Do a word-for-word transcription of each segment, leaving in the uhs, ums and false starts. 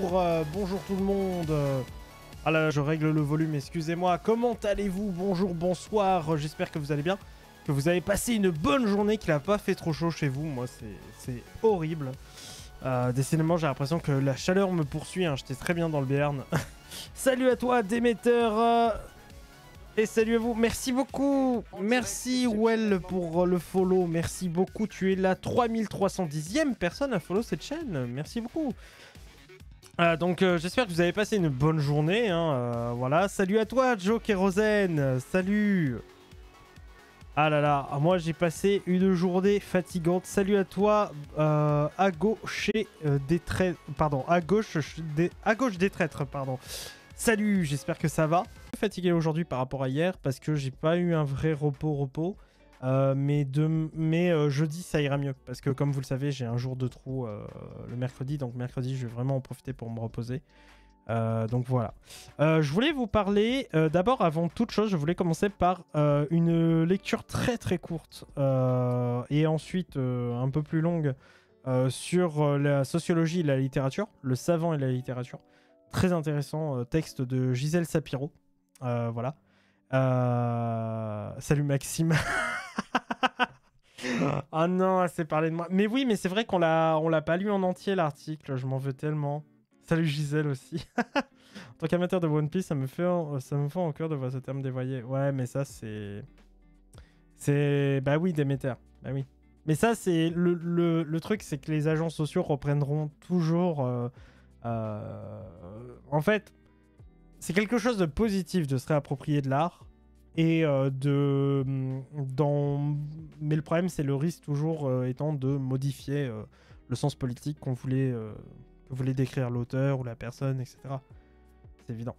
bonjour, euh, bonjour tout le monde. Ah là, je règle le volume, excusez-moi. Comment allez-vous? Bonjour, bonsoir, j'espère que vous allez bien. Que vous avez passé une bonne journée, qu'il n'a pas fait trop chaud chez vous. Moi, c'est horrible. Euh, décidément, j'ai l'impression que la chaleur me poursuit. Hein. J'étais très bien dans le Béarn. Salut à toi, Déméter. Euh... Et salut à vous. Merci beaucoup. Merci, Well, pour le follow. Merci beaucoup. Tu es la trois mille trois cent dixième personne à follow cette chaîne. Merci beaucoup. Euh, donc, euh, j'espère que vous avez passé une bonne journée. Hein. Euh, voilà. Salut à toi, Joe Kérosène. Salut. Ah là là, moi j'ai passé une journée fatigante. Salut à toi, euh, à gauche euh, des traîtres, pardon, à gauche des, à gauche des traîtres, pardon. Salut, j'espère que ça va. Je suis fatigué aujourd'hui par rapport à hier parce que j'ai pas eu un vrai repos-repos. Euh, mais de, mais euh, jeudi ça ira mieux parce que comme vous le savez, j'ai un jour de trou euh, le mercredi, donc mercredi je vais vraiment en profiter pour me reposer. Euh, donc voilà. Euh, je voulais vous parler, euh, d'abord avant toute chose, je voulais commencer par euh, une lecture très très courte euh, et ensuite euh, un peu plus longue euh, sur euh, la sociologie et la littérature, le savant et la littérature. Très intéressant, euh, texte de Gisèle Sapiro. Euh, voilà. Euh... Salut Maxime. Ah non, elle s'est parlé de moi. Mais oui, mais c'est vrai qu'on l'a on l'a pas lu en entier l'article, je m'en veux tellement. Salut Gisèle aussi. En tant qu'amateur de One Piece, ça me fait ça me fait en cœur de voir ce terme dévoyé. Ouais, mais ça c'est c'est bah oui, Déméter. Bah oui. Mais ça c'est le, le, le truc, c'est que les agents sociaux reprendront toujours euh, euh... en fait, c'est quelque chose de positif de se réapproprier de l'art et euh, de dans mais le problème c'est le risque toujours euh, étant de modifier euh, le sens politique qu'on voulait euh... que voulait décrire l'auteur ou la personne, et cetera. C'est évident.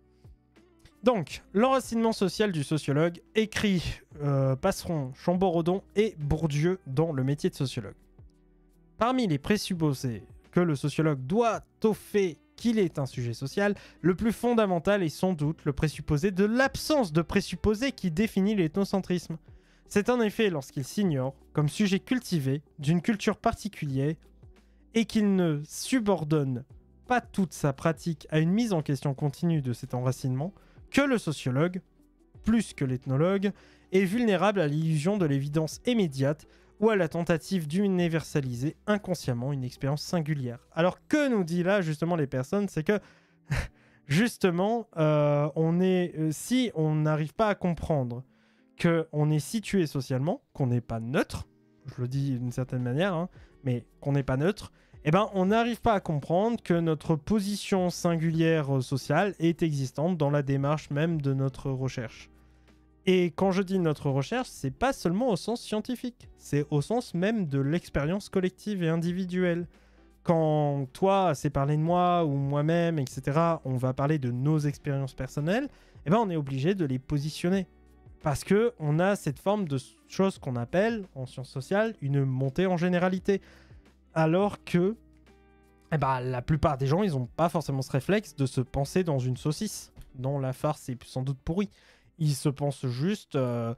Donc, l'enracinement social du sociologue, écrit euh, Passeron, Chamborodon et Bourdieu dans Le métier de sociologue. Parmi les présupposés que le sociologue doit au fait qu'il est un sujet social, le plus fondamental est sans doute le présupposé de l'absence de présupposé qui définit l'ethnocentrisme. C'est en effet lorsqu'il s'ignore comme sujet cultivé d'une culture particulière et qu'il ne subordonne pas toute sa pratique à une mise en question continue de cet enracinement, que le sociologue, plus que l'ethnologue, est vulnérable à l'illusion de l'évidence immédiate ou à la tentative d'universaliser inconsciemment une expérience singulière. Alors que nous dit là justement les personnes, c'est que justement, euh, on est, euh, si on n'arrive pas à comprendre qu'on est situé socialement, qu'on n'est pas neutre, je le dis d'une certaine manière, hein, mais qu'on n'est pas neutre, eh ben, on n'arrive pas à comprendre que notre position singulière sociale est existante dans la démarche même de notre recherche. Et quand je dis notre recherche, c'est pas seulement au sens scientifique, c'est au sens même de l'expérience collective et individuelle. Quand toi, c'est parler de moi ou moi-même, et cetera, on va parler de nos expériences personnelles, eh ben, on est obligé de les positionner. Parce qu'on a cette forme de chose qu'on appelle, en sciences sociales, une montée en généralité. Alors que eh ben, la plupart des gens, ils n'ont pas forcément ce réflexe de se penser dans une saucisse, dont la farce est sans doute pourrie. Ils se pensent juste euh,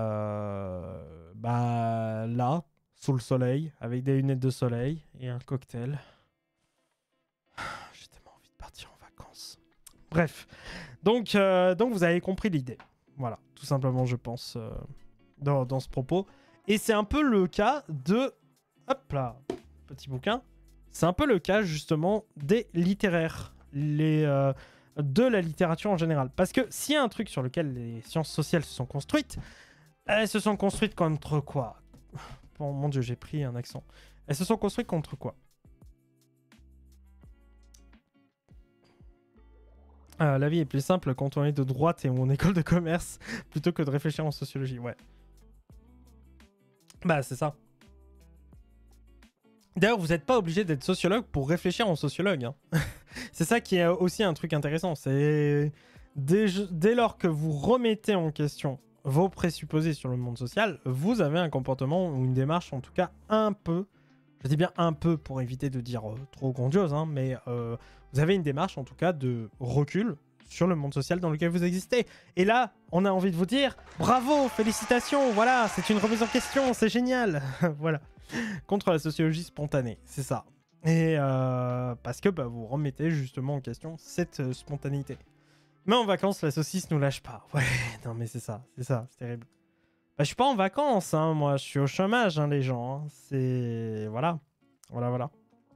euh, bah, là, sous le soleil, avec des lunettes de soleil et un cocktail. J'ai tellement envie de partir en vacances. Bref, donc, euh, donc vous avez compris l'idée. Voilà, tout simplement, je pense, euh, dans, dans ce propos. Et c'est un peu le cas de... Hop là, petit bouquin. C'est un peu le cas, justement, des littéraires. Les, euh, de la littérature en général. Parce que s'il y a un truc sur lequel les sciences sociales se sont construites, elles se sont construites contre quoi? Oh mon dieu, j'ai pris un accent. Elles se sont construites contre quoi? Euh, la vie est plus simple quand on est de droite et en école de commerce plutôt que de réfléchir en sociologie. Ouais. Bah, c'est ça. D'ailleurs, vous n'êtes pas obligé d'être sociologue pour réfléchir en sociologue. Hein. C'est ça qui est aussi un truc intéressant. C'est dès, dès lors que vous remettez en question vos présupposés sur le monde social, vous avez un comportement ou une démarche, en tout cas un peu, je dis bien un peu pour éviter de dire euh, trop grandiose, hein, mais euh, vous avez une démarche en tout cas de recul sur le monde social dans lequel vous existez. Et là, on a envie de vous dire bravo, félicitations, voilà, c'est une remise en question, c'est génial. Voilà. Contre la sociologie spontanée, c'est ça. Et euh, parce que bah, vous remettez justement en question cette euh, spontanéité. Mais en vacances, la saucisse nous lâche pas. Ouais, non mais c'est ça, c'est ça, c'est terrible. Bah, je suis pas en vacances, hein, moi, je suis au chômage, hein, les gens. Hein. C'est... Voilà. Voilà, voilà.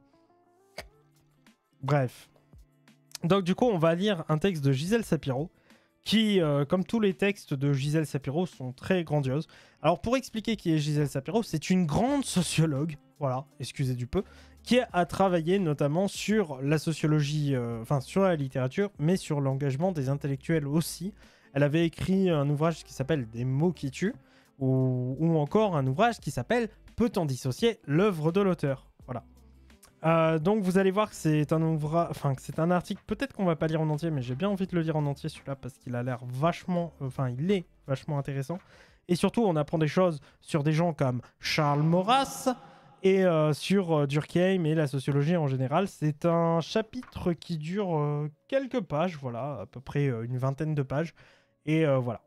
Bref. Donc du coup, on va lire un texte de Gisèle Sapiro, qui, euh, comme tous les textes de Gisèle Sapiro, sont très grandioses. Alors pour expliquer qui est Gisèle Sapiro, c'est une grande sociologue, voilà, excusez du peu, qui a travaillé notamment sur la sociologie, euh, enfin sur la littérature, mais sur l'engagement des intellectuels aussi. Elle avait écrit un ouvrage qui s'appelle Des mots qui tuent, ou, ou encore un ouvrage qui s'appelle Peut-on dissocier l'œuvre de l'auteur? Voilà. Euh, donc vous allez voir que c'est un ouvrage, enfin que c'est un article, peut-être qu'on va pas lire en entier, mais j'ai bien envie de le lire en entier celui-là parce qu'il a l'air vachement, enfin il est vachement intéressant. Et surtout on apprend des choses sur des gens comme Charles Maurras et euh, sur euh, Durkheim et la sociologie en général. C'est un chapitre qui dure euh, quelques pages, voilà, à peu près euh, une vingtaine de pages. Et euh, voilà.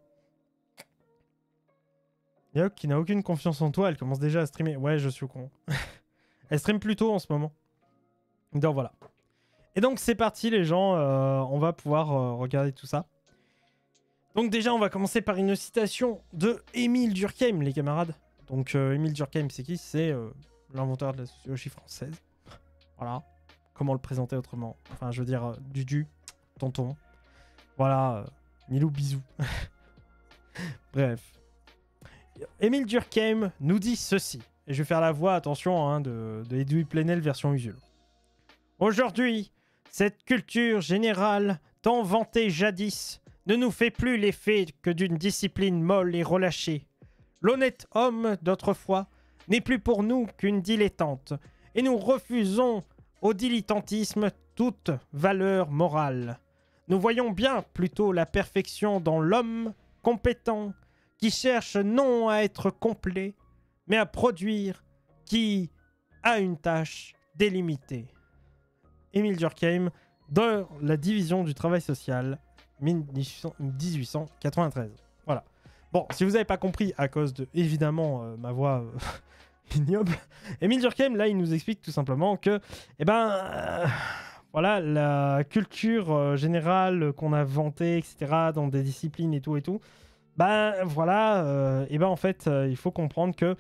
Yok qui n'a aucune confiance en toi, elle commence déjà à streamer. Ouais, je suis au con. Elle stream plus tôt en ce moment. Donc voilà. Et donc c'est parti les gens, euh, on va pouvoir euh, regarder tout ça. Donc déjà on va commencer par une citation de Émile Durkheim les camarades. Donc euh, Émile Durkheim c'est qui? C'est euh, l'inventeur de la sociologie française. Voilà. Comment le présenter autrement? Enfin je veux dire euh, Dudu, tonton. Voilà, euh, Milou bisous. Bref. Émile Durkheim nous dit ceci. Et je vais faire la voix, attention, hein, de, de Edoui Plenel version Usul. Aujourd'hui, cette culture générale, tant vantée jadis, ne nous fait plus l'effet que d'une discipline molle et relâchée. L'honnête homme d'autrefois n'est plus pour nous qu'une dilettante, et nous refusons au dilettantisme toute valeur morale. Nous voyons bien plutôt la perfection dans l'homme compétent, qui cherche non à être complet, mais à produire, qui a une tâche délimitée. Émile Durkheim, dans la division du travail social, dix-huit cent quatre-vingt-treize. Voilà. Bon, si vous n'avez pas compris, à cause de, évidemment, euh, ma voix euh, ignoble, Émile Durkheim, là, il nous explique tout simplement que, eh ben, euh, voilà, la culture euh, générale qu'on a vantée, et cetera, dans des disciplines et tout et tout, ben voilà, euh, et ben en fait, euh, il faut comprendre que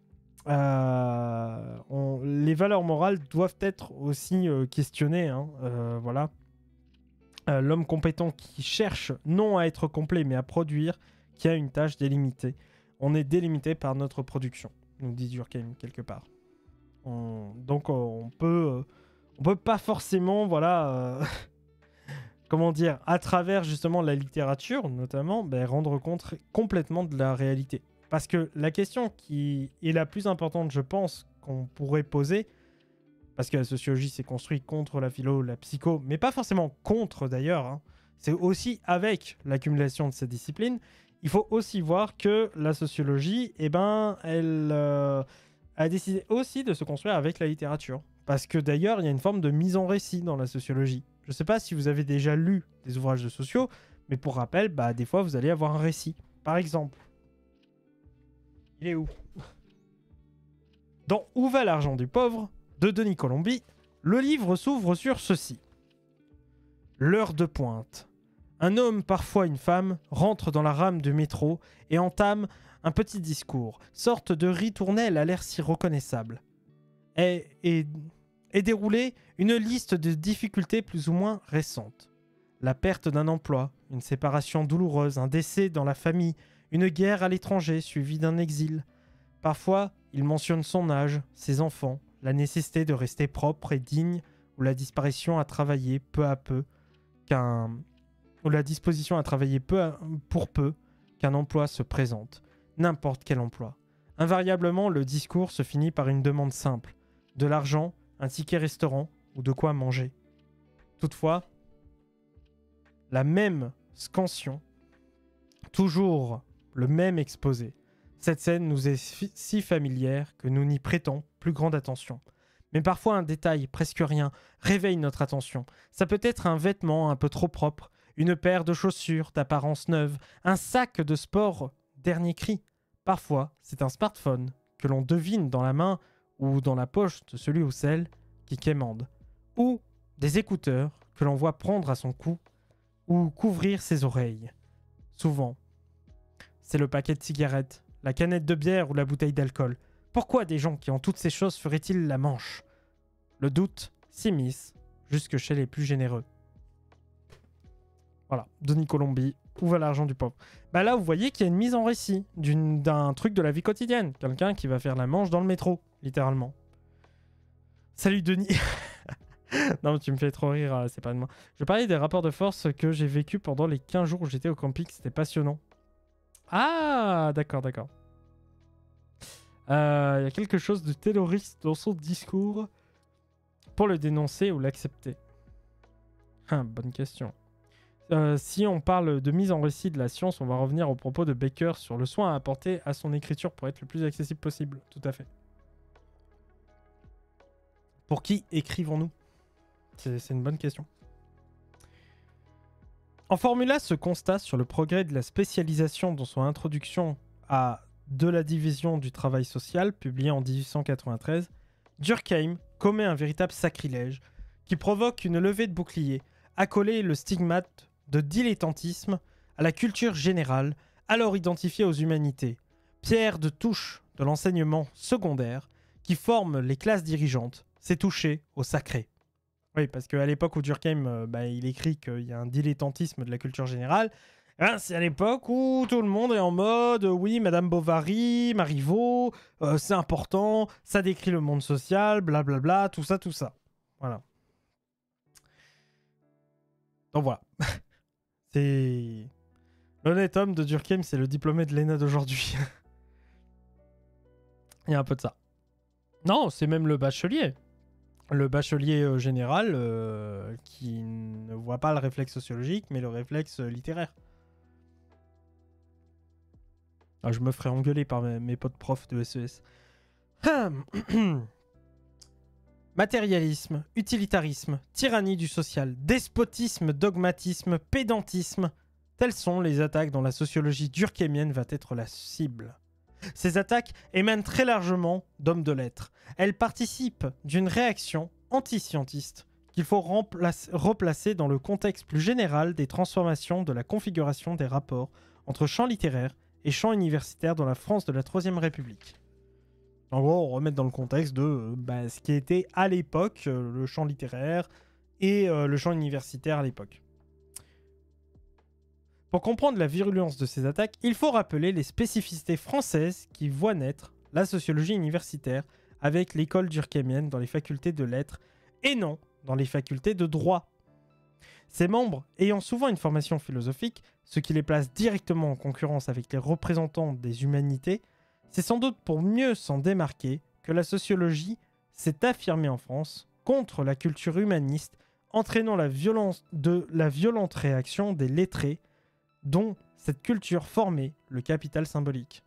euh, on, les valeurs morales doivent être aussi euh, questionnées. Hein, euh, voilà, euh, l'homme compétent qui cherche non à être complet mais à produire, qui a une tâche délimitée. On est délimité par notre production, nous dit Durkheim quelque part. On, donc on peut, euh, on peut pas forcément, voilà. Euh, comment dire, à travers justement la littérature, notamment, ben, rendre compte complètement de la réalité. Parce que la question qui est la plus importante, je pense, qu'on pourrait poser, parce que la sociologie s'est construite contre la philo, la psycho, mais pas forcément contre d'ailleurs, hein, c'est aussi avec l'accumulation de ces disciplines, il faut aussi voir que la sociologie, eh ben, elle euh, a décidé aussi de se construire avec la littérature. Parce que d'ailleurs, il y a une forme de mise en récit dans la sociologie. Je ne sais pas si vous avez déjà lu des ouvrages de sociaux, mais pour rappel, bah, des fois, vous allez avoir un récit. Par exemple, il est où? Dans Où va l'argent du pauvre de Denis Colombi, le livre s'ouvre sur ceci. L'heure de pointe. Un homme, parfois une femme, rentre dans la rame du métro et entame un petit discours, sorte de ritournelle à l'air si reconnaissable. Et, et, et déroulée une liste de difficultés plus ou moins récentes. La perte d'un emploi, une séparation douloureuse, un décès dans la famille, une guerre à l'étranger suivie d'un exil. Parfois, il mentionne son âge, ses enfants, la nécessité de rester propre et digne, ou la disparition à travailler peu à peu, qu'un... ou la disposition à travailler peu à... pour peu qu'un emploi se présente. N'importe quel emploi. Invariablement, le discours se finit par une demande simple. De l'argent, un ticket restaurant ou de quoi manger. Toutefois, la même scansion, toujours le même exposé. Cette scène nous est si familière que nous n'y prêtons plus grande attention. Mais parfois un détail, presque rien, réveille notre attention. Ça peut être un vêtement un peu trop propre, une paire de chaussures d'apparence neuve, un sac de sport dernier cri. Parfois, c'est un smartphone que l'on devine dans la main ou dans la poche de celui ou celle qui quémandent, ou des écouteurs que l'on voit prendre à son cou ou couvrir ses oreilles. Souvent, c'est le paquet de cigarettes, la canette de bière ou la bouteille d'alcool. Pourquoi des gens qui ont toutes ces choses feraient-ils la manche? Le doute s'immisce jusque chez les plus généreux. Voilà, Denis Colombi, où va l'argent du pauvre? Bah là, vous voyez qu'il y a une mise en récit d'une, d'un truc de la vie quotidienne. Quelqu'un qui va faire la manche dans le métro, littéralement. Salut Denis. Non, mais tu me fais trop rire, euh, c'est pas de moi. Je parlais des rapports de force que j'ai vécu pendant les quinze jours où j'étais au camping, c'était passionnant. Ah, d'accord, d'accord. Il euh, y a quelque chose de terroriste dans son discours pour le dénoncer ou l'accepter. Ah, bonne question. Euh, si on parle de mise en récit de la science, on va revenir au propos de Baker sur le soin à apporter à son écriture pour être le plus accessible possible. Tout à fait. Pour qui écrivons-nous? C'est une bonne question. En formulant ce constat sur le progrès de la spécialisation dans son introduction à De la division du travail social, publié en dix-huit cent quatre-vingt-treize, Durkheim commet un véritable sacrilège qui provoque une levée de bouclier, accoler le stigmate de dilettantisme à la culture générale, alors identifiée aux humanités, pierre de touche de l'enseignement secondaire qui forme les classes dirigeantes, s'est touché au sacré. Oui, parce qu'à l'époque où Durkheim euh, bah, il écrit qu'il y a un dilettantisme de la culture générale, hein, c'est à l'époque où tout le monde est en mode euh, oui, Madame Bovary, Marivaux, euh, c'est important, ça décrit le monde social, blablabla, bla bla, tout ça, tout ça. Voilà. Donc voilà. C'est. L'honnête homme de Durkheim, c'est le diplômé de l'E N A d'aujourd'hui. Il y a un peu de ça. Non, c'est même le bachelier. Le bachelier euh, général euh, qui ne voit pas le réflexe sociologique, mais le réflexe euh, littéraire. Ah, je me ferai engueuler par mes, mes potes profs de S E S. Matérialisme, utilitarisme, tyrannie du social, despotisme, dogmatisme, pédantisme, telles sont les attaques dont la sociologie durkheimienne va être la cible. Ces attaques émanent très largement d'hommes de lettres. Elles participent d'une réaction anti-scientiste qu'il faut replacer dans le contexte plus général des transformations de la configuration des rapports entre champ littéraire et champ universitaire dans la France de la Troisième République. En gros, on remet dans le contexte de euh, bah, ce qui était à l'époque euh, le champ littéraire et euh, le champ universitaire à l'époque. Pour comprendre la virulence de ces attaques, il faut rappeler les spécificités françaises qui voient naître la sociologie universitaire avec l'école durkheimienne dans les facultés de lettres et non dans les facultés de droit. Ces membres ayant souvent une formation philosophique, ce qui les place directement en concurrence avec les représentants des humanités, c'est sans doute pour mieux s'en démarquer que la sociologie s'est affirmée en France contre la culture humaniste, entraînant la, violence de, la violente réaction des lettrés dont cette culture formait le capital symbolique.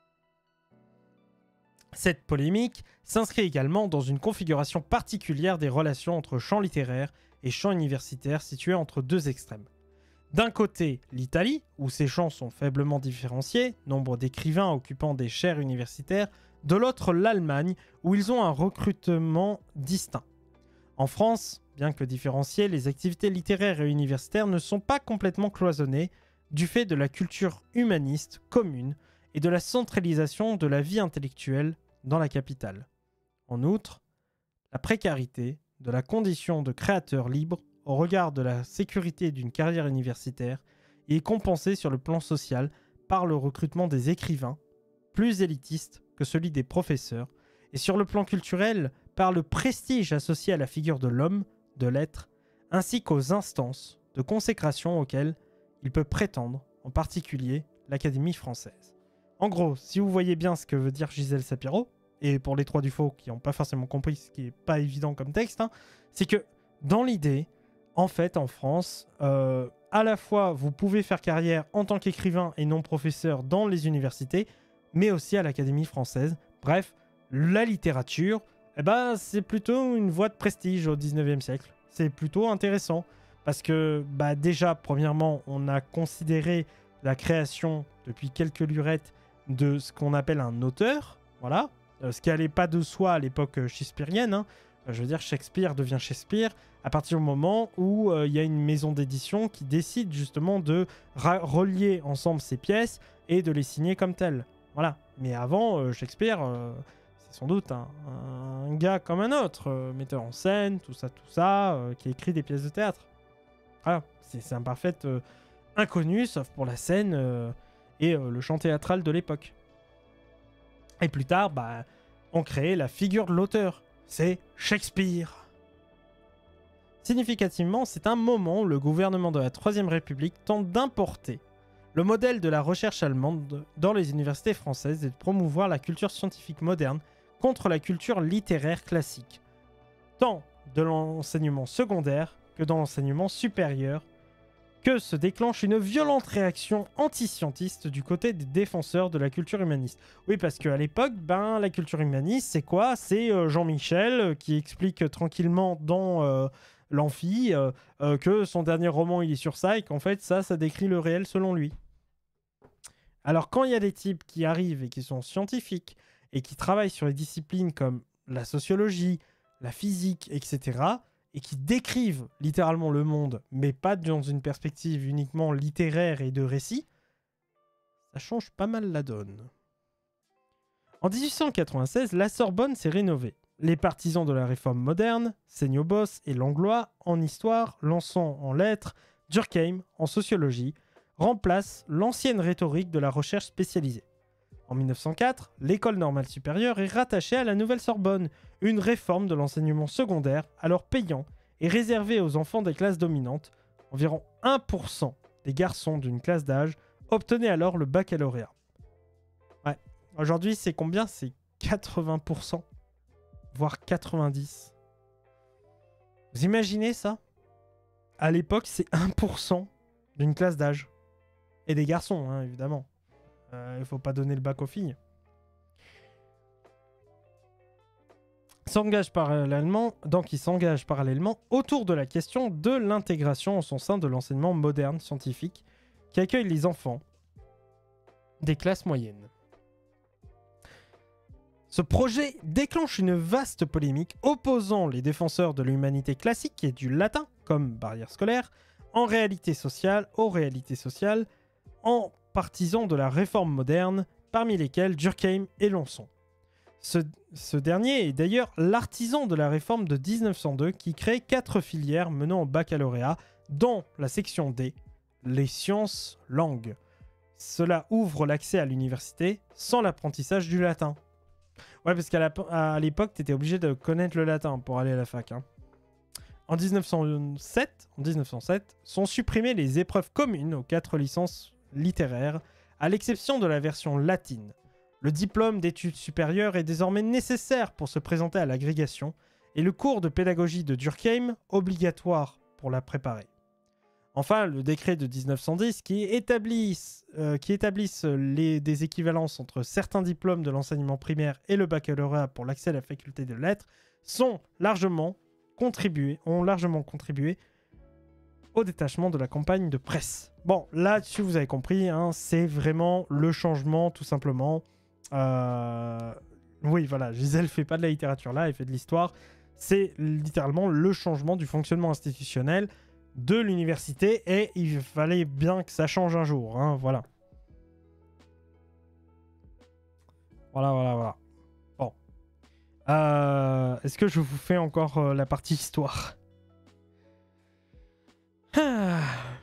Cette polémique s'inscrit également dans une configuration particulière des relations entre champ littéraire et champ universitaire situés entre deux extrêmes. D'un côté, l'Italie, où ces champs sont faiblement différenciés, nombre d'écrivains occupant des chaires universitaires, de l'autre, l'Allemagne, où ils ont un recrutement distinct. En France, bien que différenciées, les activités littéraires et universitaires ne sont pas complètement cloisonnées, du fait de la culture humaniste commune et de la centralisation de la vie intellectuelle dans la capitale. En outre, la précarité de la condition de créateur libre au regard de la sécurité d'une carrière universitaire est compensée sur le plan social par le recrutement des écrivains, plus élitiste que celui des professeurs, et sur le plan culturel par le prestige associé à la figure de l'homme, de l'être, ainsi qu'aux instances de consécration auxquelles il peut prétendre, en particulier l'Académie française. En gros, si vous voyez bien ce que veut dire Gisèle Sapiro, et pour les trois du faux qui n'ont pas forcément compris, ce qui n'est pas évident comme texte, hein, c'est que dans l'idée, en fait, en France, euh, à la fois vous pouvez faire carrière en tant qu'écrivain et non professeur dans les universités, mais aussi à l'Académie française. Bref, la littérature, eh ben, c'est plutôt une voie de prestige au dix-neuvième siècle. C'est plutôt intéressant. Parce que bah déjà, premièrement, on a considéré la création, depuis quelques lurettes, de ce qu'on appelle un auteur. Voilà. Euh, ce qui n'allait pas de soi à l'époque shakespearienne. Hein. Je veux dire, Shakespeare devient Shakespeare à partir du moment où il euh, y a une maison d'édition qui décide justement de relier ensemble ces pièces et de les signer comme telles. Voilà. Mais avant, euh, Shakespeare, euh, c'est sans doute un, un gars comme un autre, euh, metteur en scène, tout ça, tout ça, euh, qui écrit des pièces de théâtre. Voilà. C'est un parfait euh, inconnu, sauf pour la scène euh, et euh, le chant théâtral de l'époque. Et plus tard, bah, on crée la figure de l'auteur. C'est Shakespeare. Significativement, c'est un moment où le gouvernement de la Troisième République tente d'importer le modèle de la recherche allemande dans les universités françaises et de promouvoir la culture scientifique moderne contre la culture littéraire classique, tant de l'enseignement secondaire que dans l'enseignement supérieur, que se déclenche une violente réaction anti-scientiste du côté des défenseurs de la culture humaniste. Oui, parce qu'à l'époque, ben, la culture humaniste, c'est quoi? C'est euh, Jean-Michel euh, qui explique euh, tranquillement dans euh, l'Amphi euh, euh, que son dernier roman, il est sur ça, et qu'en fait, ça, ça décrit le réel selon lui. Alors, quand il y a des types qui arrivent et qui sont scientifiques, et qui travaillent sur les disciplines comme la sociologie, la physique, et cetera, et qui décrivent littéralement le monde, mais pas dans une perspective uniquement littéraire et de récit, ça change pas mal la donne. En dix-huit cent quatre-vingt-seize, la Sorbonne s'est rénovée. Les partisans de la réforme moderne, Seignobos et Langlois en histoire, Lançon en lettres, Durkheim en sociologie, remplacent l'ancienne rhétorique de la recherche spécialisée. En mille neuf cent quatre, l'école normale supérieure est rattachée à la Nouvelle Sorbonne, une réforme de l'enseignement secondaire, alors payant et réservé aux enfants des classes dominantes. Environ un pour cent des garçons d'une classe d'âge obtenaient alors le baccalauréat. Ouais, aujourd'hui c'est combien? C'est quatre-vingts pour cent, voire quatre-vingt-dix pour cent. Vous imaginez ça? À l'époque, c'est un pour cent d'une classe d'âge. Et des garçons, hein, évidemment. Il ne faut pas donner le bac aux filles. S'engage parallèlement, donc il s'engage parallèlement autour de la question de l'intégration en son sein de l'enseignement moderne scientifique qui accueille les enfants des classes moyennes. Ce projet déclenche une vaste polémique opposant les défenseurs de l'humanité classique et du latin comme barrière scolaire en réalité sociale aux réalités sociales en partisans de la réforme moderne, parmi lesquels Durkheim et Lançon. Ce, ce dernier est d'ailleurs l'artisan de la réforme de mille neuf cent deux qui crée quatre filières menant au baccalauréat, dont la section D, les sciences langues. Cela ouvre l'accès à l'université sans l'apprentissage du latin. Ouais, parce qu'à l'époque, tu étais obligé de connaître le latin pour aller à la fac. Hein. En mille neuf cent sept, en mille neuf cent sept, sont supprimées les épreuves communes aux quatre licences littéraire, à l'exception de la version latine. Le diplôme d'études supérieures est désormais nécessaire pour se présenter à l'agrégation et le cours de pédagogie de Durkheim obligatoire pour la préparer. Enfin, le décret de mille neuf cent dix qui établisse, euh, qui établisse les, des équivalences entre certains diplômes de l'enseignement primaire et le baccalauréat pour l'accès à la faculté de lettres sont largement contribués, ont largement contribué au détachement de la campagne de presse. Bon, là-dessus, vous avez compris, hein, c'est vraiment le changement, tout simplement. Euh... Oui, voilà, Gisèle fait pas de la littérature là, elle fait de l'histoire. C'est littéralement le changement du fonctionnement institutionnel de l'université et il fallait bien que ça change un jour, hein, voilà. Voilà, voilà, voilà. Bon. Euh... Est-ce que je vous fais encore euh, la partie histoire? Ah.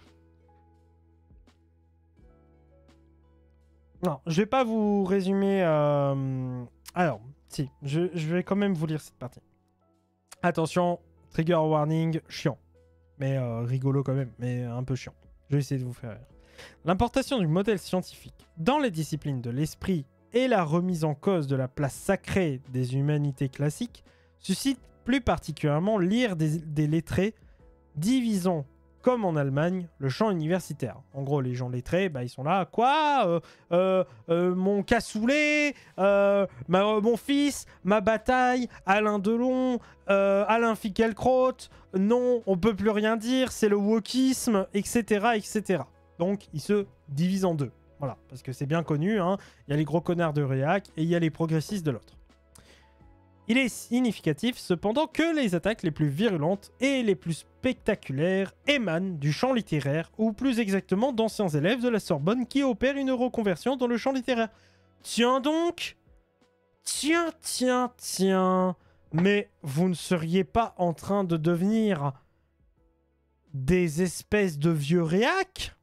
Non, je vais pas vous résumer... Euh... Alors, si, je, je vais quand même vous lire cette partie. Attention, trigger warning, chiant. Mais euh, rigolo quand même, mais un peu chiant. Je vais essayer de vous faire rire. L'importation du modèle scientifique dans les disciplines de l'esprit et la remise en cause de la place sacrée des humanités classiques suscite plus particulièrement l'ire des, des lettrés divisant, comme en Allemagne, le champ universitaire. En gros, les gens lettrés, bah, ils sont là. Quoi euh, euh, euh, Mon cassoulet, euh, ma, euh, mon fils, ma bataille, Alain Delon, euh, Alain Finkielkraut. Non, on peut plus rien dire. C'est le wokisme, et cetera, et cetera. Donc, ils se divisent en deux. Voilà, parce que c'est bien connu. Hein, il y a les gros connards de Réac et il y a les progressistes de l'autre. Il est significatif cependant que les attaques les plus virulentes et les plus spectaculaires émanent du champ littéraire, ou plus exactement d'anciens élèves de la Sorbonne qui opèrent une reconversion dans le champ littéraire. Tiens donc! Tiens, tiens, tiens! Mais vous ne seriez pas en train de devenir des espèces de vieux réacs?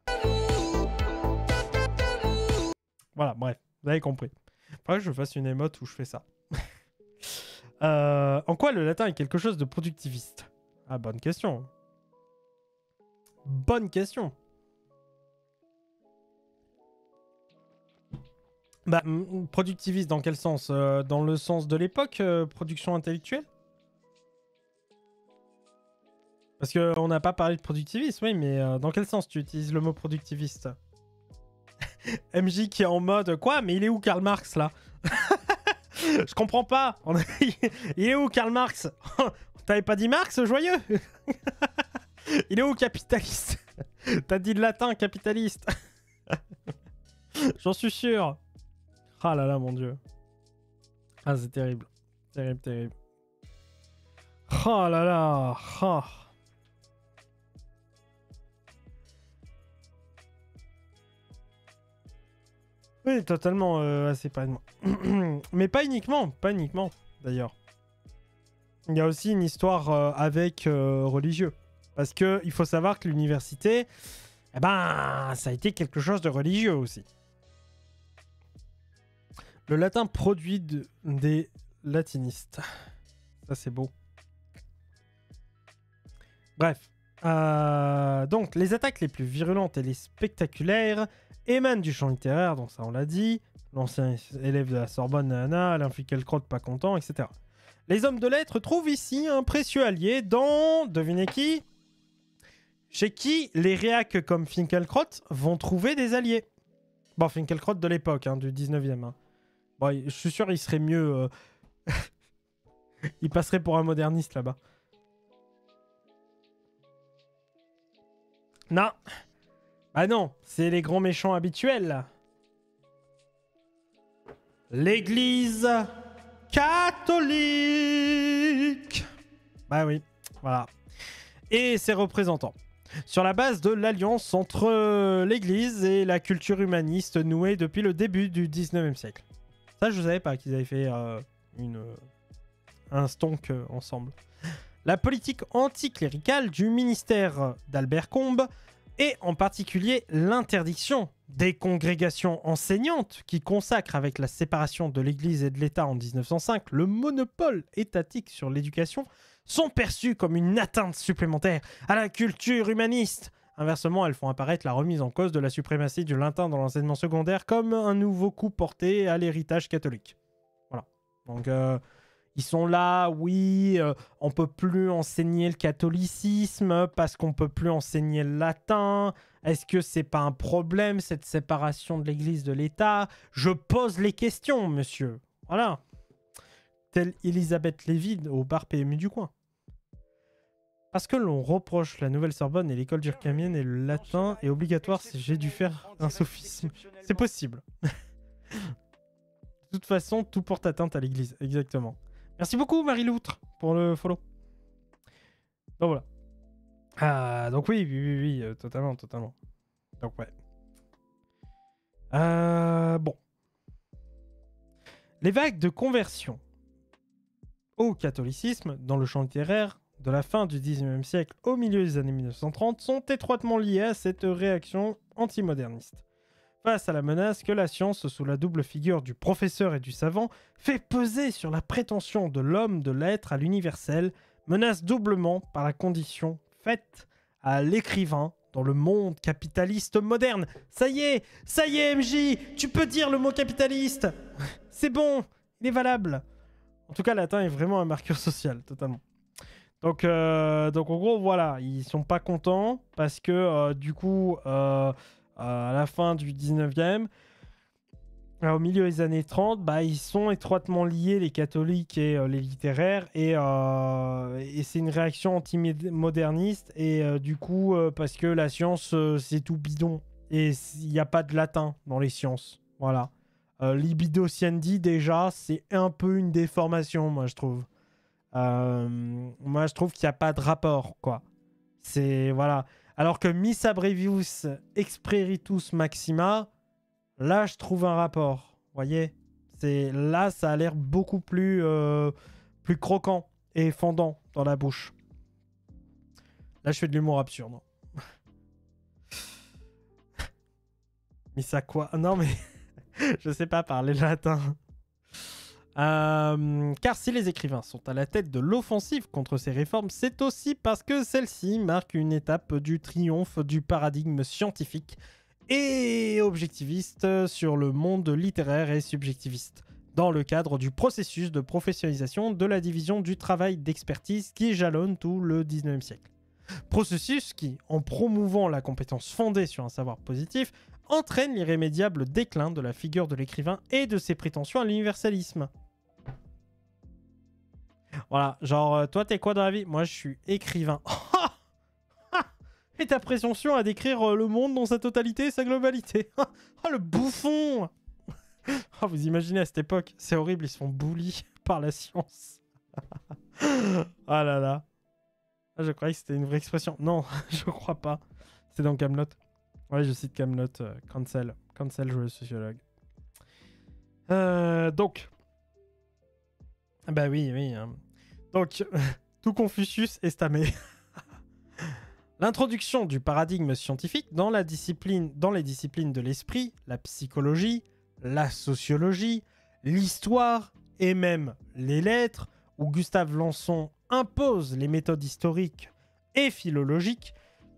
Voilà, bref, vous avez compris. Faudrait que je fasse une émote où je fais ça. euh, en quoi le latin est quelque chose de productiviste? Ah, bonne question. Bonne question. Bah, productiviste dans quel sens? euh, Dans le sens de l'époque, euh, production intellectuelle? Parce qu'on n'a pas parlé de productiviste, oui, mais euh, dans quel sens tu utilises le mot productiviste? M J qui est en mode quoi? Mais il est où Karl Marx là? Je comprends pas. Il est où Karl Marx? T'avais pas dit Marx, joyeux? Il est où capitaliste? T'as dit le latin capitaliste. J'en suis sûr. Ah là là, mon dieu. Ah, c'est terrible. Terrible, terrible. Oh là là. Oh. Oui, totalement. Euh, c'est pas... Mais pas uniquement. Pas uniquement, d'ailleurs. Il y a aussi une histoire euh, avec euh, religieux. Parce que il faut savoir que l'université, eh ben, ça a été quelque chose de religieux aussi. Le latin produit de, des latinistes. Ça, c'est beau. Bref. Euh, donc, les attaques les plus virulentes et les spectaculaires émanent du champ littéraire, donc ça, on l'a dit. L'ancien élève de la Sorbonne, nana, Alain Finkielkraut, pas content, et cetera. Les hommes de lettres trouvent ici un précieux allié dans... Devinez qui? Chez qui les réacs comme Finkielkraut vont trouver des alliés. Bon, Finkielkraut de l'époque, hein, du dix-neuvième. Hein. Bon, je suis sûr il serait mieux... Euh... il passerait pour un moderniste là-bas. Non. Bah non, c'est les grands méchants habituels. L'Église catholique. Bah oui, voilà. Et ses représentants. Sur la base de l'alliance entre l'Église et la culture humaniste nouée depuis le début du dix-neuvième siècle. Ça, je ne savais pas qu'ils avaient fait euh, une, euh, un stonk euh, ensemble. La politique anticléricale du ministère d'Albert Combes et en particulier l'interdiction des congrégations enseignantes qui consacrent avec la séparation de l'Église et de l'État en mille neuf cent cinq le monopole étatique sur l'éducation sont perçues comme une atteinte supplémentaire à la culture humaniste. Inversement, elles font apparaître la remise en cause de la suprématie du latin dans l'enseignement secondaire comme un nouveau coup porté à l'héritage catholique. Voilà. Donc, euh, ils sont là, oui, euh, on peut plus enseigner le catholicisme parce qu'on peut plus enseigner le latin. Est-ce que c'est pas un problème, cette séparation de l'Église de l'État? Je pose les questions, monsieur. Voilà. Telle Elisabeth Lévy au bar P M U du coin. Parce que l'on reproche la Nouvelle Sorbonne et l'école durkheimienne et le latin est obligatoire, j'ai dû faire un sophisme. C'est possible. De toute façon, tout porte atteinte à l'Église. Exactement. Merci beaucoup, Marie Loutre, pour le follow. Donc voilà. Ah, donc oui, oui, oui, oui, euh, totalement, totalement. Donc ouais. Euh, bon. Les vagues de conversion au catholicisme dans le champ littéraire de la fin du dix-neuvième siècle au milieu des années mille neuf cent trente sont étroitement liées à cette réaction antimoderniste. Face à la menace que la science, sous la double figure du professeur et du savant, fait peser sur la prétention de l'homme de l'être à l'universel, menace doublement par la condition faite à l'écrivain dans le monde capitaliste moderne. Ça y est, ça y est M J, tu peux dire le mot capitaliste. C'est bon, il est valable. En tout cas, le latin est vraiment un marqueur social, totalement. Donc, euh, donc en gros, voilà, ils sont pas contents parce que euh, du coup, euh, à la fin du dix-neuvième, euh, au milieu des années trente, bah, ils sont étroitement liés, les catholiques et euh, les littéraires, et, euh, et c'est une réaction anti-moderniste, et euh, du coup, euh, parce que la science, euh, c'est tout bidon, et il n'y a pas de latin dans les sciences, voilà. Euh, Libido Ciandi, déjà, c'est un peu une déformation, moi, je trouve. Euh, moi, je trouve qu'il n'y a pas de rapport, quoi. C'est... Voilà. Alors que Missa Brevius Experitus Maxima, là, je trouve un rapport. Vous voyez? C'est... Là, ça a l'air beaucoup plus, euh, plus croquant et fondant dans la bouche. Là, je fais de l'humour absurde. Missa quoi? Non, mais... je sais pas parler latin. Euh, car si les écrivains sont à la tête de l'offensive contre ces réformes, c'est aussi parce que celle-ci marque une étape du triomphe du paradigme scientifique et objectiviste sur le monde littéraire et subjectiviste, dans le cadre du processus de professionnalisation de la division du travail d'expertise qui jalonne tout le dix-neuvième siècle. Processus qui, en promouvant la compétence fondée sur un savoir positif, entraîne l'irrémédiable déclin de la figure de l'écrivain et de ses prétentions à l'universalisme. Voilà, genre, euh, toi, t'es quoi dans la vie? Moi, je suis écrivain. Et ta présomption à décrire euh, le monde dans sa totalité et sa globalité. Oh, le bouffon. Oh, vous imaginez à cette époque, c'est horrible, ils se font bully par la science. Ah là là. Je croyais que c'était une vraie expression. Non, je crois pas. C'est dans Camelot. Ouais, je cite Camelot. Euh, cancel. Cancel, joueur sociologue. Euh, donc. Bah oui, oui. Hein. Donc, tout Confucius est stamé. L'introduction du paradigme scientifique dans, la discipline, dans les disciplines de l'esprit, la psychologie, la sociologie, l'histoire et même les lettres, où Gustave Lançon impose les méthodes historiques et philologiques,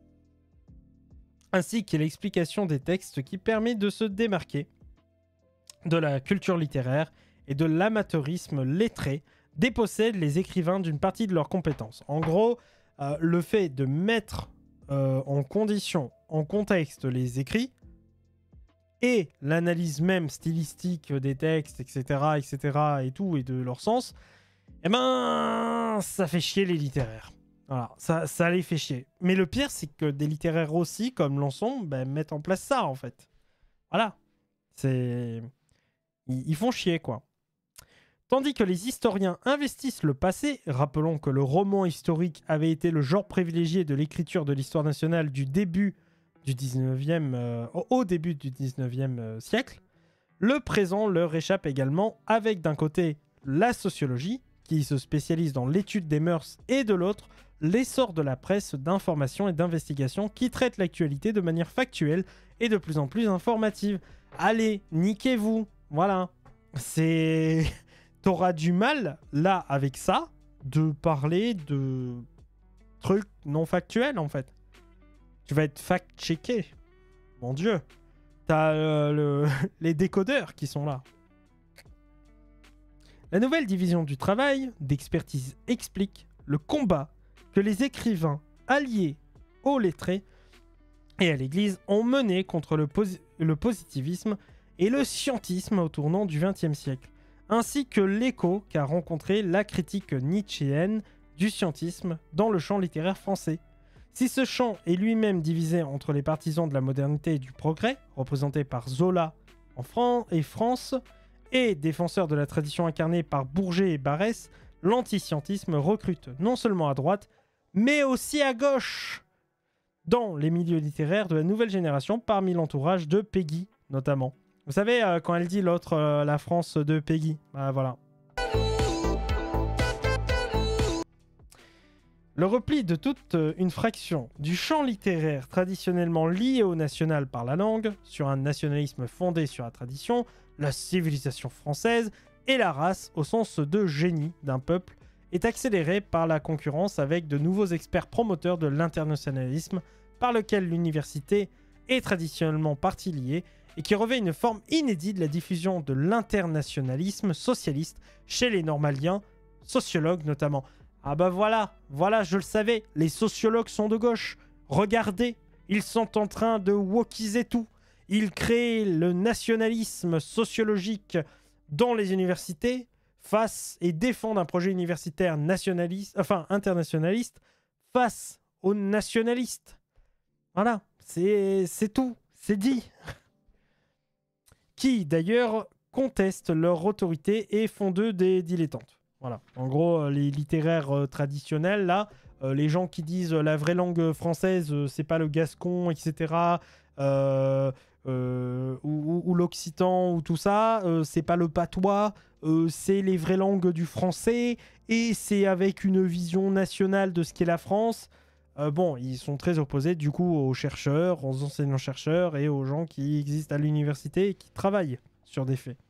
ainsi que l'explication des textes qui permet de se démarquer de la culture littéraire et de l'amateurisme lettré, dépossède les écrivains d'une partie de leurs compétences. En gros, euh, le fait de mettre euh, en condition, en contexte les écrits et l'analyse même stylistique des textes, et cetera, et cetera, et tout, et de leur sens, eh ben, ça fait chier les littéraires. Voilà, ça, ça les fait chier. Mais le pire, c'est que des littéraires aussi, comme Lançon, ben, mettent en place ça, en fait. Voilà. C'est... Ils, ils font chier, quoi. Tandis que les historiens investissent le passé, rappelons que le roman historique avait été le genre privilégié de l'écriture de l'histoire nationale du début du dix-neuvième, euh, au début du dix-neuvième euh, siècle, le présent leur échappe également avec d'un côté la sociologie, qui se spécialise dans l'étude des mœurs, et de l'autre, l'essor de la presse d'information et d'investigation qui traite l'actualité de manière factuelle et de plus en plus informative. Allez, niquez-vous. Voilà. C'est... T'auras du mal, là, avec ça, de parler de trucs non factuels, en fait. Tu vas être fact-checké. Mon Dieu. T'as euh, le... les décodeurs qui sont là. La nouvelle division du travail d'expertise explique le combat que les écrivains alliés aux lettrés et à l'Église ont mené contre le, posi le positivisme et le scientisme au tournant du vingtième siècle, ainsi que l'écho qu'a rencontré la critique nietzschéenne du scientisme dans le champ littéraire français. Si ce champ est lui-même divisé entre les partisans de la modernité et du progrès, représentés par Zola en France et France, et défenseurs de la tradition incarnée par Bourget et Barrès, l'antiscientisme recrute non seulement à droite, mais aussi à gauche, dans les milieux littéraires de la nouvelle génération, parmi l'entourage de Peggy, notamment. Vous savez, euh, quand elle dit l'autre, euh, la France de Peggy, bah voilà. Le repli de toute une fraction du champ littéraire traditionnellement lié au national par la langue, sur un nationalisme fondé sur la tradition, la civilisation française et la race au sens de génie d'un peuple, est accéléré par la concurrence avec de nouveaux experts promoteurs de l'internationalisme par lequel l'université est traditionnellement partie liée et qui revêt une forme inédite de la diffusion de l'internationalisme socialiste chez les normaliens, sociologues notamment. Ah bah voilà, voilà, je le savais, les sociologues sont de gauche. Regardez, ils sont en train de wokiser tout. Ils créent le nationalisme sociologique dans les universités face et défendent un projet universitaire nationaliste, enfin internationaliste, face aux nationalistes. Voilà, c'est tout, c'est dit. Qui, d'ailleurs, contestent leur autorité et font d'eux des dilettantes. Voilà. En gros, les littéraires euh, traditionnels, là, euh, les gens qui disent euh, la vraie langue française, euh, c'est pas le gascon, et cetera. Euh, euh, ou, ou, ou l'occitan, ou tout ça, euh, c'est pas le patois, euh, c'est les vraies langues du français, et c'est avec une vision nationale de ce qu'est la France. Euh, bon, ils sont très opposés du coup aux chercheurs, aux enseignants-chercheurs et aux gens qui existent à l'université et qui travaillent sur des faits.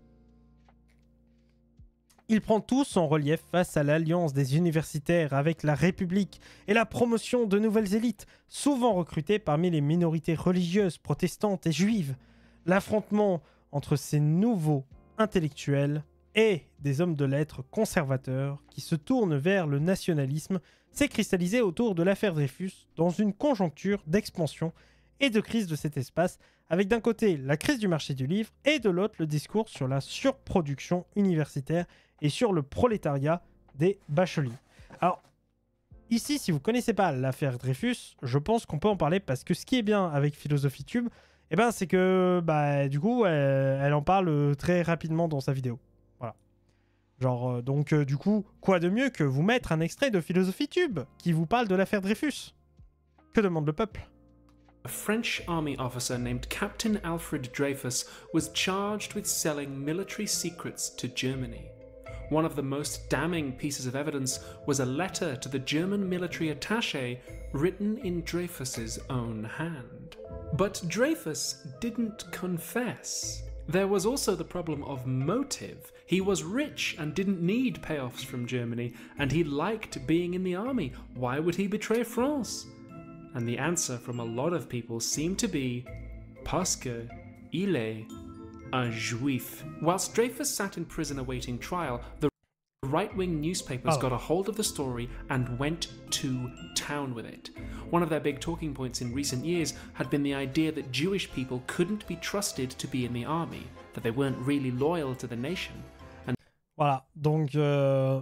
Il prend tout son relief face à l'alliance des universitaires avec la République et la promotion de nouvelles élites, souvent recrutées parmi les minorités religieuses, protestantes et juives. L'affrontement entre ces nouveaux intellectuels et des hommes de lettres conservateurs qui se tournent vers le nationalisme s'est cristallisé autour de l'affaire Dreyfus dans une conjoncture d'expansion et de crise de cet espace, avec d'un côté la crise du marché du livre et de l'autre le discours sur la surproduction universitaire et sur le prolétariat des bacheliers. Alors, ici, si vous ne connaissez pas l'affaire Dreyfus, je pense qu'on peut en parler parce que ce qui est bien avec Philosophie Tube, eh ben, c'est que bah, du coup, elle, elle en parle très rapidement dans sa vidéo. Voilà. Genre, euh, donc, euh, du coup, quoi de mieux que vous mettre un extrait de Philosophie Tube qui vous parle de l'affaire Dreyfus? Que demande le peuple? A French army officer named Captain Alfred Dreyfus was charged with selling military secrets to Germany. One of the most damning pieces of evidence was a letter to the German military attaché written in Dreyfus's own hand. But Dreyfus didn't confess. There was also the problem of motive. He was rich and didn't need payoffs from Germany, and he liked being in the army. Why would he betray France? And the answer from a lot of people seemed to be parce que il est un juif. Whilst Dreyfus sat in prison awaiting trial, the right-wing newspapers oh. got a hold of the story and went to town with it. One of their big talking points in recent years had been the idea that Jewish people couldn't be trusted to be in the army, that they weren't really loyal to the nation. And voilà, donc euh...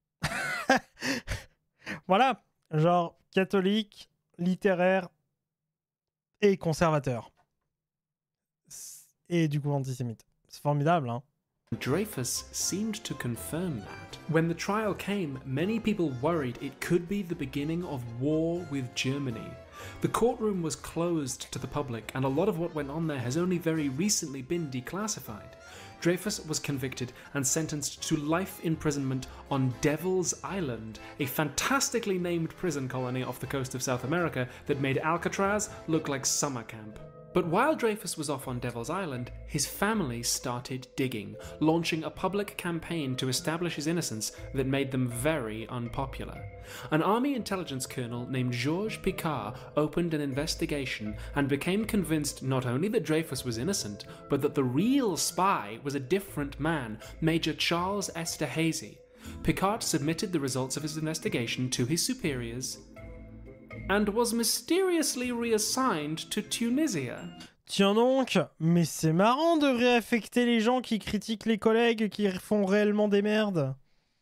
voilà, genre catholique, littéraire et conservateur. Et du coup antisémite. C'est formidable, hein. Dreyfus seemed to confirm that. When the trial came, many people worried it could be the beginning of war with Germany. The courtroom was closed to the public, and a lot of what went on there has only very recently been declassified. Dreyfus was convicted and sentenced to life imprisonment on Devil's Island, a fantastically named prison colony off the coast of South America that made Alcatraz look like summer camp. But while Dreyfus was off on Devil's Island, his family started digging, launching a public campaign to establish his innocence that made them very unpopular. An army intelligence colonel named Georges Picard opened an investigation and became convinced not only that Dreyfus was innocent, but that the real spy was a different man, Major Charles Esterhazy. Picard submitted the results of his investigation to his superiors and was mysteriously reassigned to Tunisia. Tiens donc, mais c'est marrant de réaffecter les gens qui critiquent les collègues qui font réellement des merdes.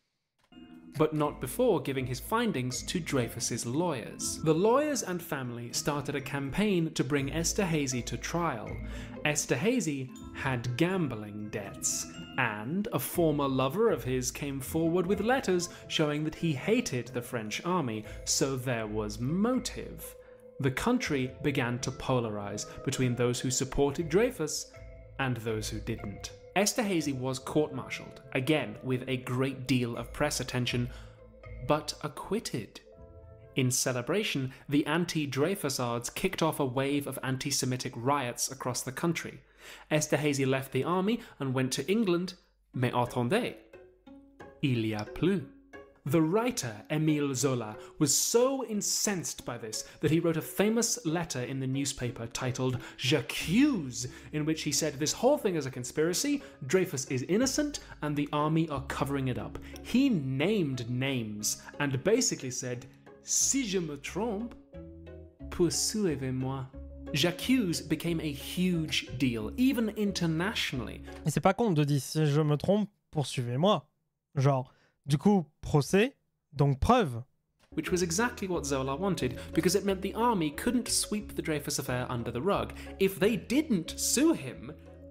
But not before giving his findings to Dreyfus's lawyers. The lawyers and family started a campaign to bring Esterhazy to trial. Esterhazy had gambling debts, and a former lover of his came forward with letters showing that he hated the French army, so there was motive. The country began to polarize between those who supported Dreyfus and those who didn't. Esterhazy was court-martialed, again with a great deal of press attention, but acquitted. In celebration, the anti-Dreyfusards kicked off a wave of anti-Semitic riots across the country. Esterhazy left the army and went to England, mais attendez, il y a plus. The writer Émile Zola was so incensed by this that he wrote a famous letter in the newspaper titled J'accuse, in which he said this whole thing is a conspiracy, Dreyfus is innocent, and the army are covering it up. He named names and basically said, si je me trompe, poursuivez-moi. J'accuse became a huge deal, even internationally. Et c'est pas con de dire si je me trompe, poursuivez-moi. Genre, du coup, procès, donc preuve. Which was exactly what Zola wanted, because it meant the army couldn't sweep the Dreyfus affair under the rug. If they didn't sue him,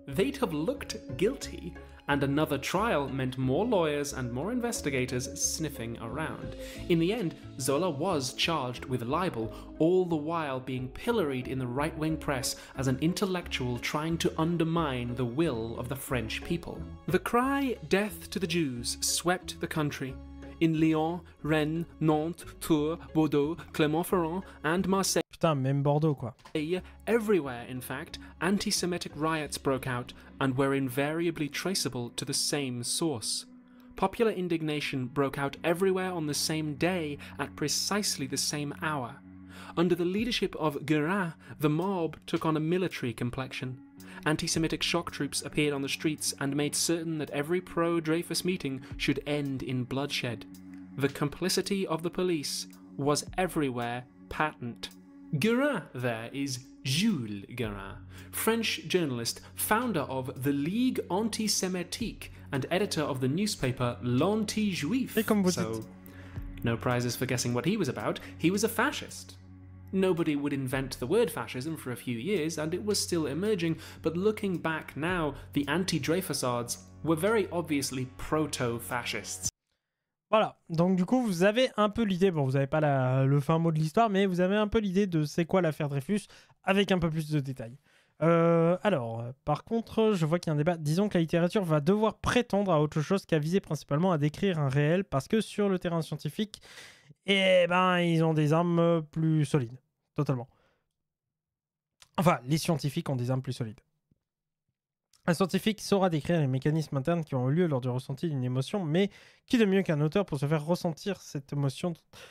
they'd have looked guilty, and another trial meant more lawyers and more investigators sniffing around. In the end, Zola was charged with libel, all the while being pilloried in the right-wing press as an intellectual trying to undermine the will of the French people. The cry, "Death to the Jews," swept the country. In Lyon, Rennes, Nantes, Tours, Bordeaux, Clermont-Ferrand, and Marseille, Putain, même Bordeaux, quoi. everywhere, in fact, anti-Semitic riots broke out and were invariably traceable to the same source. Popular indignation broke out everywhere on the same day at precisely the same hour. Under the leadership of Guérin, the mob took on a military complexion. Anti-Semitic shock troops appeared on the streets and made certain that every pro-Dreyfus meeting should end in bloodshed. The complicity of the police was everywhere patent. Guérin there is Jules Guérin, French journalist, founder of the Ligue Antisémitique and editor of the newspaper L'Anti-Juif. So, no prizes for guessing what he was about. He was a fascist. Nobody would invent the word fascism for a few years, and it was still emerging, but looking back now, the anti-Dreyfusards were very obviously proto-fascists. Voilà, donc du coup, vous avez un peu l'idée, bon, vous n'avez pas la, le fin mot de l'histoire, mais vous avez un peu l'idée de c'est quoi l'affaire Dreyfus, avec un peu plus de détails. Euh, alors, par contre, je vois qu'il y a un débat. Disons que la littérature va devoir prétendre à autre chose qu'à viser principalement à décrire un réel, parce que sur le terrain scientifique, eh ben, ils ont des armes plus solides. Totalement. Enfin, les scientifiques ont des armes plus solides. Un scientifique saura décrire les mécanismes internes qui ont eu lieu lors du ressenti d'une émotion, mais qui de mieux qu'un auteur pour se faire ressentir cette émotion?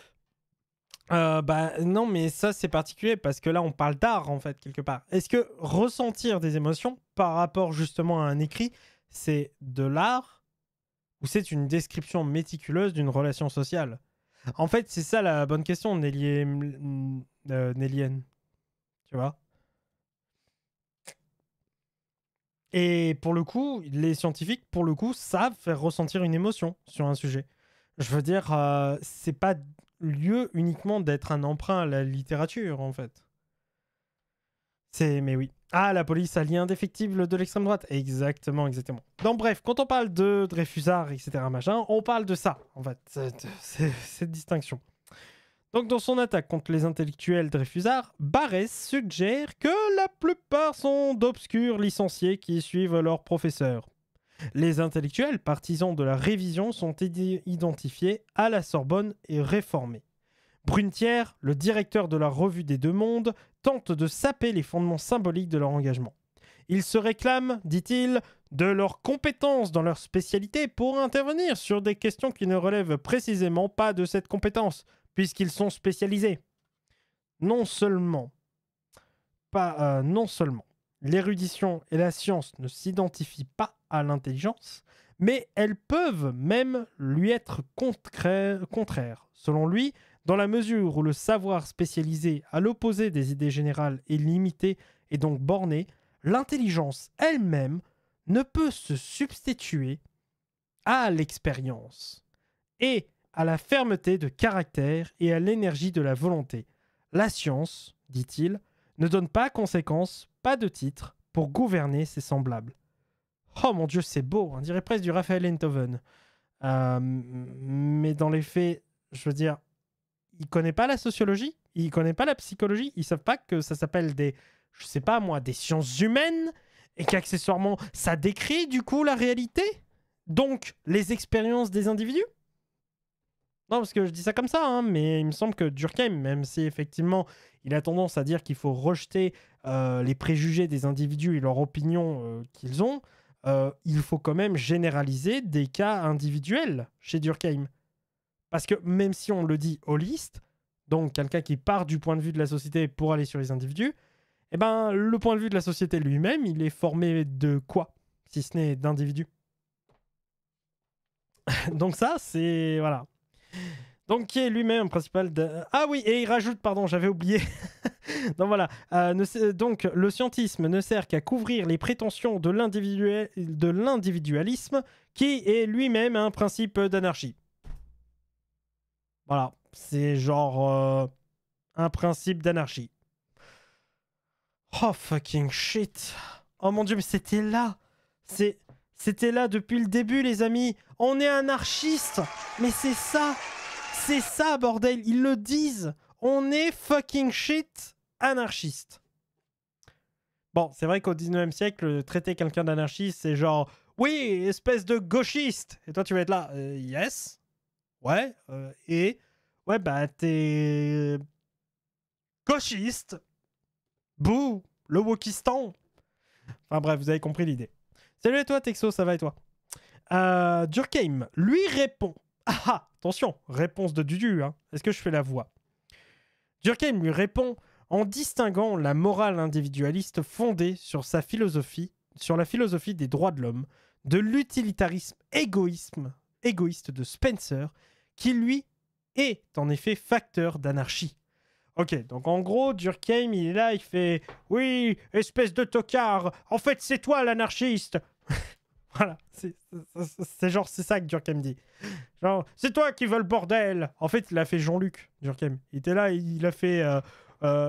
euh, Bah non, mais ça c'est particulier parce que là on parle d'art en fait, quelque part. Est-ce que ressentir des émotions par rapport justement à un écrit, c'est de l'art ou c'est une description méticuleuse d'une relation sociale? En fait, c'est ça la bonne question, Nelly... Euh, Nélienne. Tu vois? Et pour le coup, les scientifiques, pour le coup, savent faire ressentir une émotion sur un sujet. Je veux dire, euh, c'est pas lieu uniquement d'être un emprunt à la littérature, en fait. C'est... Mais oui. Ah, la police allie indéfectible de l'extrême droite. Exactement, exactement. Donc bref, quand on parle de Dreyfusard, et cetera, machin, on parle de ça, en fait. C'est, c'est, cette distinction. Donc dans son attaque contre les intellectuels Dreyfusards, Barès suggère que la plupart sont d'obscurs licenciés qui suivent leurs professeurs. Les intellectuels partisans de la révision sont identifiés à la Sorbonne et réformés. Brunetière, le directeur de la Revue des Deux Mondes, tente de saper les fondements symboliques de leur engagement. Ils se réclament, dit-il, de leurs compétences dans leur spécialité pour intervenir sur des questions qui ne relèvent précisément pas de cette compétence, puisqu'ils sont spécialisés. Non seulement, pas, euh, non seulement, l'érudition et la science ne s'identifient pas à l'intelligence, mais elles peuvent même lui être contraires. Selon lui, dans la mesure où le savoir spécialisé à l'opposé des idées générales est limité et donc borné, l'intelligence elle-même ne peut se substituer à l'expérience et à la fermeté de caractère et à l'énergie de la volonté. La science, dit-il, ne donne pas conséquence, pas de titre, pour gouverner ses semblables. Oh mon Dieu, c'est beau, on dirait presque du Raphaël Enthoven. Euh, mais dans les faits, je veux dire, il connaît pas la sociologie, il connaît pas la psychologie, ils savent pas que ça s'appelle des, je sais pas moi, des sciences humaines, et qu'accessoirement, ça décrit du coup la réalité, donc les expériences des individus. Non, parce que je dis ça comme ça, hein, mais il me semble que Durkheim, même si effectivement il a tendance à dire qu'il faut rejeter euh, les préjugés des individus et leur opinion euh, qu'ils ont, euh, il faut quand même généraliser des cas individuels chez Durkheim. Parce que même si on le dit holiste, donc quelqu'un qui part du point de vue de la société pour aller sur les individus, eh ben, le point de vue de la société lui-même, il est formé de quoi, si ce n'est d'individus. Donc ça, c'est... Voilà. Donc qui est lui-même principal de... Ah oui, et il rajoute, pardon, j'avais oublié. Donc voilà, euh, ne, donc le scientisme ne sert qu'à couvrir les prétentions de l'individualisme qui est lui-même un principe d'anarchie. Voilà, c'est genre euh, un principe d'anarchie. Oh fucking shit. Oh mon dieu, mais c'était là. C'est... C'était là depuis le début, les amis. On est anarchistes. Mais c'est ça. C'est ça, bordel. Ils le disent. On est fucking shit anarchistes. Bon, c'est vrai qu'au dix-neuvième siècle, traiter quelqu'un d'anarchiste, c'est genre... Oui, espèce de gauchiste. Et toi, tu vas être là. Euh, yes. Ouais. Euh, et... Ouais, bah, t'es... gauchiste. Bouh. Le wokistan. Enfin bref, vous avez compris l'idée. Salut à toi, Texo, ça va et toi? euh, Durkheim lui répond. Ah ah, attention, réponse de Dudu. Hein. Est-ce que je fais la voix? Durkheim lui répond en distinguant la morale individualiste fondée sur sa philosophie, sur la philosophie des droits de l'homme, de l'utilitarisme égoïsme, égoïste de Spencer, qui lui est en effet facteur d'anarchie. Ok, donc en gros, Durkheim, il est là, il fait « Oui, espèce de tocard, en fait, c'est toi l'anarchiste !» Voilà, c'est genre, c'est ça que Durkheim dit. Genre, c'est toi qui veux le bordel. En fait, il a fait Jean-Luc, Durkheim. Il était là, il a fait... Euh, euh...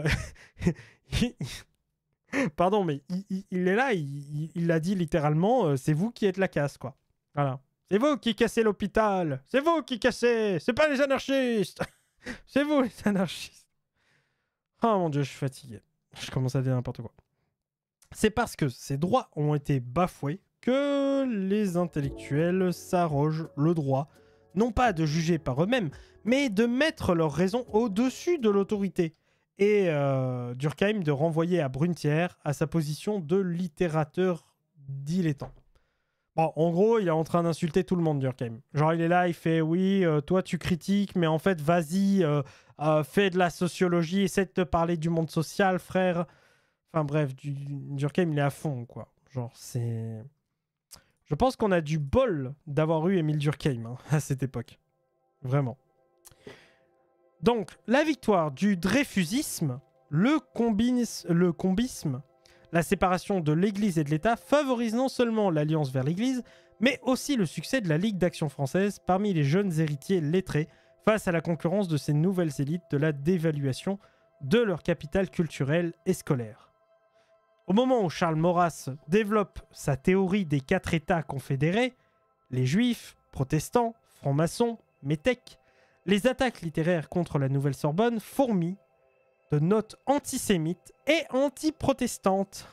Pardon, mais il, il, il est là, il, il a dit littéralement, euh, c'est vous qui êtes la casse, quoi. Voilà. C'est vous qui cassez l'hôpital. C'est vous qui cassez. C'est pas les anarchistes. C'est vous les anarchistes. Oh mon dieu, je suis fatigué. Je commence à dire n'importe quoi. C'est parce que ces droits ont été bafoués que les intellectuels s'arrogent le droit, non pas de juger par eux-mêmes, mais de mettre leur raison au-dessus de l'autorité. Et euh, Durkheim de renvoyer à Brunetière à sa position de littérateur dilettant. Bon, en gros, il est en train d'insulter tout le monde, Durkheim. Genre, il est là, il fait « Oui, euh, toi, tu critiques, mais en fait, vas-y, euh, euh, fais de la sociologie, essaie de te parler du monde social, frère. » Enfin bref, du, Durkheim, il est à fond, quoi. Genre, c'est... Je pense qu'on a du bol d'avoir eu Émile Durkheim hein, à cette époque. Vraiment. Donc, la victoire du dreyfusisme, le, combis, le combisme, la séparation de l'Église et de l'État favorise non seulement l'alliance vers l'Église, mais aussi le succès de la Ligue d'Action française parmi les jeunes héritiers lettrés face à la concurrence de ces nouvelles élites de la dévaluation de leur capital culturel et scolaire. Au moment où Charles Maurras développe sa théorie des quatre États confédérés, les Juifs, protestants, francs-maçons, métèques, les attaques littéraires contre la Nouvelle Sorbonne fourmillent de notes antisémites et anti-protestantes.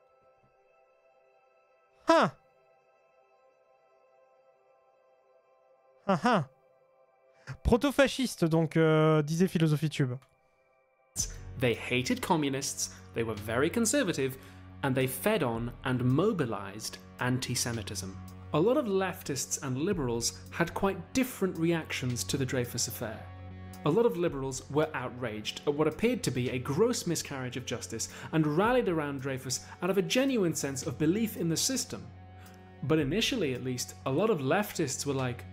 Ah ah ah Proto-fasciste, donc, euh, disait Philosophie Tube. They hated communists, they were very conservative, and they fed on and mobilized anti-Semitism. A lot of leftists and liberals had quite different reactions to the Dreyfus affair. A lot of liberals were outraged at what appeared to be a gross miscarriage of justice and rallied around Dreyfus out of a genuine sense of belief in the system. But initially, at least, a lot of leftists were like,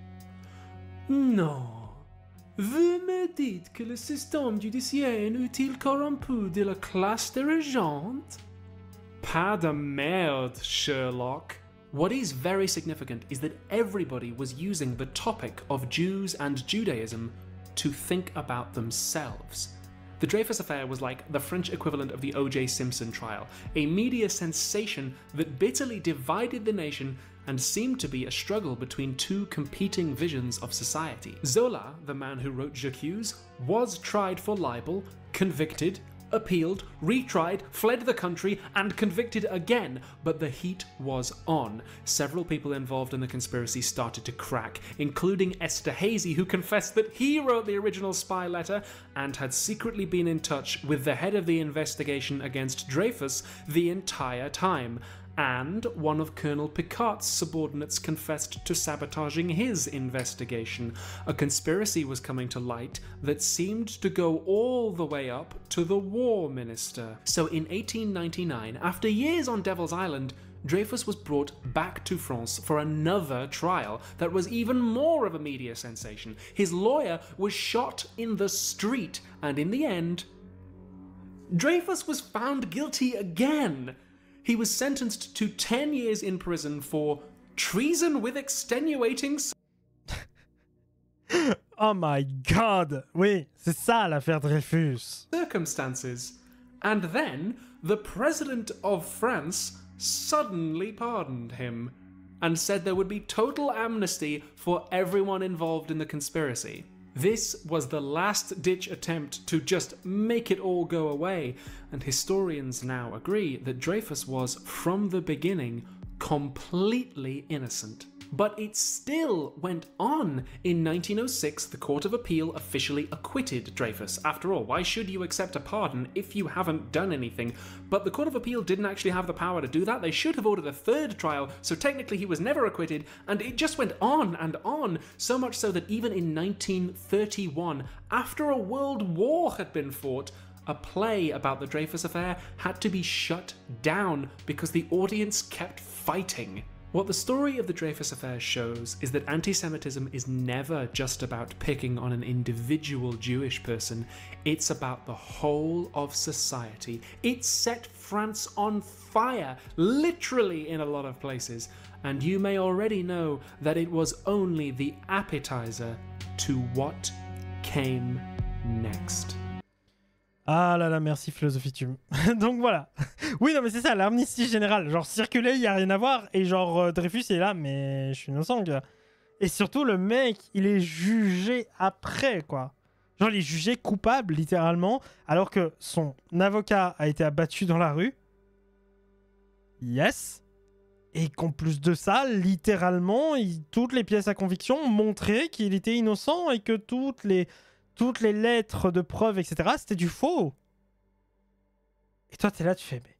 "Non, vous me dites que le système judiciaire est-il corrompu de la classe dirigeante? Pas de merde, Sherlock." What is very significant is that everybody was using the topic of Jews and Judaism to think about themselves. The Dreyfus affair was like the French equivalent of the O J Simpson trial, a media sensation that bitterly divided the nation and seemed to be a struggle between two competing visions of society. Zola, the man who wrote J'accuse, was tried for libel, convicted, appealed, retried, fled the country, and convicted again, but the heat was on. Several people involved in the conspiracy started to crack, including Esterhazy, who confessed that he wrote the original spy letter and had secretly been in touch with the head of the investigation against Dreyfus the entire time. And one of Colonel Picquart's subordinates confessed to sabotaging his investigation. A conspiracy was coming to light that seemed to go all the way up to the War Minister. So in eighteen ninety-nine, after years on Devil's Island, Dreyfus was brought back to France for another trial that was even more of a media sensation. His lawyer was shot in the street, and in the end, Dreyfus was found guilty again. He was sentenced to ten years in prison for treason with extenuating... Oh my god! Oui, c'est ça l'affaire Dreyfus. ...circumstances. And then, the President of France suddenly pardoned him and said there would be total amnesty for everyone involved in the conspiracy. This was the last-ditch attempt to just make it all go away, and historians now agree that Dreyfus was, from the beginning, completely innocent. But it still went on. In nineteen oh six, the Court of Appeal officially acquitted Dreyfus. After all, why should you accept a pardon if you haven't done anything? But the Court of Appeal didn't actually have the power to do that. They should have ordered a third trial, so technically he was never acquitted, and it just went on and on, so much so that even in nineteen thirty-one, after a world war had been fought, a play about the Dreyfus affair had to be shut down because the audience kept fighting. What the story of the Dreyfus affair shows is that anti-Semitism is never just about picking on an individual Jewish person, it's about the whole of society. It set France on fire, literally in a lot of places, and you may already know that it was only the appetizer to what came next. Ah là là, merci Philosophie Tube. Donc voilà. Oui, non mais c'est ça, l'amnistie générale. Genre circuler, il n'y a rien à voir. Et genre euh, Dreyfus il est là, mais je suis innocent, gars. Et surtout, le mec, il est jugé après, quoi. Genre, il est jugé coupable, littéralement, alors que son avocat a été abattu dans la rue. Yes. Et qu'en plus de ça, littéralement, il, toutes les pièces à conviction montraient qu'il était innocent et que toutes les... toutes les lettres de preuves, et cetera, c'était du faux. Et toi, t'es là, tu fais... Mais...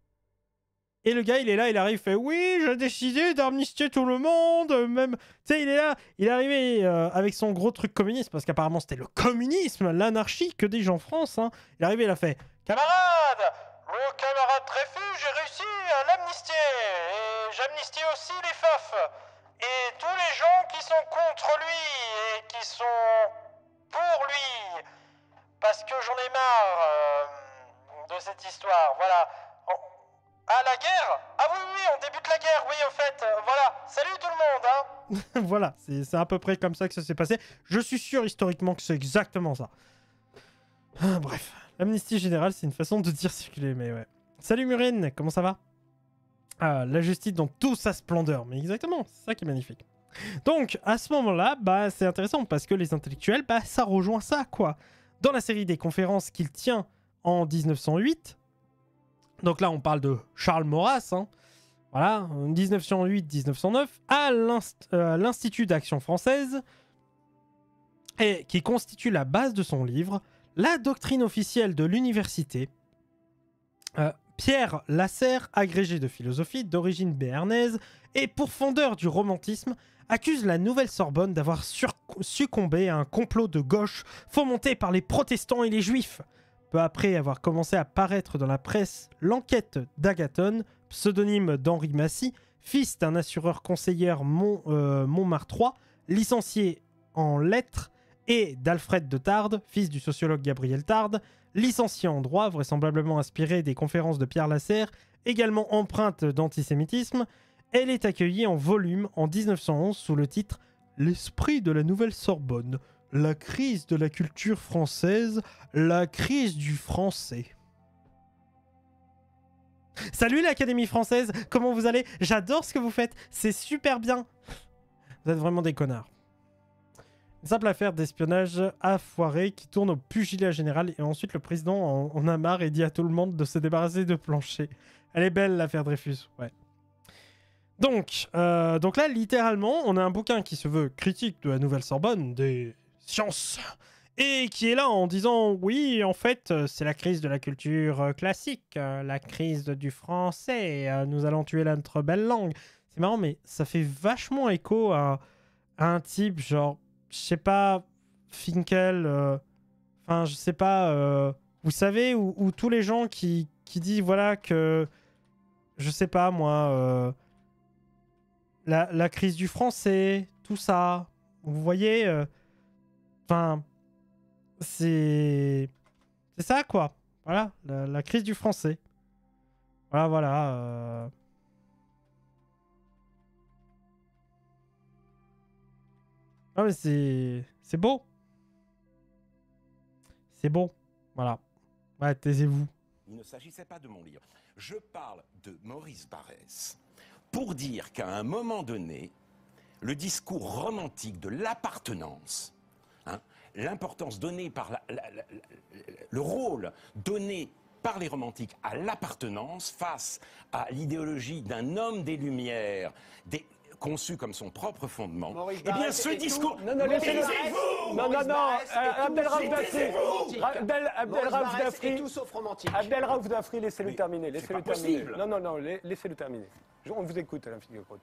Et le gars, il est là, il arrive, il fait « Oui, j'ai décidé d'amnistier tout le monde, même... » Tu sais, il est là, il est arrivé euh, avec son gros truc communiste, parce qu'apparemment, c'était le communisme, l'anarchie, que dis-je en France, hein. Il est arrivé, il a fait « Camarade, le camarade Dreyfus, j'ai réussi à l'amnistier, et j'amnistie aussi les feufs, et tous les gens qui sont contre lui, et qui sont... pour lui, parce que j'en ai marre euh, de cette histoire, voilà. On... Ah, la guerre? Ah oui, oui, on débute la guerre, oui, en fait, euh, voilà. Salut tout le monde, hein. Voilà, c'est à peu près comme ça que ça s'est passé. Je suis sûr historiquement que c'est exactement ça. Ah, bref, l'amnistie générale, c'est une façon de dire circuler, mais ouais. Salut Murine, comment ça va? Ah, la justice dans toute sa splendeur, mais exactement, c'est ça qui est magnifique. Donc, à ce moment-là, bah, c'est intéressant parce que les intellectuels, bah, ça rejoint ça, quoi. Dans la série des conférences qu'il tient en mille neuf cent huit, donc là, on parle de Charles Maurras, hein, voilà, mille neuf cent huit mille neuf cent neuf, à l'Institut d'Action Française, et qui constitue la base de son livre, La doctrine officielle de l'université. Euh, Pierre Lasserre, agrégé de philosophie d'origine béarnaise et pourfendeur du romantisme, accuse la Nouvelle Sorbonne d'avoir succombé à un complot de gauche fomenté par les protestants et les juifs. Peu après avoir commencé à paraître dans la presse l'enquête d'Agathon, pseudonyme d'Henri Massy, fils d'un assureur conseillère Mont, euh, Montmartrois, licencié en lettres, et d'Alfred de Tarde, fils du sociologue Gabriel Tarde, licencié en droit, vraisemblablement inspiré des conférences de Pierre Lasserre, également empreinte d'antisémitisme. Elle est accueillie en volume en mille neuf cent onze sous le titre « L'esprit de la Nouvelle Sorbonne, la crise de la culture française, la crise du français ». Salut l'Académie française, comment vous allez? J'adore ce que vous faites, c'est super bien. Vous êtes vraiment des connards. Une simple affaire d'espionnage affoirée qui tourne au pugilat général et ensuite le président en, en a marre et dit à tout le monde de se débarrasser de Plancher. Elle est belle l'affaire Dreyfus, ouais. Donc, euh, donc là, littéralement, on a un bouquin qui se veut critique de la Nouvelle Sorbonne, des sciences, et qui est là en disant, oui, en fait, c'est la crise de la culture classique, la crise du français, nous allons tuer notre belle langue. C'est marrant, mais ça fait vachement écho à, à un type, genre, je sais pas, Finkel, enfin, euh, je sais pas, euh, vous savez, où, où tous les gens qui, qui disent, voilà, que, je sais pas, moi... Euh, La, la crise du français, tout ça. Vous voyez, enfin, euh, c'est c'est ça quoi. Voilà, la, la crise du français. Voilà, voilà. Euh... Ah mais c'est c'est beau, c'est beau. Voilà. Ouais, taisez-vous. Il ne s'agissait pas de mon livre. Je parle de Maurice Barrès pour dire qu'à un moment donné, le discours romantique de l'appartenance, hein, l'importance donnée par la, la, la, la, le rôle donné par les romantiques à l'appartenance face à l'idéologie d'un homme des Lumières, des, conçu comme son propre fondement, Maurice eh bien Barrès ce et discours... tout. Non, non, laissez-vous. Non, non, non, euh, Abdel Raouf Dafri, Abdel, Abdel Raouf Dafri, tout sauf romantique. Abdel Raouf Dafri, laissez-le terminer, laissez-le pas terminer. possible. Non, non, non, laissez-le terminer. Je- On vous écoute, Alain Finkielkraut.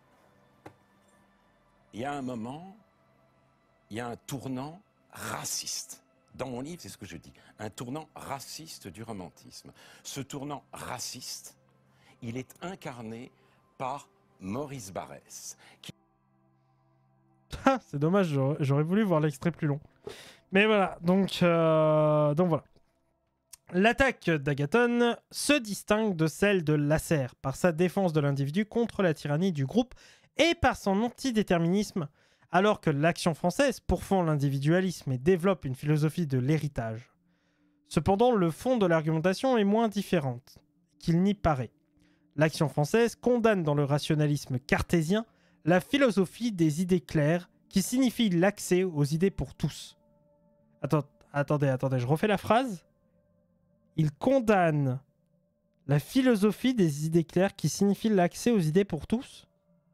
Il y a un moment, il y a un tournant raciste. Dans mon livre, c'est ce que je dis, un tournant raciste du romantisme. Ce tournant raciste, il est incarné par Maurice Barrès. Qui... C'est dommage, j'aurais, j'aurais voulu voir l'extrait plus long. Mais voilà, donc, euh, donc voilà. L'attaque d'Agathon se distingue de celle de Lasserre par sa défense de l'individu contre la tyrannie du groupe et par son antidéterminisme, alors que l'Action française pourfend l'individualisme et développe une philosophie de l'héritage. Cependant, le fond de l'argumentation est moins différent qu'il n'y paraît. L'Action française condamne dans le rationalisme cartésien la philosophie des idées claires qui signifie l'accès aux idées pour tous. Attends, attendez, attendez, je refais la phrase. Il condamne la philosophie des idées claires qui signifie l'accès aux idées pour tous.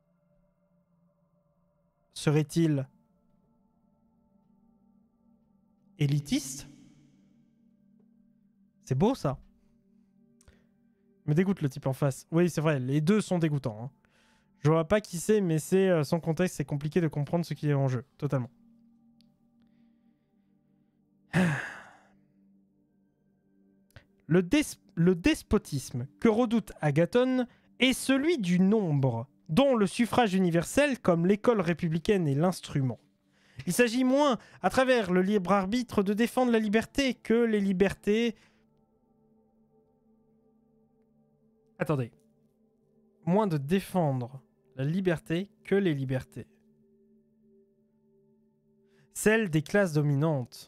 Serait-il élitiste? C'est beau ça. Il me dégoûte le type en face. Oui, c'est vrai, les deux sont dégoûtants. Hein. Je vois pas qui c'est, mais c'est euh, sans contexte, c'est compliqué de comprendre ce qui est en jeu. Totalement. Le, des le despotisme que redoute Agathon est celui du nombre, dont le suffrage universel comme l'école républicaine est l'instrument. Il s'agit moins, à travers le libre arbitre, de défendre la liberté que les libertés... Attendez. Moins de défendre la liberté que les libertés. Celle des classes dominantes.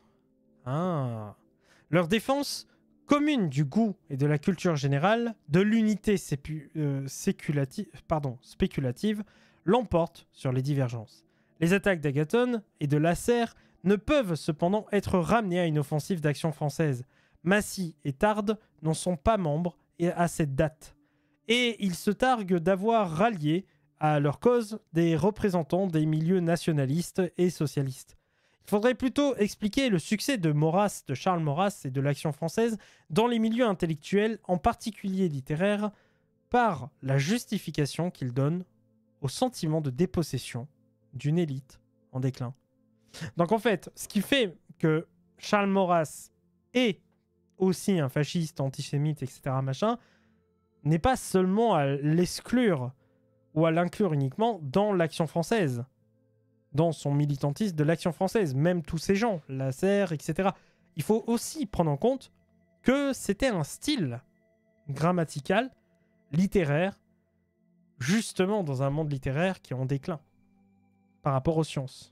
Ah. Leur défense commune du goût et de la culture générale, de l'unité euh, pardon, spéculative, l'emporte sur les divergences. Les attaques d'Agathon et de Lasserre ne peuvent cependant être ramenées à une offensive d'Action française. Massy et Tard n'en sont pas membres à cette date. Et ils se targuent d'avoir rallié à leur cause des représentants des milieux nationalistes et socialistes. Il faudrait plutôt expliquer le succès de Maurras, de Charles Maurras et de l'Action française dans les milieux intellectuels, en particulier littéraires, par la justification qu'il donne au sentiment de dépossession d'une élite en déclin. Donc en fait, ce qui fait que Charles Maurras est aussi un fasciste, antisémite, et cetera machin, n'est pas seulement à l'exclure ou à l'inclure uniquement dans l'Action française, dans son militantisme de l'Action française, même tous ces gens, Lasserre, et cetera. Il faut aussi prendre en compte que c'était un style grammatical, littéraire, justement dans un monde littéraire qui est en déclin par rapport aux sciences.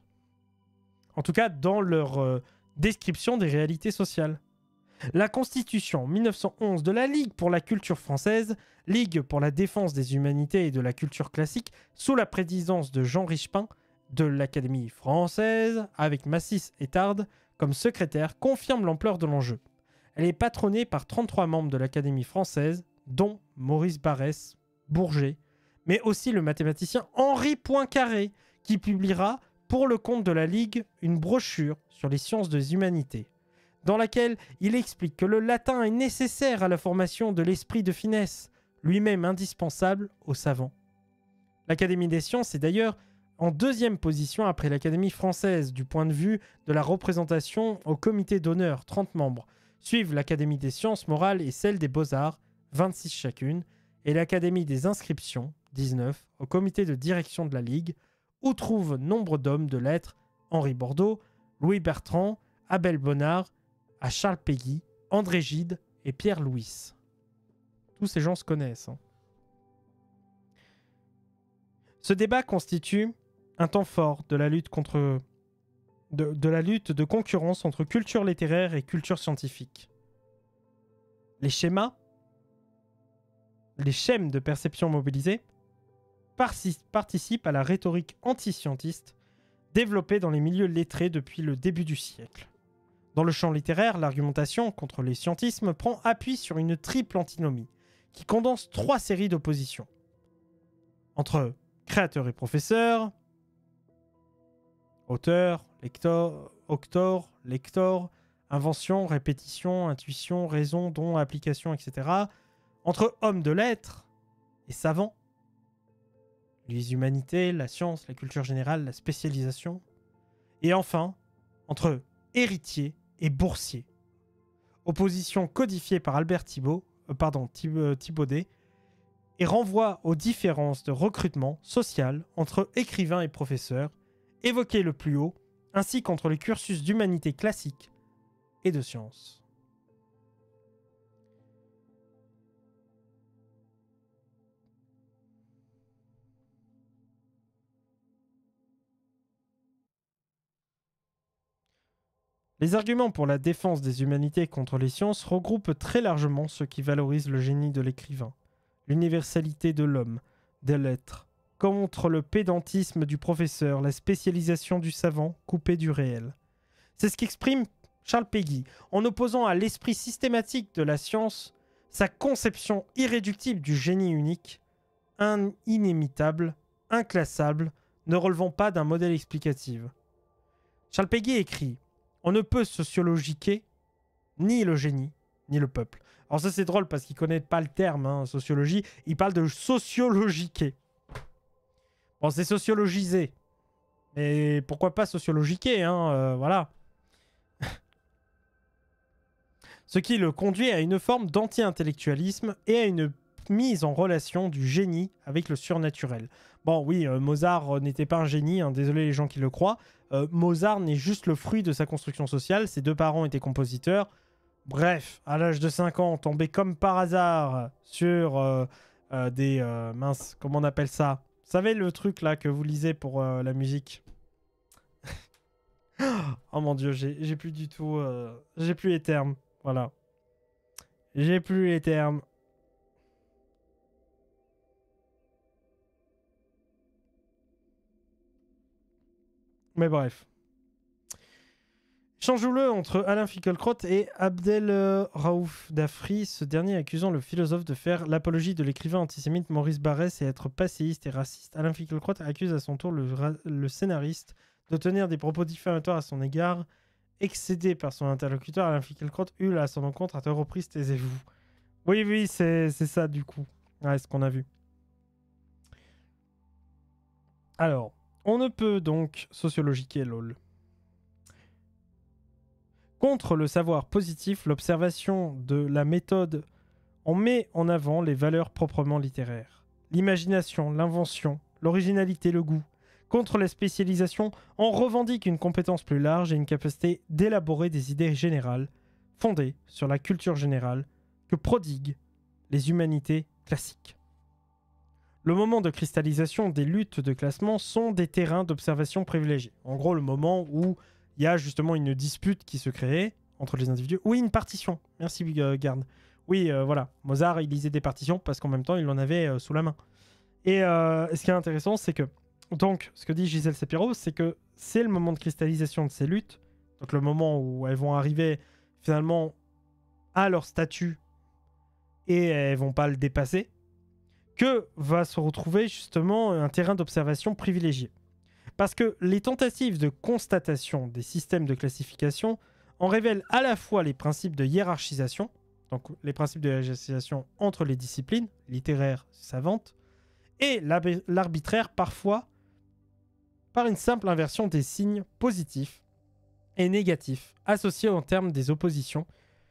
En tout cas, dans leur euh, description des réalités sociales. La Constitution mille neuf cent onze de la Ligue pour la culture française, Ligue pour la défense des humanités et de la culture classique, sous la présidence de Jean Richepin, de l'Académie française, avec Massis et Tard comme secrétaire, confirme l'ampleur de l'enjeu. Elle est patronnée par trente-trois membres de l'Académie française, dont Maurice Barrès, Bourget, mais aussi le mathématicien Henri Poincaré, qui publiera, pour le compte de la Ligue, une brochure sur les sciences des humanités, dans laquelle il explique que le latin est nécessaire à la formation de l'esprit de finesse, lui-même indispensable aux savants. L'Académie des sciences est d'ailleurs en deuxième position après l'Académie française du point de vue de la représentation au comité d'honneur, trente membres. Suivent l'Académie des sciences morales et celle des beaux-arts, vingt-six chacune, et l'Académie des inscriptions, dix-neuf, au comité de direction de la Ligue, où trouvent nombre d'hommes de lettres, Henri Bordeaux, Louis Bertrand, Abel Bonnard, à Charles Péguy, André Gide et Pierre Louis. Tous ces gens se connaissent. Hein. Ce débat constitue un temps fort de la lutte contre de, de la lutte de concurrence entre culture littéraire et culture scientifique. Les schémas, les schèmes de perception mobilisés participent à la rhétorique anti-scientiste développée dans les milieux lettrés depuis le début du siècle. Dans le champ littéraire, l'argumentation contre les scientismes prend appui sur une triple antinomie qui condense trois séries d'oppositions. Entre créateur et professeur, auteur, lecteur, octor, lector, invention, répétition, intuition, raison, don, application, et cetera. Entre homme de lettres et savant, les humanités, la science, la culture générale, la spécialisation. Et enfin, entre héritier et boursier. Opposition codifiée par Albert Thibault, euh, pardon, Thib Thibaudet, et renvoie aux différences de recrutement social entre écrivains et professeurs, évoquées le plus haut, ainsi qu'entre les cursus d'humanité classique et de sciences. Les arguments pour la défense des humanités contre les sciences regroupent très largement ceux qui valorisent le génie de l'écrivain, l'universalité de l'homme, des lettres, contre le pédantisme du professeur, la spécialisation du savant coupée du réel. C'est ce qu'exprime Charles Péguy, en opposant à l'esprit systématique de la science sa conception irréductible du génie unique, un inimitable, inclassable, ne relevant pas d'un modèle explicatif. Charles Péguy écrit « On ne peut sociologiquer ni le génie, ni le peuple ». Alors ça c'est drôle parce qu'il ne connaît pas le terme, hein, sociologie. Il parle de sociologiquer. Bon, c'est sociologiser. Mais pourquoi pas sociologiquer, hein, euh, voilà. Ce qui le conduit à une forme d'anti-intellectualisme et à une mise en relation du génie avec le surnaturel. Bon, oui, euh, Mozart euh, n'était pas un génie, hein, désolé les gens qui le croient. Euh, Mozart n'est juste le fruit de sa construction sociale. Ses deux parents étaient compositeurs. Bref, à l'âge de cinq ans, tombé comme par hasard sur euh, euh, des... Euh, mince, comment on appelle ça? Vous savez le truc là que vous lisez pour euh, la musique? Oh mon dieu, j'ai plus du tout... Euh, j'ai plus les termes. Voilà. J'ai plus les termes. Mais bref. Changeons-le entre Alain Finkielkraut et Abdel euh, Raouf Dafri, ce dernier accusant le philosophe de faire l'apologie de l'écrivain antisémite Maurice Barrès et être passéiste et raciste. Alain Finkielkraut accuse à son tour le, le scénariste de tenir des propos diffamatoires à son égard. Excédé par son interlocuteur, Alain Finkielkraut hurle à son encontre à deux reprises « Taisez-vous ». Oui, oui, c'est ça du coup. Ouais, ce qu'on a vu. Alors, on ne peut donc sociologiquer lol. Contre le savoir positif, l'observation de la méthode, on met en avant les valeurs proprement littéraires. L'imagination, l'invention, l'originalité, le goût. Contre la spécialisation, on revendique une compétence plus large et une capacité d'élaborer des idées générales, fondées sur la culture générale, que prodiguent les humanités classiques. Le moment de cristallisation des luttes de classement sont des terrains d'observation privilégiés. En gros, le moment où il y a justement une dispute qui se crée entre les individus. Oui, une partition. Merci, euh, Garde. Oui, euh, voilà. Mozart, il lisait des partitions parce qu'en même temps, il en avait euh, sous la main. Et euh, ce qui est intéressant, c'est que, donc, ce que dit Gisèle Sapiro, c'est que c'est le moment de cristallisation de ces luttes, donc le moment où elles vont arriver finalement à leur statut et elles vont pas le dépasser, que va se retrouver justement un terrain d'observation privilégié. Parce que les tentatives de constatation des systèmes de classification en révèlent à la fois les principes de hiérarchisation, donc les principes de hiérarchisation entre les disciplines, littéraires, savantes, et l'arbitraire parfois par une simple inversion des signes positifs et négatifs associés en termes des oppositions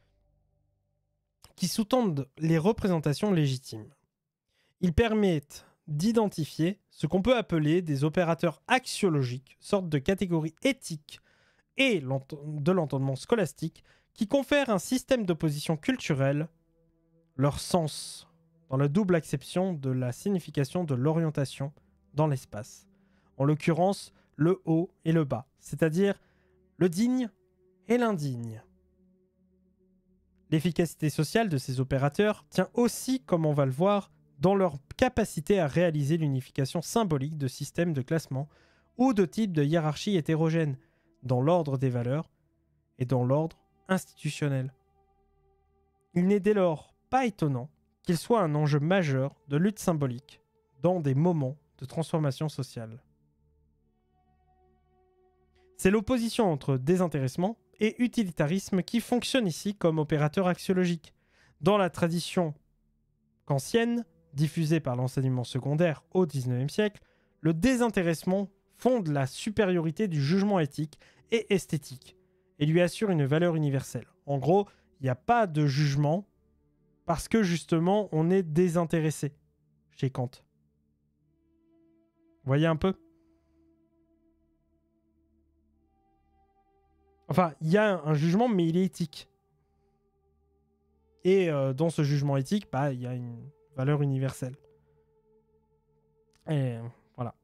qui sous-tendent les représentations légitimes. Ils permettent d'identifier ce qu'on peut appeler des opérateurs axiologiques, sorte de catégories éthiques et de l'entendement scolastique qui confèrent un système d'opposition culturelle leur sens dans la double acception de la signification de l'orientation dans l'espace. En l'occurrence, le haut et le bas, c'est-à-dire le digne et l'indigne. L'efficacité sociale de ces opérateurs tient aussi, comme on va le voir, dans leur capacité à réaliser l'unification symbolique de systèmes de classement ou de types de hiérarchie hétérogènes, dans l'ordre des valeurs et dans l'ordre institutionnel. Il n'est dès lors pas étonnant qu'il soit un enjeu majeur de lutte symbolique dans des moments de transformation sociale. C'est l'opposition entre désintéressement et utilitarisme qui fonctionne ici comme opérateur axiologique. Dans la tradition kantienne, diffusée par l'enseignement secondaire au dix-neuvième siècle, le désintéressement fonde la supériorité du jugement éthique et esthétique et lui assure une valeur universelle. En gros, il n'y a pas de jugement parce que justement on est désintéressé chez Kant. Vous voyez un peu ? Enfin, il y a un jugement, mais il est éthique. Et euh, dans ce jugement éthique, bah, il y a une valeur universelle. Et voilà.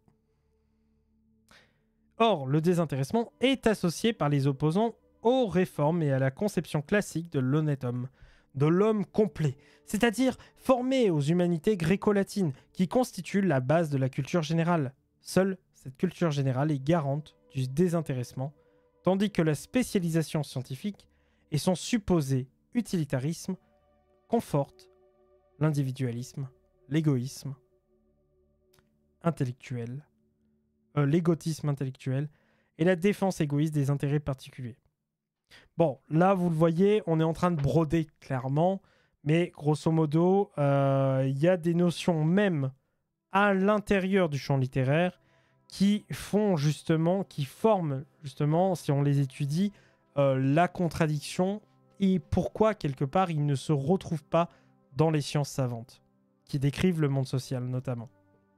Or, le désintéressement est associé par les opposants aux réformes et à la conception classique de l'honnête homme, de l'homme complet, c'est-à-dire formé aux humanités gréco-latines, qui constituent la base de la culture générale. Seule cette culture générale est garante du désintéressement, tandis que la spécialisation scientifique et son supposé utilitarisme confortent l'individualisme, l'égoïsme intellectuel, euh, l'égotisme intellectuel et la défense égoïste des intérêts particuliers. Bon, là, vous le voyez, on est en train de broder clairement, mais grosso modo, il euh, y a des notions même à l'intérieur du champ littéraire qui font justement, qui forment justement, si on les étudie, euh, la contradiction et pourquoi, quelque part, ils ne se retrouvent pas dans les sciences savantes, qui décrivent le monde social notamment.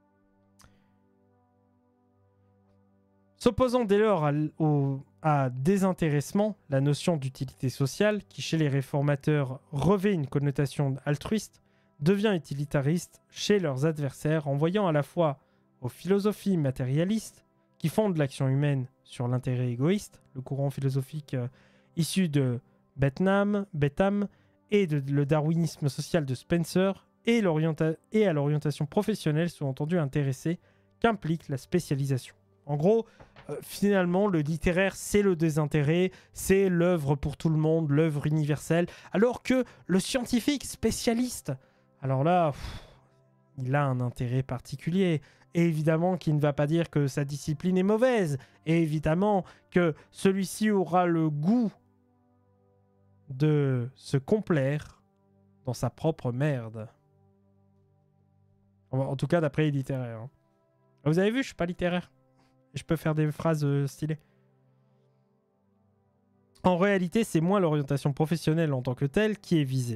S'opposant dès lors à, au, à désintéressement, la notion d'utilité sociale, qui chez les réformateurs revêt une connotation altruiste, devient utilitariste chez leurs adversaires en voyant à la fois aux philosophies matérialistes, qui fondent l'action humaine sur l'intérêt égoïste, le courant philosophique euh, issu de Bentham, Bentham et de, le darwinisme social de Spencer, et, et à l'orientation professionnelle sous-entendu intéressée qu'implique la spécialisation. En gros, euh, finalement, le littéraire, c'est le désintérêt, c'est l'œuvre pour tout le monde, l'œuvre universelle, alors que le scientifique spécialiste, alors là, pff, il a un intérêt particulier. Et évidemment qu'il ne va pas dire que sa discipline est mauvaise. Et évidemment que celui-ci aura le goût de se complaire dans sa propre merde. En tout cas, d'après les littéraires. Hein. Vous avez vu, je suis pas littéraire. Je peux faire des phrases euh, stylées. En réalité, c'est moins l'orientation professionnelle en tant que telle qui est visée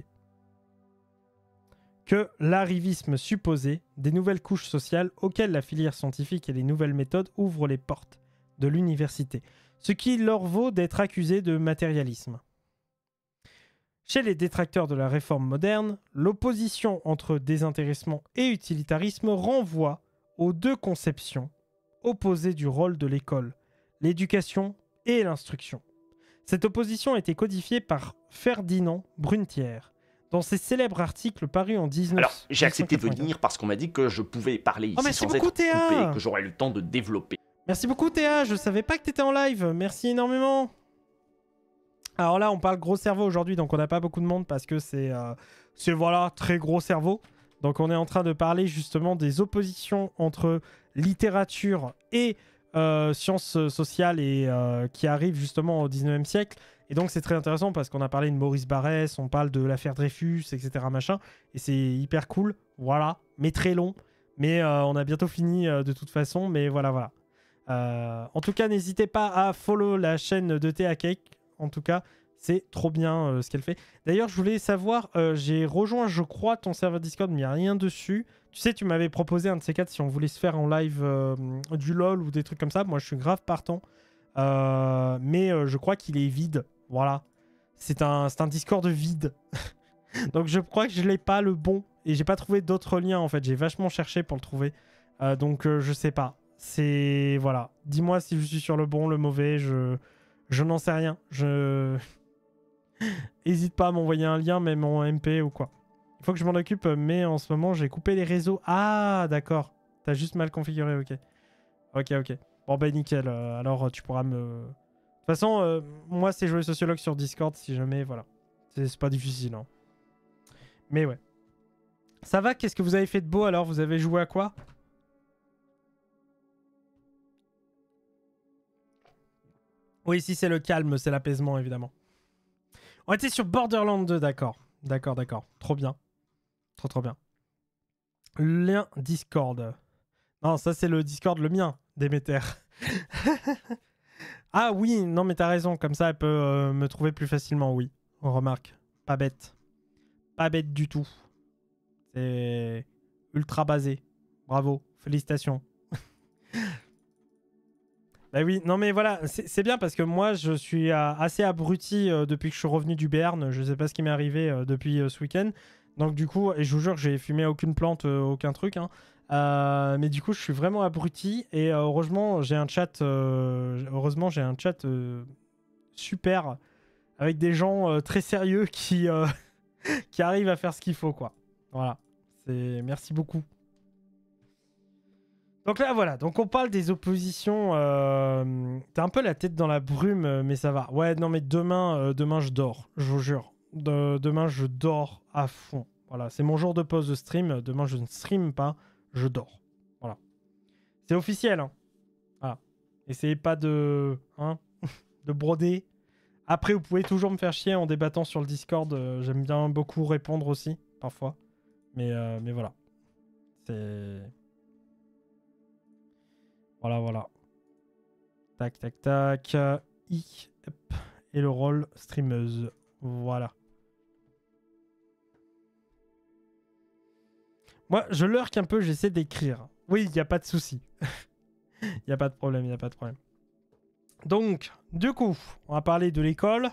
que l'arrivisme supposé des nouvelles couches sociales auxquelles la filière scientifique et les nouvelles méthodes ouvrent les portes de l'université, ce qui leur vaut d'être accusés de matérialisme. Chez les détracteurs de la réforme moderne, l'opposition entre désintéressement et utilitarisme renvoie aux deux conceptions opposées du rôle de l'école, l'éducation et l'instruction. Cette opposition a été codifiée par Ferdinand Brunetière dans ses célèbres articles parus en dix-neuf. Alors, j'ai accepté de venir parce qu'on m'a dit que je pouvais parler ici oh, sans beaucoup, être Théa. coupé, que j'aurais le temps de développer. Merci beaucoup Théa, je savais pas que t'étais en live, merci énormément. Alors là, on parle gros cerveau aujourd'hui, donc on n'a pas beaucoup de monde parce que c'est, euh, c'est voilà, très gros cerveau. Donc on est en train de parler justement des oppositions entre littérature et euh, sciences sociales et euh, qui arrivent justement au dix-neuvième siècle. Et donc c'est très intéressant parce qu'on a parlé de Maurice Barrès, on parle de l'affaire Dreyfus, et cetera machin. Et c'est hyper cool, voilà, mais très long. Mais euh, on a bientôt fini euh, de toute façon, mais voilà, voilà. Euh, en tout cas, n'hésitez pas à follow la chaîne de Théa Cake. En tout cas, c'est trop bien euh, ce qu'elle fait. D'ailleurs, je voulais savoir, euh, j'ai rejoint, je crois, ton serveur Discord, mais il n'y a rien dessus. Tu sais, tu m'avais proposé un de ces quatre si on voulait se faire en live euh, du LOL ou des trucs comme ça. Moi, je suis grave partant. Euh, mais euh, je crois qu'il est vide. Voilà. C'est un, c'est un Discord vide. Donc, je crois que je l'ai pas le bon. Et j'ai pas trouvé d'autres liens, en fait. J'ai vachement cherché pour le trouver. Euh, donc, euh, je sais pas. C'est... Voilà. Dis-moi si je suis sur le bon, le mauvais. Je... Je n'en sais rien. Je... N'hésite pas à m'envoyer un lien, même en M P ou quoi. Il faut que je m'en occupe, mais en ce moment, j'ai coupé les réseaux. Ah, d'accord. T'as juste mal configuré, ok. Ok, ok. Bon, bah nickel. Euh, alors, tu pourras me... De toute façon, euh, moi, c'est jouer sociologue sur Discord, si jamais, voilà. C'est pas difficile, hein. Mais ouais. Ça va? Qu'est-ce que vous avez fait de beau, alors? Vous avez joué à quoi? Oui, si c'est le calme, c'est l'apaisement, évidemment. On était sur Borderlands deux, d'accord. D'accord, d'accord. Trop bien. Trop, trop bien. Lien Discord. Non, ça, c'est le Discord, le mien, Déméter. Ah oui, non, mais t'as raison. Comme ça, elle peut euh, me trouver plus facilement, oui. On remarque. Pas bête. Pas bête du tout. C'est ultra basé. Bravo. Félicitations. Bah oui, non mais voilà, c'est bien parce que moi je suis euh, assez abruti euh, depuis que je suis revenu du Béarn. Je sais pas ce qui m'est arrivé euh, depuis euh, ce week-end. Donc du coup, et je vous jure que j'ai fumé aucune plante, euh, aucun truc. Hein. Euh, mais du coup, je suis vraiment abruti. Et euh, heureusement, j'ai un chat, euh, heureusement, j'ai un chat euh, super avec des gens euh, très sérieux qui, euh, qui arrivent à faire ce qu'il faut, quoi. Voilà. C'est merci beaucoup. Donc là, voilà. Donc on parle des oppositions. Euh... T'as un peu la tête dans la brume, mais ça va. Ouais, non, mais demain, euh, demain je dors. Je vous jure. De... Demain, je dors à fond. Voilà, c'est mon jour de pause de stream. Demain, je ne stream pas. Je dors. Voilà. C'est officiel. Hein. Voilà. Essayez pas de... Hein de broder. Après, vous pouvez toujours me faire chier en débattant sur le Discord. Euh, J'aime bien beaucoup répondre aussi, parfois. Mais, euh, mais voilà. C'est... Voilà, voilà. Tac, tac, tac. I. Hop. Et le rôle streameuse. Voilà. Moi, je lurk un peu, j'essaie d'écrire. Oui, il n'y a pas de souci. Il n'y a pas de problème, il n'y a pas de problème. Donc, du coup, on va parler de l'école.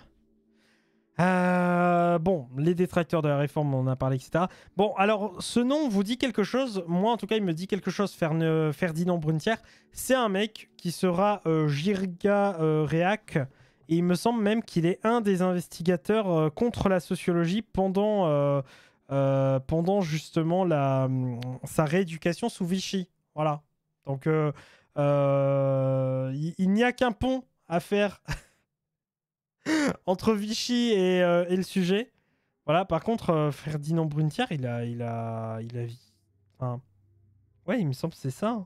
Euh, bon, les détracteurs de la réforme, on en a parlé, et cetera. Bon, alors, ce nom vous dit quelque chose. Moi, en tout cas, il me dit quelque chose, Fern Ferdinand Brunetière. C'est un mec qui sera euh, Jirga euh, Réac. Et il me semble même qu'il est un des investigateurs euh, contre la sociologie pendant, euh, euh, pendant justement la, sa rééducation sous Vichy. Voilà. Donc, euh, euh, il, il n'y a qu'un pont à faire... entre Vichy et, euh, et le sujet. Voilà, par contre, euh, Ferdinand Brunetière, il a, il a, il a... Enfin... Ouais, il me semble que c'est ça.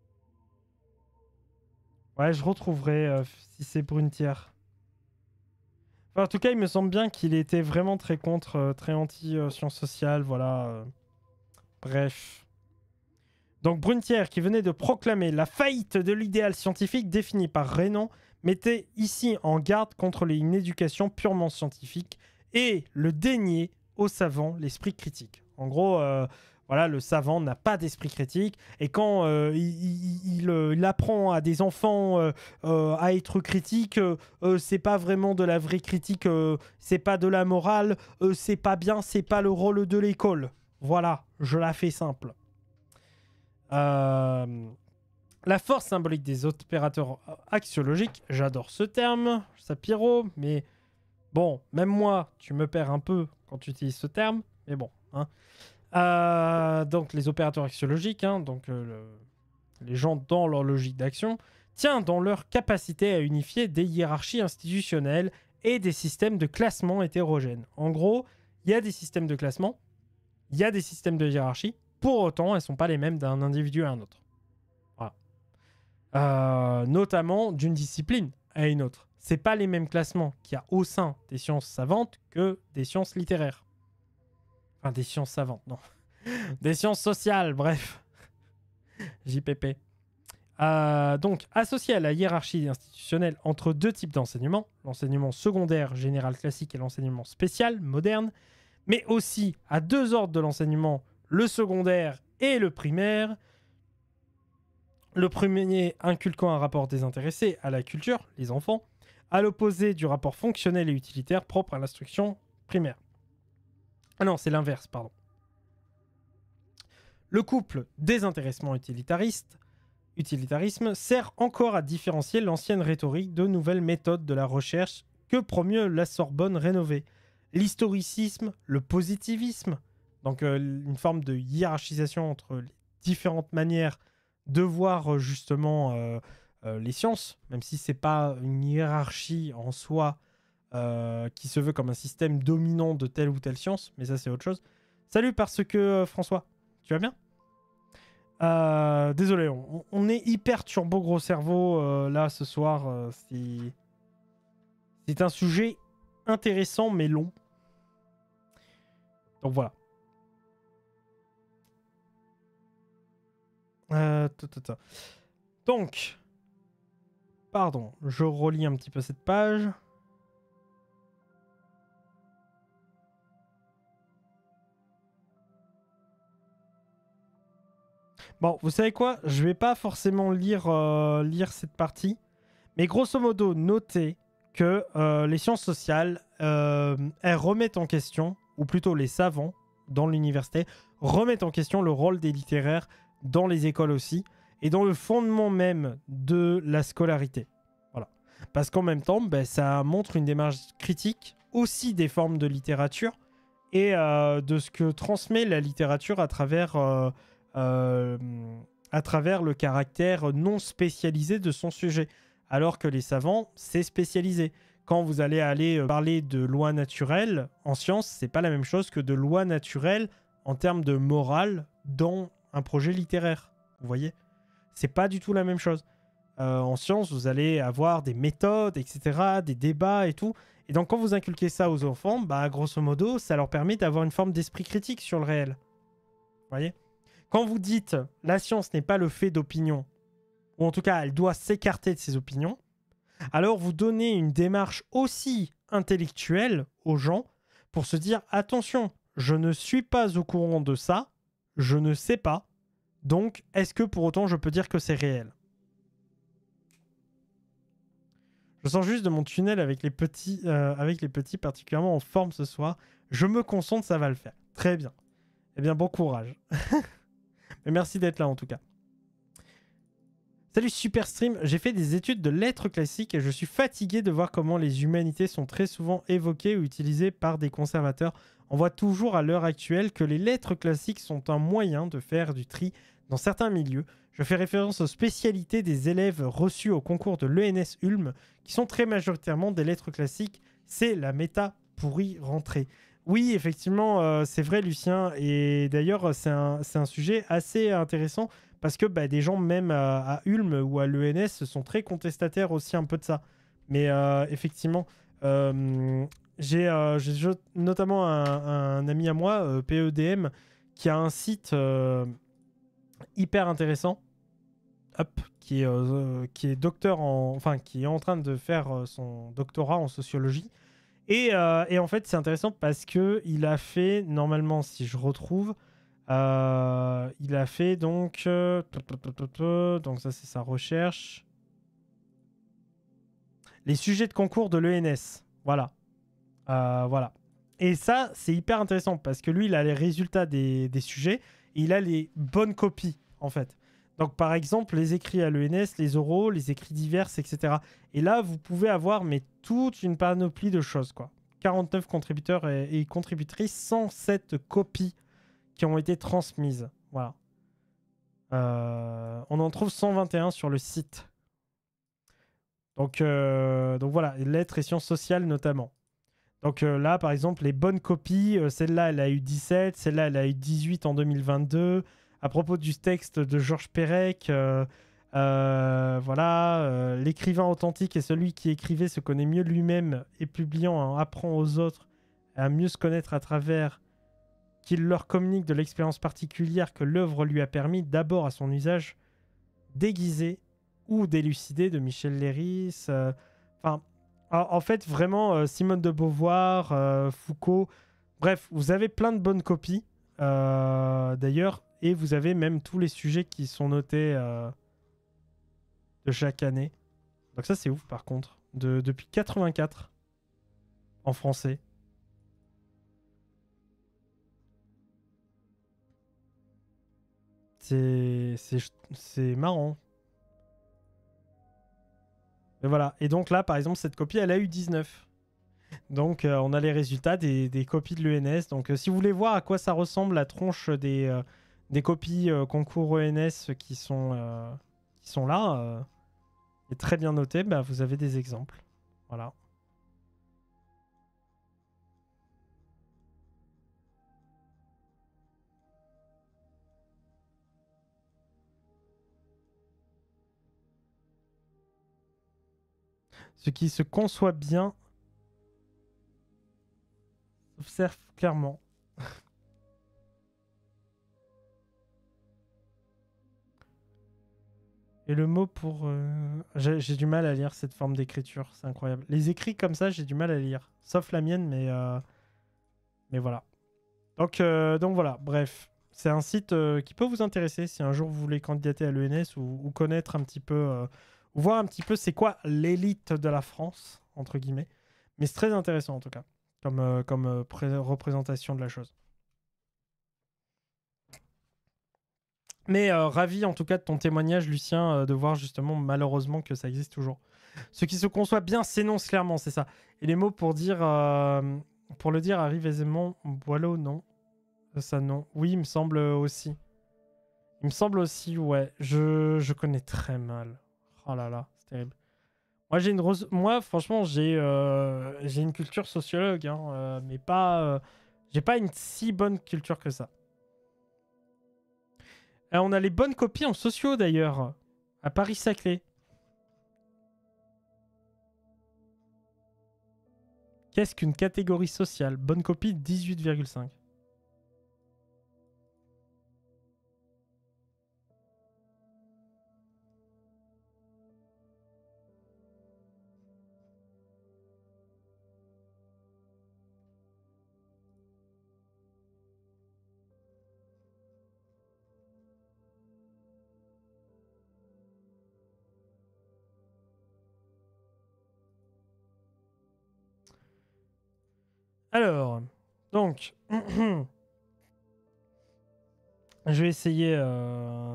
Ouais, je retrouverai euh, si c'est Brunetière. Enfin, en tout cas, il me semble bien qu'il était vraiment très contre, euh, très anti-sciences sociales, voilà. Euh... Bref. Donc Brunetière, qui venait de proclamer la faillite de l'idéal scientifique défini par Renan, mettait ici en garde contre une éducation purement scientifique et le dénier aux savants l'esprit critique. En gros, euh, voilà, le savant n'a pas d'esprit critique et quand euh, il, il, il, euh, il apprend à des enfants euh, euh, à être critiques, euh, euh, c'est pas vraiment de la vraie critique, euh, c'est pas de la morale, euh, c'est pas bien, c'est pas le rôle de l'école. Voilà, je la fais simple. Euh... La force symbolique des opérateurs axiologiques, j'adore ce terme, Sapiro, mais bon, même moi, tu me perds un peu quand tu utilises ce terme, mais bon. Hein. Euh, donc les opérateurs axiologiques, hein, donc euh, le, les gens dans leur logique d'action, tient dans leur capacité à unifier des hiérarchies institutionnelles et des systèmes de classement hétérogènes. En gros, il y a des systèmes de classement, il y a des systèmes de hiérarchie, pour autant, elles ne sont pas les mêmes d'un individu à un autre. Euh, notamment d'une discipline à une autre. C'est pas les mêmes classements qu'il y a au sein des sciences savantes que des sciences littéraires. Enfin, des sciences savantes, non. Des sciences sociales, bref. J P P. Euh, donc, associé à la hiérarchie institutionnelle entre deux types d'enseignement, l'enseignement secondaire général classique et l'enseignement spécial moderne, mais aussi à deux ordres de l'enseignement, le secondaire et le primaire. Le premier inculquant un rapport désintéressé à la culture, les enfants, à l'opposé du rapport fonctionnel et utilitaire propre à l'instruction primaire. Ah non, c'est l'inverse, pardon. Le couple désintéressement-utilitariste, utilitarisme, sert encore à différencier l'ancienne rhétorique de nouvelles méthodes de la recherche Que promeut la Sorbonne rénovée? L'historicisme, le positivisme, donc euh, une forme de hiérarchisation entre les différentes manières de voir euh, justement euh, euh, les sciences, même si c'est pas une hiérarchie en soi euh, qui se veut comme un système dominant de telle ou telle science, mais ça c'est autre chose. Salut parce que euh, François, tu vas bien? euh, Désolé, on, on est hyper turbo gros cerveau euh, là ce soir. Euh, c'est c'est un sujet intéressant mais long. Donc voilà. Euh, ta, ta, ta. Donc, pardon, je relis un petit peu cette page. Bon, vous savez quoi? Je vais pas forcément lire, euh, lire cette partie, mais grosso modo, notez que euh, les sciences sociales, euh, elles remettent en question, ou plutôt les savants dans l'université, remettent en question le rôle des littéraires dans les écoles aussi, et dans le fondement même de la scolarité. Voilà. Parce qu'en même temps, ben, ça montre une démarche critique aussi des formes de littérature et euh, de ce que transmet la littérature à travers, euh, euh, à travers le caractère non spécialisé de son sujet. Alors que les savants, c'est spécialisé. Quand vous allez aller parler de lois naturelles en sciences, c'est pas la même chose que de lois naturelles en termes de morale dans un projet littéraire. Vous voyez? C'est pas du tout la même chose. Euh, en sciences, vous allez avoir des méthodes, et cetera, des débats et tout. Et donc, quand vous inculquez ça aux enfants, bah, grosso modo, ça leur permet d'avoir une forme d'esprit critique sur le réel. Vous voyez? Quand vous dites « la science n'est pas le fait d'opinion », ou en tout cas, elle doit s'écarter de ses opinions, alors vous donnez une démarche aussi intellectuelle aux gens pour se dire « attention, je ne suis pas au courant de ça, je ne sais pas, donc est-ce que pour autant je peux dire que c'est réel ?» Je sens juste de mon tunnel avec les petits, euh, avec les petits particulièrement en forme ce soir. Je me concentre, ça va le faire. Très bien. Eh bien, bon courage. Mais merci d'être là en tout cas. Salut Superstream, j'ai fait des études de lettres classiques et je suis fatigué de voir comment les humanités sont très souvent évoquées ou utilisées par des conservateurs. On voit toujours à l'heure actuelle que les lettres classiques sont un moyen de faire du tri dans certains milieux. Je fais référence aux spécialités des élèves reçus au concours de l'E N S Ulm, qui sont très majoritairement des lettres classiques. C'est la méta pour y rentrer. Oui, effectivement, euh, c'est vrai Lucien, et d'ailleurs c'est un, c'est un sujet assez intéressant, parce que bah, des gens même à, à Ulm ou à l'E N S sont très contestataires aussi un peu de ça. Mais euh, effectivement, euh, j'ai euh, notamment un, un ami à moi, euh, P E D M, qui a un site euh, hyper intéressant, hop, qui est, euh, qui est docteur en, enfin qui est en train de faire son doctorat en sociologie. Et, euh, et en fait, c'est intéressant parce que il a fait normalement, si je retrouve. Euh, il a fait donc... Euh, donc ça, c'est sa recherche. Les sujets de concours de l'E N S. Voilà. Euh, voilà. Et ça, c'est hyper intéressant parce que lui, il a les résultats des, des sujets. Et il a les bonnes copies, en fait. Donc, par exemple, les écrits à l'E N S, les oraux, les écrits divers, et cetera. Et là, vous pouvez avoir mais toute une panoplie de choses, quoi. quarante-neuf contributeurs et, et contributrices, cent sept copies qui ont été transmises. Voilà. Euh, on en trouve cent vingt et un sur le site. Donc, euh, donc voilà, lettres et sciences sociales notamment. Donc euh, là, par exemple, les bonnes copies, euh, celle-là, elle a eu dix-sept, celle-là, elle a eu dix-huit en deux mille vingt-deux. À propos du texte de Georges Perec, euh, euh, voilà, euh, l'écrivain authentique est celui qui écrivait se connaît mieux lui-même et publiant apprend aux autres à mieux se connaître à travers qu'il leur communique de l'expérience particulière que l'œuvre lui a permis d'abord à son usage déguisé ou d'élucider de Michel Léris. Euh, enfin, en, en fait, vraiment, euh, Simone de Beauvoir, euh, Foucault, bref, vous avez plein de bonnes copies, euh, d'ailleurs, et vous avez même tous les sujets qui sont notés euh, de chaque année. Donc ça, c'est ouf, par contre. De, depuis quatre-vingt-quatre, en français. C'est marrant. Et voilà. Et donc là, par exemple, cette copie, elle a eu dix-neuf. Donc euh, on a les résultats des, des copies de l'E N S. Donc euh, si vous voulez voir à quoi ça ressemble la tronche des, euh, des copies euh, concours E N S qui sont, euh, qui sont là, euh, et très bien noté, bah, vous avez des exemples. Voilà. Ce qui se conçoit bien s'observe clairement. Et le mot pour... Euh... J'ai du mal à lire cette forme d'écriture, c'est incroyable. Les écrits comme ça, j'ai du mal à lire. Sauf la mienne, mais... Euh... Mais voilà. Donc, euh, donc voilà, bref. C'est un site euh, qui peut vous intéresser si un jour vous voulez candidater à l'E N S ou, ou connaître un petit peu... Euh... ou voir un petit peu c'est quoi l'élite de la France, entre guillemets. Mais c'est très intéressant en tout cas, comme, euh, comme euh, représentation de la chose. Mais euh, ravi en tout cas de ton témoignage, Lucien, euh, de voir justement malheureusement que ça existe toujours. Ce qui se conçoit bien s'énonce clairement, c'est ça. Et les mots pour dire, euh, pour le dire arrivent aisément. Boileau, non. Ça, non. Oui, il me semble aussi. Il me semble aussi, ouais. Je, je connais très mal. Oh là là, c'est terrible. Moi, j'ai une rose... Moi, franchement, j'ai euh, j'ai une culture sociologue, hein, euh, mais pas... Euh, j'ai pas une si bonne culture que ça. Alors, on a les bonnes copies en sociaux, d'ailleurs, à Paris-Saclay. Qu'est-ce qu'une catégorie sociale? Bonne copie, dix-huit virgule cinq. Alors, donc, je vais essayer... Euh...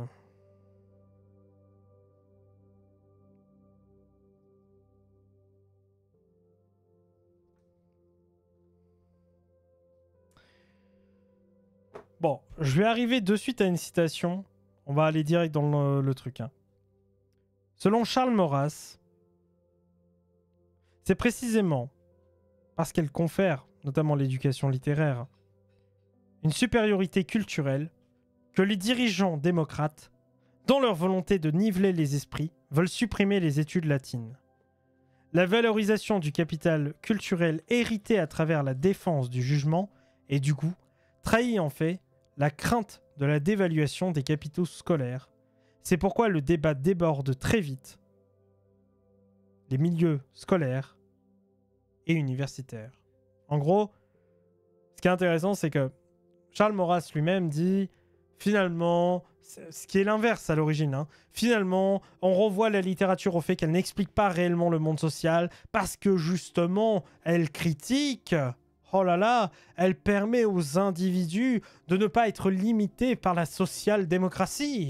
Bon, je vais arriver de suite à une citation. On va aller direct dans le, le truc. Hein. Selon Charles Maurras, c'est précisément parce qu'elle confère, notamment l'éducation littéraire, une supériorité culturelle que les dirigeants démocrates, dans leur volonté de niveler les esprits, veulent supprimer les études latines. La valorisation du capital culturel hérité à travers la défense du jugement et du goût trahit en fait la crainte de la dévaluation des capitaux scolaires. C'est pourquoi le débat déborde très vite les milieux scolaires et universitaires. En gros, ce qui est intéressant, c'est que Charles Maurras lui-même dit, finalement, ce qui est l'inverse à l'origine, hein, finalement, on revoit la littérature au fait qu'elle n'explique pas réellement le monde social, parce que justement, elle critique... Oh là là, elle permet aux individus de ne pas être limités par la social-démocratie.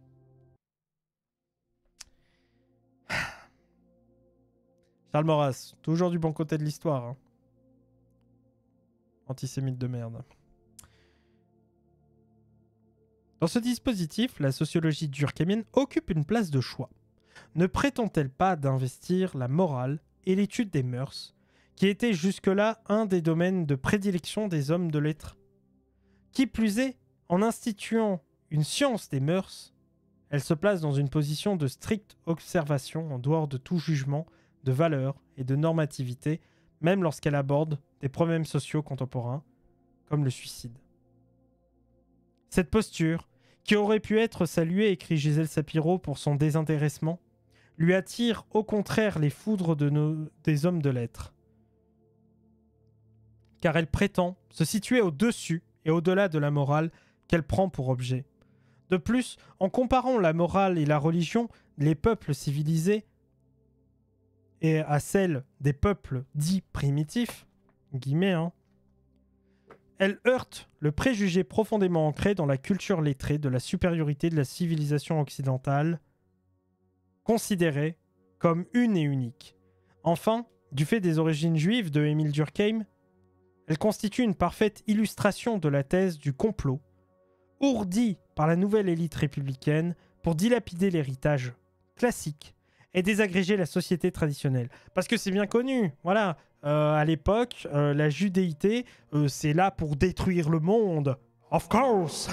Charles Maurras, toujours du bon côté de l'histoire. Hein. Antisémite de merde. Dans ce dispositif, la sociologie durkheimienne occupe une place de choix. Ne prétend-elle pas d'investir la morale et l'étude des mœurs, qui était jusque-là un des domaines de prédilection des hommes de lettres? Qui plus est, en instituant une science des mœurs, elle se place dans une position de stricte observation en dehors de tout jugement, de valeur et de normativité, même lorsqu'elle aborde des problèmes sociaux contemporains, comme le suicide. Cette posture, qui aurait pu être saluée, écrit Gisèle Sapiro, pour son désintéressement, lui attire au contraire les foudres de nos... des hommes de lettres. Car elle prétend se situer au-dessus et au-delà de la morale qu'elle prend pour objet. De plus, en comparant la morale et la religion, les peuples civilisés, et à celle des peuples dits primitifs, guillemets, hein, elle heurte le préjugé profondément ancré dans la culture lettrée de la supériorité de la civilisation occidentale, considérée comme une et unique. Enfin, du fait des origines juives de Émile Durkheim, elle constitue une parfaite illustration de la thèse du complot, ourdie par la nouvelle élite républicaine pour dilapider l'héritage classique et désagréger la société traditionnelle. Parce que c'est bien connu, voilà, euh, à l'époque, euh, la judéité, euh, c'est là pour détruire le monde, of course.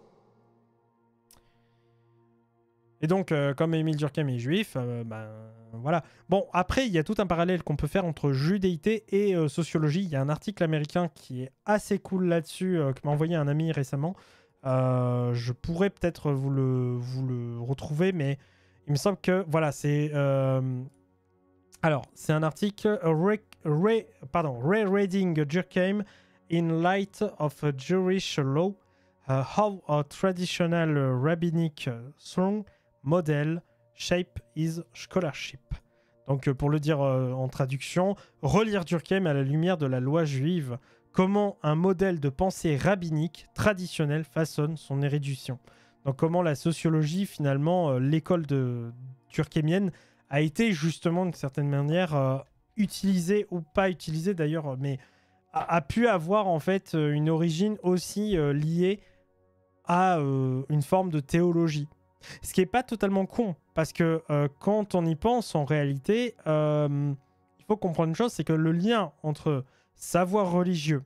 Et donc, euh, comme Émile Durkheim est juif, euh, ben voilà. Bon, après, il y a tout un parallèle qu'on peut faire entre judéité et euh, sociologie. Il y a un article américain qui est assez cool là-dessus, euh, que m'a envoyé un ami récemment. Euh, je pourrais peut-être vous le, vous le retrouver, mais il me semble que, voilà, c'est... Euh... Alors, c'est un article, uh, Ray, Ray, pardon, Rereading Durkheim in Light of a Jewish Law, uh, How a Traditional Rabbinic Song Model Shape His Scholarship. Donc, euh, pour le dire euh, en traduction, relire Durkheim à la lumière de la loi juive, comment un modèle de pensée rabbinique traditionnel façonne son érudition. Donc, comment la sociologie, finalement, euh, l'école de durkheimienne, a été justement, d'une certaine manière, euh, utilisée, ou pas utilisée d'ailleurs, mais a, a pu avoir, en fait, euh, une origine aussi euh, liée à euh, une forme de théologie. Ce qui n'est pas totalement con, parce que euh, quand on y pense, en réalité, euh, il faut comprendre une chose, c'est que le lien entre savoir religieux,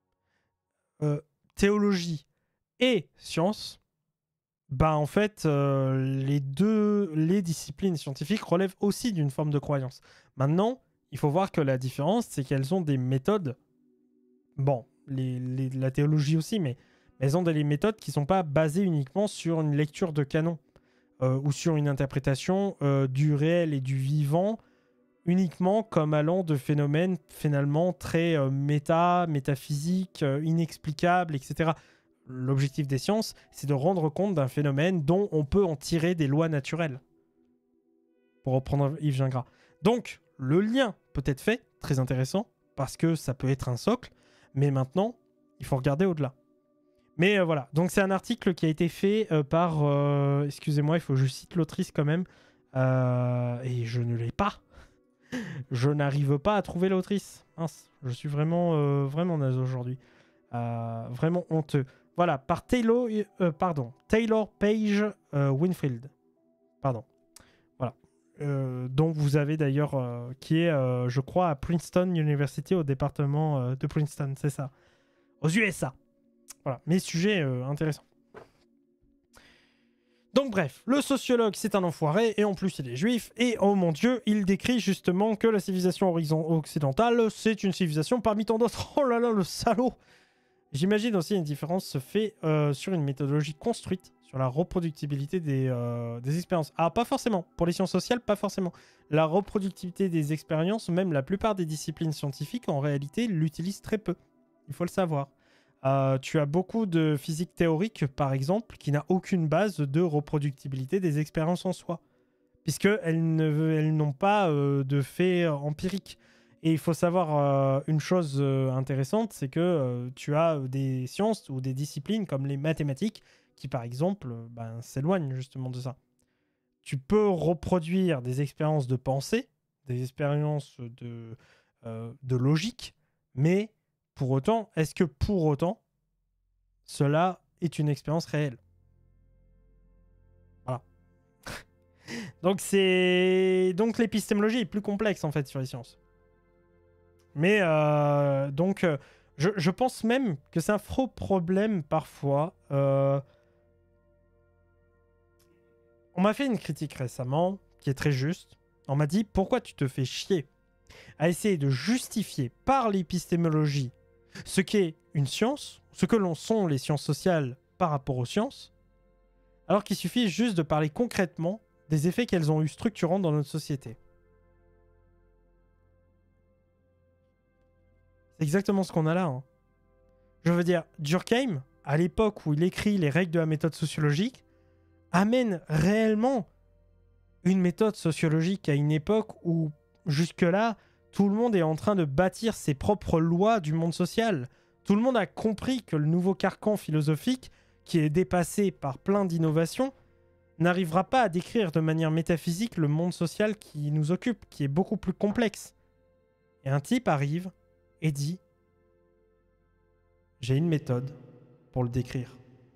euh, théologie et science, bah en fait, euh, les deux les disciplines scientifiques relèvent aussi d'une forme de croyance. Maintenant, il faut voir que la différence, c'est qu'elles ont des méthodes, bon, les, les, la théologie aussi, mais elles ont des méthodes qui ne sont pas basées uniquement sur une lecture de canon euh, ou sur une interprétation euh, du réel et du vivant uniquement comme allant de phénomènes finalement très euh, méta, métaphysiques, euh, inexplicables, et cetera. L'objectif des sciences, c'est de rendre compte d'un phénomène dont on peut en tirer des lois naturelles. Pour reprendre Yves Gingras. Donc, le lien peut être fait, très intéressant, parce que ça peut être un socle, mais maintenant, il faut regarder au-delà. Mais euh, voilà, donc c'est un article qui a été fait euh, par... Euh, excusez-moi, il faut que je cite l'autrice quand même. Euh, et je ne l'ai pas. Je n'arrive pas à trouver l'autrice. Mince, je suis vraiment, euh, vraiment naze aujourd'hui. Euh, vraiment honteux. Voilà, par Taylor, euh, pardon, Taylor Page euh, Winfield. Pardon. Voilà. Euh, dont vous avez d'ailleurs, euh, qui est, euh, je crois, à Princeton University, au département euh, de Princeton, c'est ça. Aux U S A. Voilà, mais sujet euh, intéressant. Donc bref, le sociologue c'est un enfoiré et en plus il est juif et oh mon dieu, il décrit justement que la civilisation occidentale c'est une civilisation parmi tant d'autres. Oh là là, le salaud. J'imagine aussi une différence se fait euh, sur une méthodologie construite sur la reproductibilité des, euh, des expériences. Ah, pas forcément. Pour les sciences sociales, pas forcément. La reproductibilité des expériences, même la plupart des disciplines scientifiques, en réalité, l'utilisent très peu. Il faut le savoir. Euh, tu as beaucoup de physique théorique, par exemple, qui n'a aucune base de reproductibilité des expériences en soi, puisqu'elles ne, elles n'ont pas euh, de faits empiriques. Et il faut savoir euh, une chose euh, intéressante, c'est que euh, tu as des sciences ou des disciplines comme les mathématiques qui, par exemple, euh, ben, s'éloignent justement de ça. Tu peux reproduire des expériences de pensée, des expériences de, euh, de logique, mais pour autant, est-ce que pour autant, cela est une expérience réelle? Voilà. Donc, c'est... Donc l'épistémologie est plus complexe, en fait, sur les sciences. Mais, euh, donc, euh, je, je pense même que c'est un faux problème, parfois. Euh... On m'a fait une critique récemment, qui est très juste. On m'a dit, pourquoi tu te fais chier à essayer de justifier par l'épistémologie ce qu'est une science, ce que l'on sont les sciences sociales par rapport aux sciences, alors qu'il suffit juste de parler concrètement des effets qu'elles ont eu structurants dans notre société. C'est exactement ce qu'on a là. Hein. Je veux dire, Durkheim, à l'époque où il écrit les règles de la méthode sociologique, amène réellement une méthode sociologique à une époque où, jusque-là, tout le monde est en train de bâtir ses propres lois du monde social. Tout le monde a compris que le nouveau carcan philosophique, qui est dépassé par plein d'innovations, n'arrivera pas à décrire de manière métaphysique le monde social qui nous occupe, qui est beaucoup plus complexe. Et un type arrive et dit « J'ai une méthode pour le décrire. »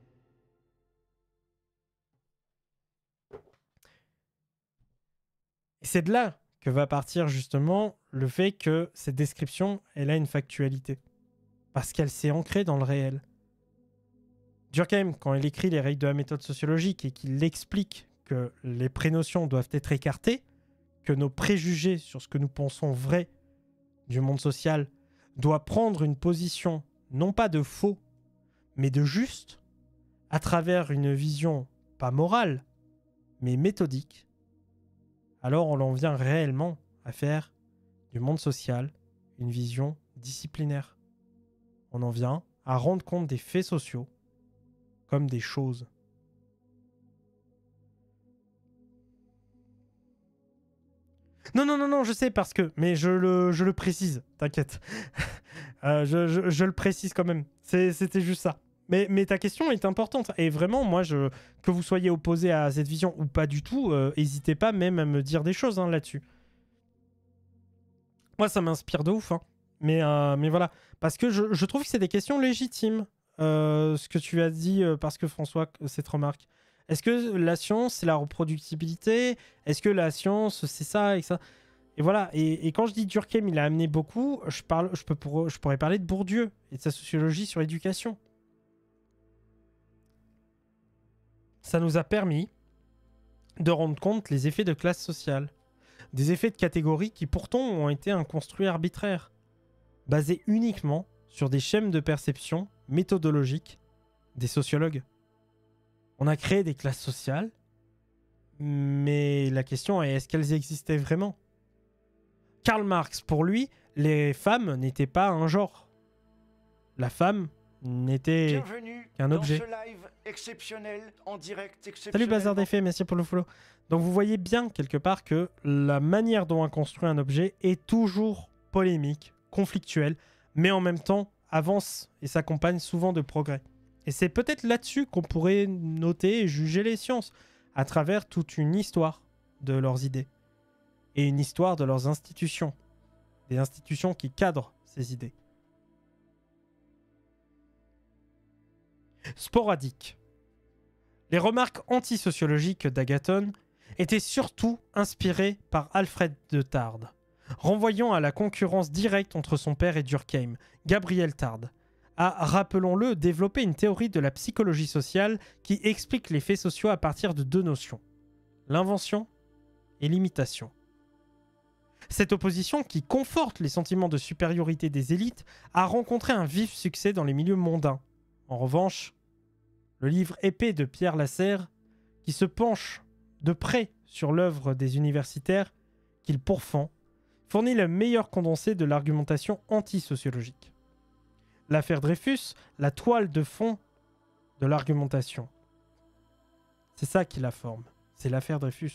Et c'est de là que va partir justement le fait que cette description, elle a une factualité. Parce qu'elle s'est ancrée dans le réel. Durkheim, quand il écrit les règles de la méthode sociologique et qu'il explique que les prénotions doivent être écartées, que nos préjugés sur ce que nous pensons vrai du monde social doivent prendre une position non pas de faux, mais de juste, à travers une vision pas morale, mais méthodique, alors on en vient réellement à faire du monde social une vision disciplinaire. On en vient à rendre compte des faits sociaux comme des choses. Non, non, non, non, je sais parce que... Mais je le, je le précise, t'inquiète. euh, je, je, je le précise quand même. C'était juste ça. Mais, mais ta question est importante. Et vraiment, moi, je, que vous soyez opposé à cette vision ou pas du tout, n'hésitez euh, pas même à me dire des choses hein, là-dessus. Moi, ça m'inspire de ouf. Hein. Mais, euh, mais voilà. Parce que je, je trouve que c'est des questions légitimes. Euh, ce que tu as dit, euh, parce que François, cette remarque. Est-ce que la science, c'est la reproductibilité? Est-ce que la science, c'est ça et ça? Et voilà. Et, et quand je dis Durkheim, il a amené beaucoup, je, parle, je, peux pour, je pourrais parler de Bourdieu et de sa sociologie sur l'éducation. Ça nous a permis de rendre compte les effets de classe sociale. Des effets de catégorie qui pourtant ont été un construit arbitraire, basés uniquement sur des schèmes de perception méthodologiques des sociologues. On a créé des classes sociales, mais la question est, est-ce qu'elles existaient vraiment? Karl Marx, pour lui, les femmes n'étaient pas un genre. La femme n'était qu'un objet. Dans ce live exceptionnel, en direct, Salut Bazar d'Effet, merci pour le follow. Donc vous voyez bien quelque part que la manière dont on construit un objet est toujours polémique, conflictuelle, mais en même temps avance et s'accompagne souvent de progrès. Et c'est peut-être là-dessus qu'on pourrait noter et juger les sciences, à travers toute une histoire de leurs idées. Et une histoire de leurs institutions. Des institutions qui cadrent ces idées. Sporadique. Les remarques antisociologiques d'Agathon étaient surtout inspirées par Alfred de Tard, renvoyant à la concurrence directe entre son père et Durkheim, Gabriel Tard a, rappelons-le, développé une théorie de la psychologie sociale qui explique les faits sociaux à partir de deux notions, l'invention et l'imitation. Cette opposition, qui conforte les sentiments de supériorité des élites, a rencontré un vif succès dans les milieux mondains. En revanche, le livre épais de Pierre Lasserre, qui se penche de près sur l'œuvre des universitaires qu'il pourfend, fournit le meilleur condensé de l'argumentation antisociologique. L'affaire Dreyfus, la toile de fond de l'argumentation. C'est ça qui la forme, c'est l'affaire Dreyfus.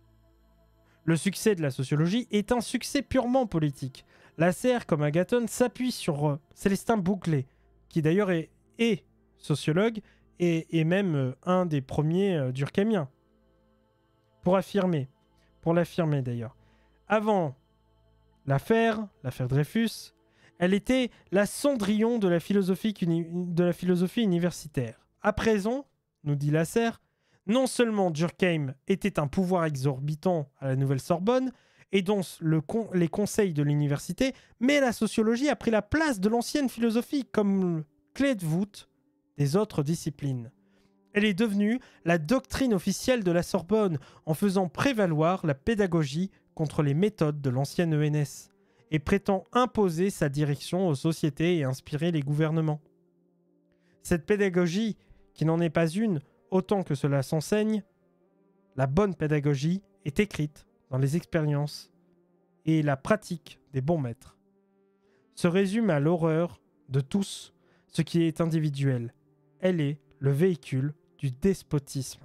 Le succès de la sociologie est un succès purement politique. Lasserre, comme Agathon, s'appuie sur euh, Célestin Bouclé, qui d'ailleurs est, est sociologue et, et même euh, un des premiers euh, durkheimiens. Pour affirmer, pour l'affirmer d'ailleurs. Avant l'affaire, l'affaire Dreyfus, elle était la Cendrillon de la philosophie, uni de la philosophie universitaire. À présent, nous dit Lasserre, non seulement Durkheim était un pouvoir exorbitant à la Nouvelle Sorbonne et dans le con les conseils de l'université, mais la sociologie a pris la place de l'ancienne philosophie comme clé de voûte des autres disciplines. Elle est devenue la doctrine officielle de la Sorbonne en faisant prévaloir la pédagogie contre les méthodes de l'ancienne E N S et prétend imposer sa direction aux sociétés et inspirer les gouvernements. Cette pédagogie, qui n'en est pas une, autant que cela s'enseigne, la bonne pédagogie est écrite dans les expériences et la pratique des bons maîtres. Se résume à l'horreur de tous ce qui est individuel. Elle est le véhicule du despotisme.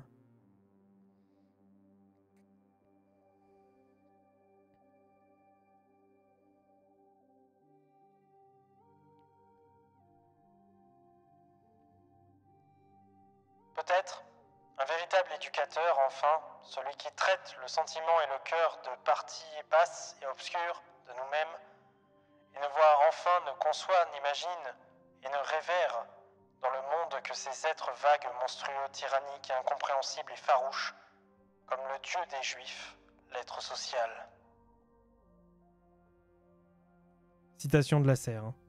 Peut-être un véritable éducateur, enfin, celui qui traite le sentiment et le cœur de parties basses et obscures de nous-mêmes, et ne voit enfin, ne conçoit, n'imagine et ne révère dans le monde que ces êtres vagues, monstrueux, tyranniques, incompréhensibles et farouches, comme le Dieu des Juifs, l'être social. Citation de Lasserre. Hein.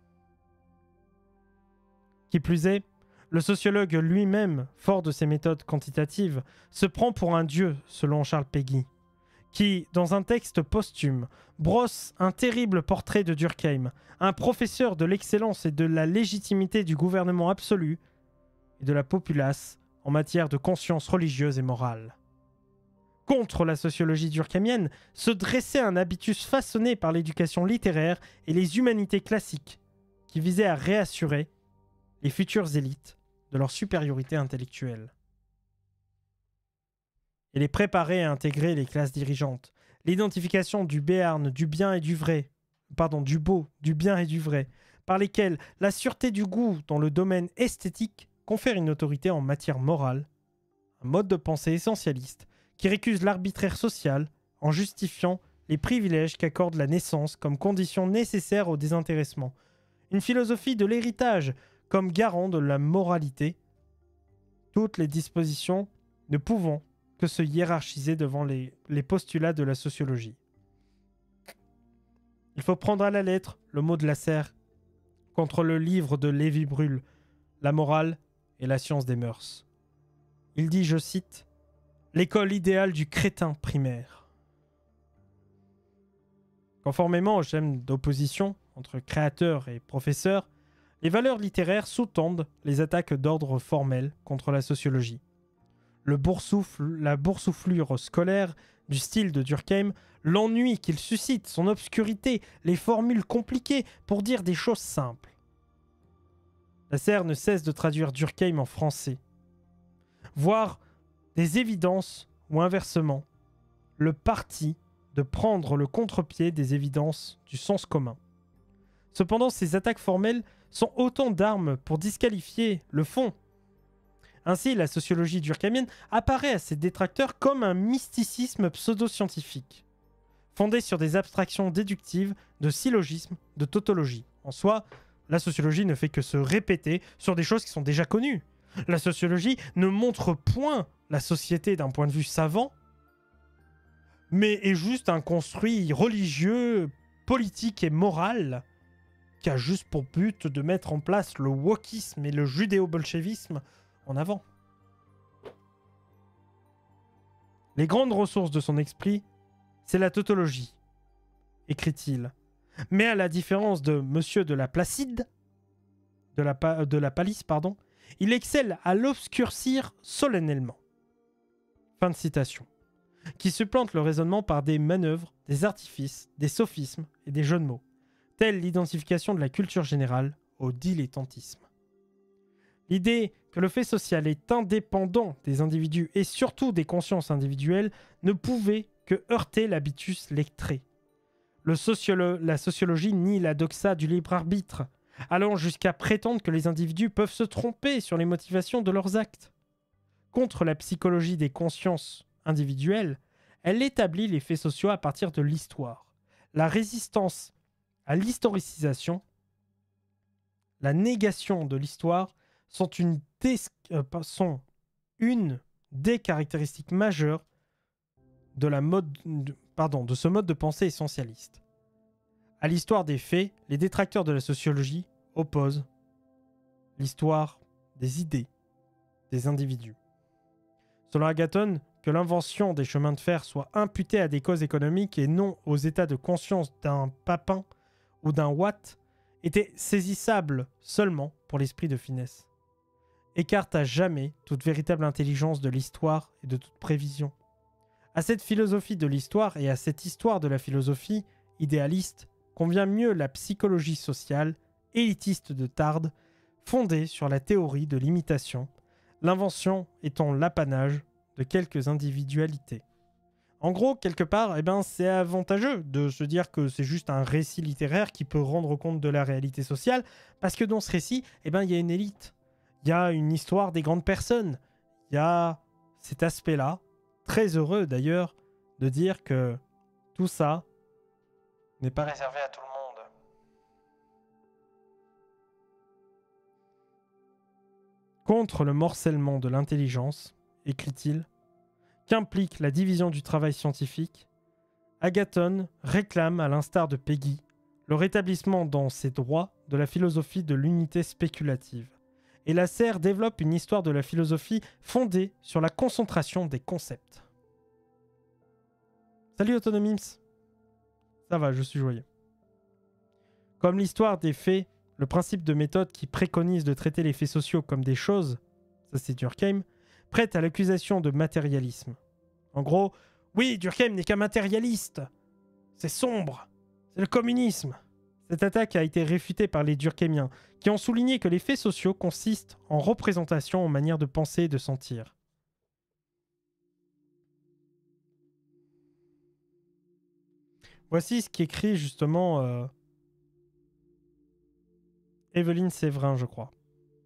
Qui plus est, le sociologue lui-même, fort de ses méthodes quantitatives, se prend pour un dieu, selon Charles Péguy, qui, dans un texte posthume, brosse un terrible portrait de Durkheim, un professeur de l'excellence et de la légitimité du gouvernement absolu et de la populace en matière de conscience religieuse et morale. Contre la sociologie durkheimienne se dressait un habitus façonné par l'éducation littéraire et les humanités classiques, qui visait à réassurer les futures élites de leur supériorité intellectuelle et les préparer à intégrer les classes dirigeantes. L'identification du béarn, du bien et du vrai, pardon, du beau, du bien et du vrai, par lesquels la sûreté du goût dans le domaine esthétique confère une autorité en matière morale, un mode de pensée essentialiste qui récuse l'arbitraire social en justifiant les privilèges qu'accorde la naissance comme condition nécessaire au désintéressement, une philosophie de l'héritage comme garant de la moralité, toutes les dispositions ne pouvant que se hiérarchiser devant les, les postulats de la sociologie. Il faut prendre à la lettre le mot de Lasserre contre le livre de Lévi-Bruhl, La morale et la science des mœurs. Il dit, je cite, « L'école idéale du crétin primaire ». Conformément au schème d'opposition entre créateur et professeur, les valeurs littéraires sous-tendent les attaques d'ordre formel contre la sociologie. Le boursoufle, la boursouflure scolaire du style de Durkheim, l'ennui qu'il suscite, son obscurité, les formules compliquées pour dire des choses simples. Lasserre ne cesse de traduire Durkheim en français, voire des évidences ou inversement, le parti de prendre le contre-pied des évidences du sens commun. Cependant, ces attaques formelles sont autant d'armes pour disqualifier le fond. Ainsi, la sociologie durkheimienne apparaît à ses détracteurs comme un mysticisme pseudo-scientifique, fondé sur des abstractions déductives, de syllogismes, de tautologie. En soi, la sociologie ne fait que se répéter sur des choses qui sont déjà connues. La sociologie ne montre point la société d'un point de vue savant, mais est juste un construit religieux, politique et moral qui a juste pour but de mettre en place le wokisme et le judéo-bolchevisme en avant. Les grandes ressources de son esprit, c'est la tautologie, écrit-il. Mais à la différence de Monsieur de la Placide, de la, pa de la Palisse, pardon, il excelle à l'obscurcir solennellement. Fin de citation. Qui supplante le raisonnement par des manœuvres, des artifices, des sophismes et des jeux de mots, telle l'identification de la culture générale au dilettantisme. L'idée que le fait social est indépendant des individus et surtout des consciences individuelles ne pouvait que heurter l'habitus lectré. Le sociolo la sociologie nie la doxa du libre arbitre, allant jusqu'à prétendre que les individus peuvent se tromper sur les motivations de leurs actes. Contre la psychologie des consciences individuelles, elle établit les faits sociaux à partir de l'histoire. La résistance à l'historicisation, la négation de l'histoire sont une, des, euh, sont une des caractéristiques majeures de, la mode, de, pardon, de ce mode de pensée essentialiste. À l'histoire des faits, les détracteurs de la sociologie opposent l'histoire des idées, des individus. Selon Agathon, que l'invention des chemins de fer soit imputée à des causes économiques et non aux états de conscience d'un Papin ou d'un Watt était saisissable seulement pour l'esprit de finesse. Écarte à jamais toute véritable intelligence de l'histoire et de toute prévision. À cette philosophie de l'histoire et à cette histoire de la philosophie idéaliste convient mieux la psychologie sociale, élitiste de Tarde, fondée sur la théorie de l'imitation, l'invention étant l'apanage de quelques individualités. En gros, quelque part, eh ben, c'est avantageux de se dire que c'est juste un récit littéraire qui peut rendre compte de la réalité sociale, parce que dans ce récit, eh ben, il y a une élite, il y a une histoire des grandes personnes, il y a cet aspect-là, très heureux d'ailleurs, de dire que tout ça n'est pas réservé à tout le monde. contre le morcellement de l'intelligence, écrit-il, qu'implique la division du travail scientifique, Agathon réclame, à l'instar de Peggy, le rétablissement dans ses droits de la philosophie de l'unité spéculative. Et Lasserre développe une histoire de la philosophie fondée sur la concentration des concepts. Salut Autonomims. Ça va, je suis joyeux. Comme l'histoire des faits, le principe de méthode qui préconise de traiter les faits sociaux comme des choses, ça c'est Durkheim, prête à l'accusation de matérialisme. En gros, oui, Durkheim n'est qu'un matérialiste. C'est sombre. C'est le communisme. Cette attaque a été réfutée par les Durkheimiens, qui ont souligné que les faits sociaux consistent en représentation, en manière de penser et de sentir. Voici ce qu'écrit justement euh, Évelyne Séverin, je crois.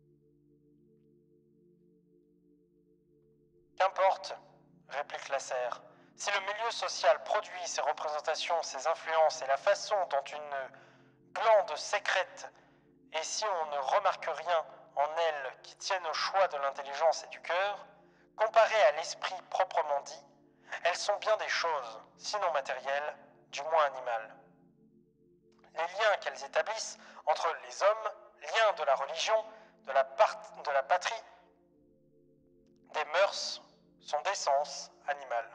Qu'importe, réplique Lasserre. Si le milieu social produit ses représentations, ses influences et la façon dont une glande sécrète, et si on ne remarque rien en elle qui tienne au choix de l'intelligence et du cœur, comparées à l'esprit proprement dit, elles sont bien des choses, sinon matérielles, du moins animales. Les liens qu'elles établissent entre les hommes, liens de la religion, de la, part- de la patrie, des mœurs, sont d'essence animale.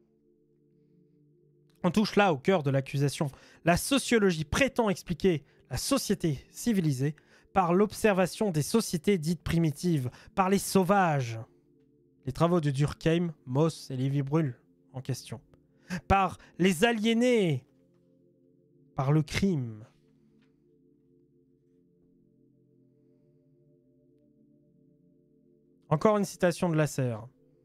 On touche là au cœur de l'accusation. La sociologie prétend expliquer la société civilisée par l'observation des sociétés dites primitives, par les sauvages. Les travaux de Durkheim, Mauss et Lévi-Bruhl en question. Par les aliénés, par le crime. Encore une citation de Lasserre.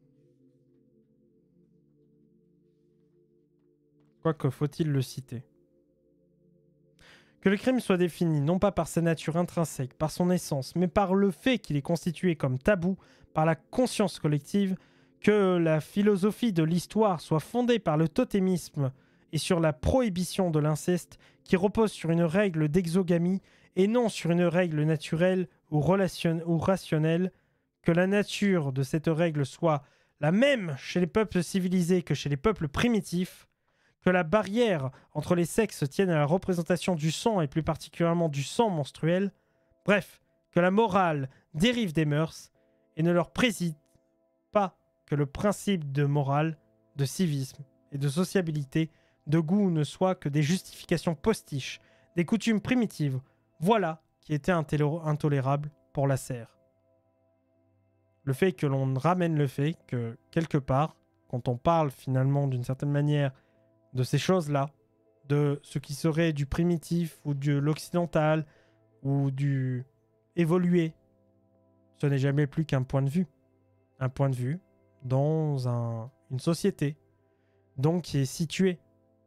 Quoique, faut-il le citer? Que le crime soit défini non pas par sa nature intrinsèque, par son essence, mais par le fait qu'il est constitué comme tabou par la conscience collective, que la philosophie de l'histoire soit fondée par le totémisme et sur la prohibition de l'inceste qui repose sur une règle d'exogamie et non sur une règle naturelle ou, relation- ou rationnelle, que la nature de cette règle soit la même chez les peuples civilisés que chez les peuples primitifs, que la barrière entre les sexes tienne à la représentation du sang et plus particulièrement du sang menstruel, bref, que la morale dérive des mœurs et ne leur préside pas que le principe de morale, de civisme et de sociabilité, de goût ne soit que des justifications postiches, des coutumes primitives, voilà qui était intélo- intolérable pour Lasserre. Le fait que l'on ramène le fait que, quelque part, quand on parle finalement d'une certaine manière de ces choses-là, de ce qui serait du primitif ou de l'occidental ou du évolué, ce n'est jamais plus qu'un point de vue. Un point de vue dans un, une société, donc qui est située.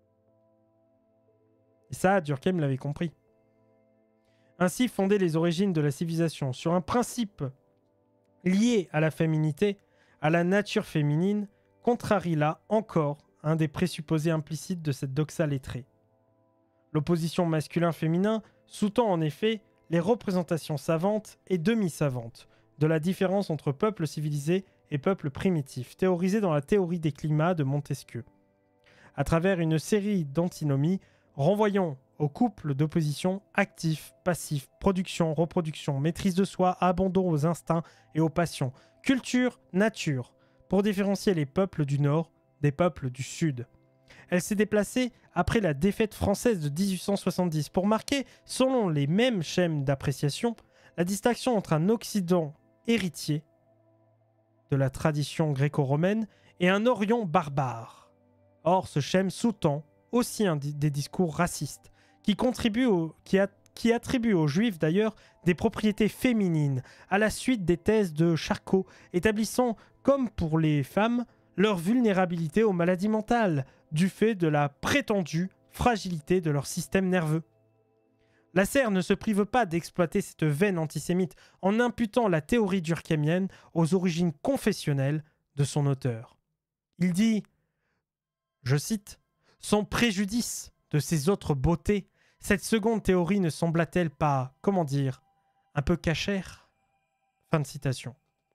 Et ça, Durkheim l'avait compris. Ainsi, fonder les origines de la civilisation sur un principe lié à la féminité, à la nature féminine, contrarie là encore un des présupposés implicites de cette doxa lettrée. L'opposition masculin-féminin sous-tend en effet les représentations savantes et demi-savantes de la différence entre peuples civilisés et peuples primitifs, théorisée dans la théorie des climats de Montesquieu. À travers une série d'antinomies, renvoyons au couple d'opposition actif, passif, production, reproduction, maîtrise de soi, abandon aux instincts et aux passions, culture, nature, pour différencier les peuples du Nord des peuples du Sud. Elle s'est déplacée après la défaite française de dix-huit cent soixante-dix pour marquer, selon les mêmes schèmes d'appréciation, la distinction entre un Occident héritier de la tradition gréco-romaine et un Orient barbare. Or, ce schème sous-tend aussi un di- des discours racistes qui, contribuent au, qui, a, qui attribuent aux Juifs d'ailleurs des propriétés féminines à la suite des thèses de Charcot, établissant, comme pour les femmes, leur vulnérabilité aux maladies mentales, du fait de la prétendue fragilité de leur système nerveux. Lasserre ne se prive pas d'exploiter cette veine antisémite en imputant la théorie durkheimienne aux origines confessionnelles de son auteur. Il dit, je cite, « Sans préjudice de ses autres beautés, cette seconde théorie ne sembla-t-elle pas, comment dire, un peu cachère ?» Fin de citation.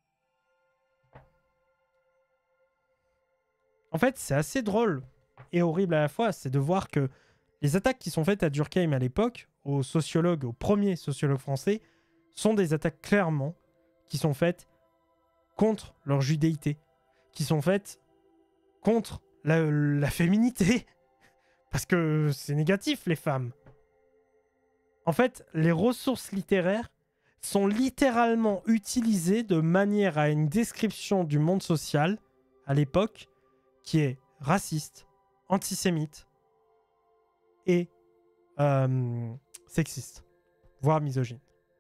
En fait, c'est assez drôle et horrible à la fois, c'est de voir que les attaques qui sont faites à Durkheim à l'époque, aux sociologues, aux premiers sociologues français, sont des attaques clairement qui sont faites contre leur judéité, qui sont faites contre la, la féminité, parce que c'est négatif les femmes. En fait, les ressources littéraires sont littéralement utilisées de manière à une description du monde social à l'époque qui est raciste, antisémite et euh, sexiste, voire misogyne.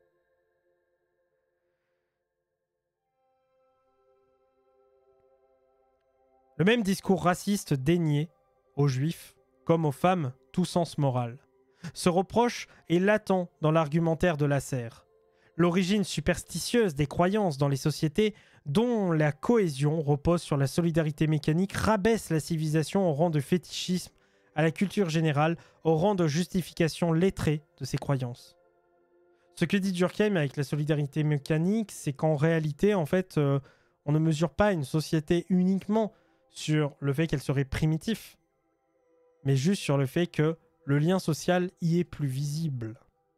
Le même discours raciste déniait aux juifs comme aux femmes tout sens moral. Ce reproche est latent dans l'argumentaire de Lasserre. L'origine superstitieuse des croyances dans les sociétés dont la cohésion repose sur la solidarité mécanique rabaisse la civilisation au rang de fétichisme à la culture générale, au rang de justification lettrée de ces croyances. Ce que dit Durkheim avec la solidarité mécanique, c'est qu'en réalité, en fait, euh, on ne mesure pas une société uniquement sur le fait qu'elle serait primitive, mais juste sur le fait que le lien social y est plus visible.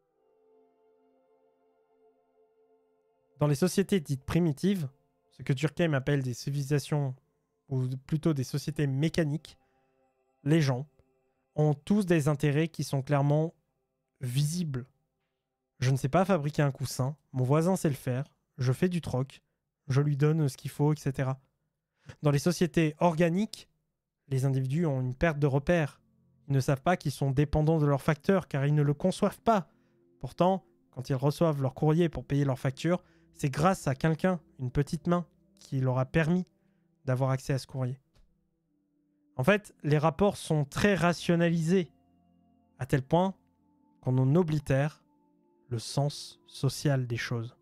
Dans les sociétés dites primitives, ce que Durkheim appelle des civilisations, ou plutôt des sociétés mécaniques, les gens ont tous des intérêts qui sont clairement visibles. Je ne sais pas fabriquer un coussin, mon voisin sait le faire, je fais du troc, je lui donne ce qu'il faut, et cetera. Dans les sociétés organiques, les individus ont une perte de repères. Ils ne savent pas qu'ils sont dépendants de leurs facteurs car ils ne le conçoivent pas. Pourtant, quand ils reçoivent leur courrier pour payer leurs factures, c'est grâce à quelqu'un, une petite main, qui leur a permis d'avoir accès à ce courrier. En fait, les rapports sont très rationalisés, à tel point qu'on en oblitère le sens social des choses.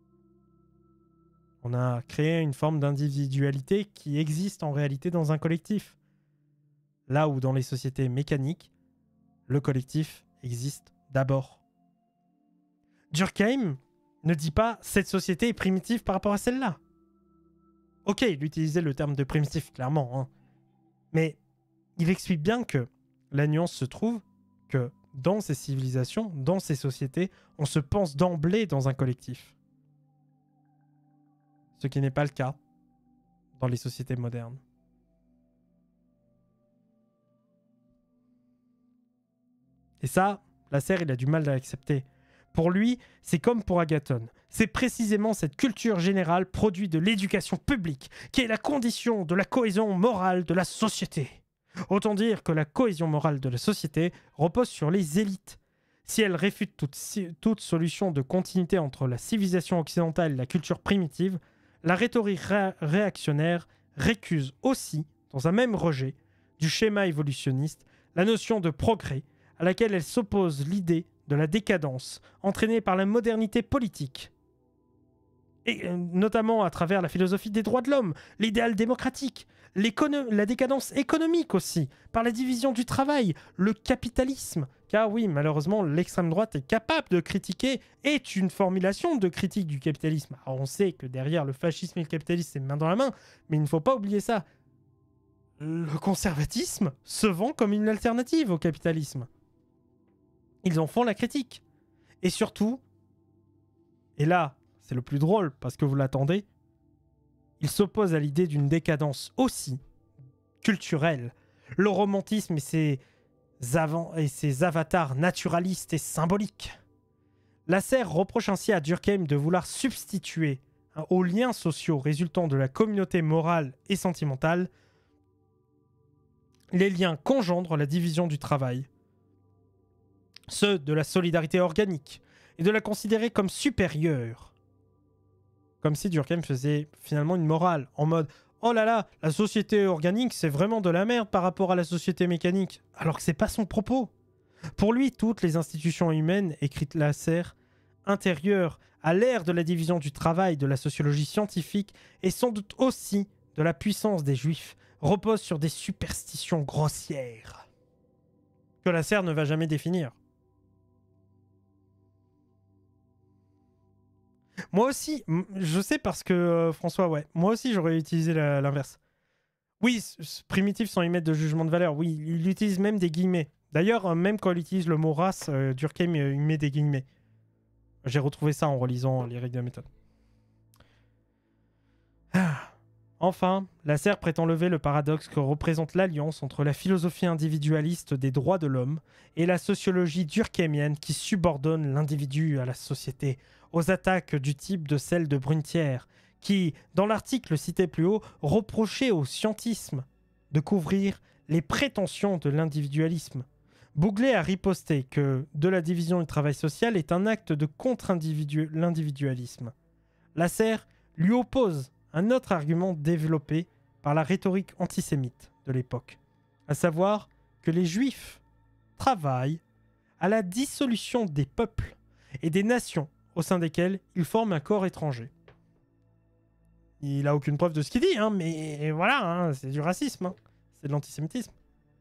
On a créé une forme d'individualité qui existe en réalité dans un collectif. Là où dans les sociétés mécaniques, le collectif existe d'abord. Durkheim ne dit pas « cette société est primitive par rapport à celle-là ». Ok, il utilisait le terme de primitif, clairement. Hein. Mais il explique bien que la nuance se trouve que dans ces civilisations, dans ces sociétés, on se pense d'emblée dans un collectif. Ce qui n'est pas le cas dans les sociétés modernes. Et ça, Lasserre, il a du mal à l'accepter. Pour lui, c'est comme pour Agathon. C'est précisément cette culture générale produit de l'éducation publique qui est la condition de la cohésion morale de la société. Autant dire que la cohésion morale de la société repose sur les élites. Si elle réfute toute, toute solution de continuité entre la civilisation occidentale et la culture primitive, la rhétorique ré réactionnaire récuse aussi, dans un même rejet, du schéma évolutionniste, la notion de progrès, à laquelle elle s'oppose l'idée de la décadence, entraînée par la modernité politique, et euh, notamment à travers la philosophie des droits de l'homme, l'idéal démocratique, la décadence économique aussi, par la division du travail, le capitalisme. Car oui, malheureusement, l'extrême droite est capable de critiquer, est une formulation de critique du capitalisme. Alors on sait que derrière le fascisme et le capitalisme, c'est main dans la main, mais il ne faut pas oublier ça. Le conservatisme se vend comme une alternative au capitalisme. Ils en font la critique. Et surtout, et là, c'est le plus drôle parce que vous l'attendez, ils s'opposent à l'idée d'une décadence aussi culturelle. Le romantisme et ses, avant et ses avatars naturalistes et symboliques. Lasserre reproche ainsi à Durkheim de vouloir substituer hein, aux liens sociaux résultant de la communauté morale et sentimentale les liens qu'engendre la division du travail, ceux de la solidarité organique, et de la considérer comme supérieure. Comme si Durkheim faisait finalement une morale, en mode « Oh là là, la société organique, c'est vraiment de la merde par rapport à la société mécanique », alors que c'est pas son propos. Pour lui, toutes les institutions humaines, écrite Lasserre, intérieures à l'ère de la division du travail de la sociologie scientifique, et sans doute aussi de la puissance des Juifs, reposent sur des superstitions grossières que Lasserre ne va jamais définir. Moi aussi, m- je sais parce que euh, François, ouais, moi aussi j'aurais utilisé la- l'inverse. Oui, c- c- primitif sans y mettre de jugement de valeur. Oui, il utilise même des guillemets. D'ailleurs, euh, même quand il utilise le mot race, euh, Durkheim euh, il met des guillemets. J'ai retrouvé ça en relisant les règles de la méthode. Ah. Enfin, Lasserre prétend lever le paradoxe que représente l'alliance entre la philosophie individualiste des droits de l'homme et la sociologie durkheimienne qui subordonne l'individu à la société, aux attaques du type de celle de Brunetière, qui, dans l'article cité plus haut, reprochait au scientisme de couvrir les prétentions de l'individualisme. Bouglet a riposté que de la division du travail social est un acte de contre-l'individualisme. Lasserre lui oppose un autre argument développé par la rhétorique antisémite de l'époque, à savoir que les Juifs travaillent à la dissolution des peuples et des nations au sein desquelles ils forment un corps étranger. Il n'a aucune preuve de ce qu'il dit, hein, mais voilà, hein, c'est du racisme, hein, c'est de l'antisémitisme.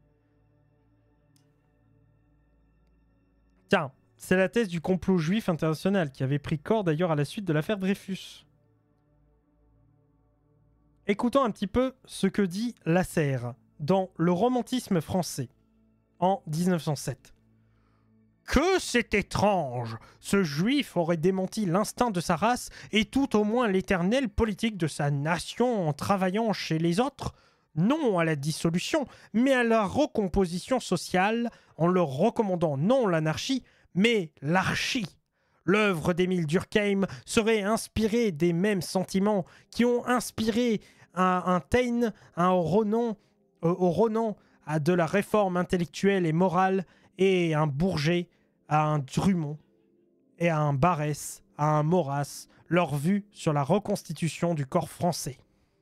Tiens, c'est la thèse du complot juif international qui avait pris corps d'ailleurs à la suite de l'affaire Dreyfus. Écoutons un petit peu ce que dit Lasserre dans Le romantisme français en mille neuf cent sept. Que c'est étrange! Ce juif aurait démenti l'instinct de sa race et tout au moins l'éternelle politique de sa nation en travaillant chez les autres, non à la dissolution, mais à la recomposition sociale, en leur recommandant non l'anarchie, mais l'archie. L'œuvre d'Émile Durkheim serait inspirée des mêmes sentiments qui ont inspiré un, un Taine, un Ronan, euh, au Ronan, à de la réforme intellectuelle et morale, et un Bourget, à un Drummond, et à un Barrès, à un Maurras, leur vue sur la reconstitution du corps français.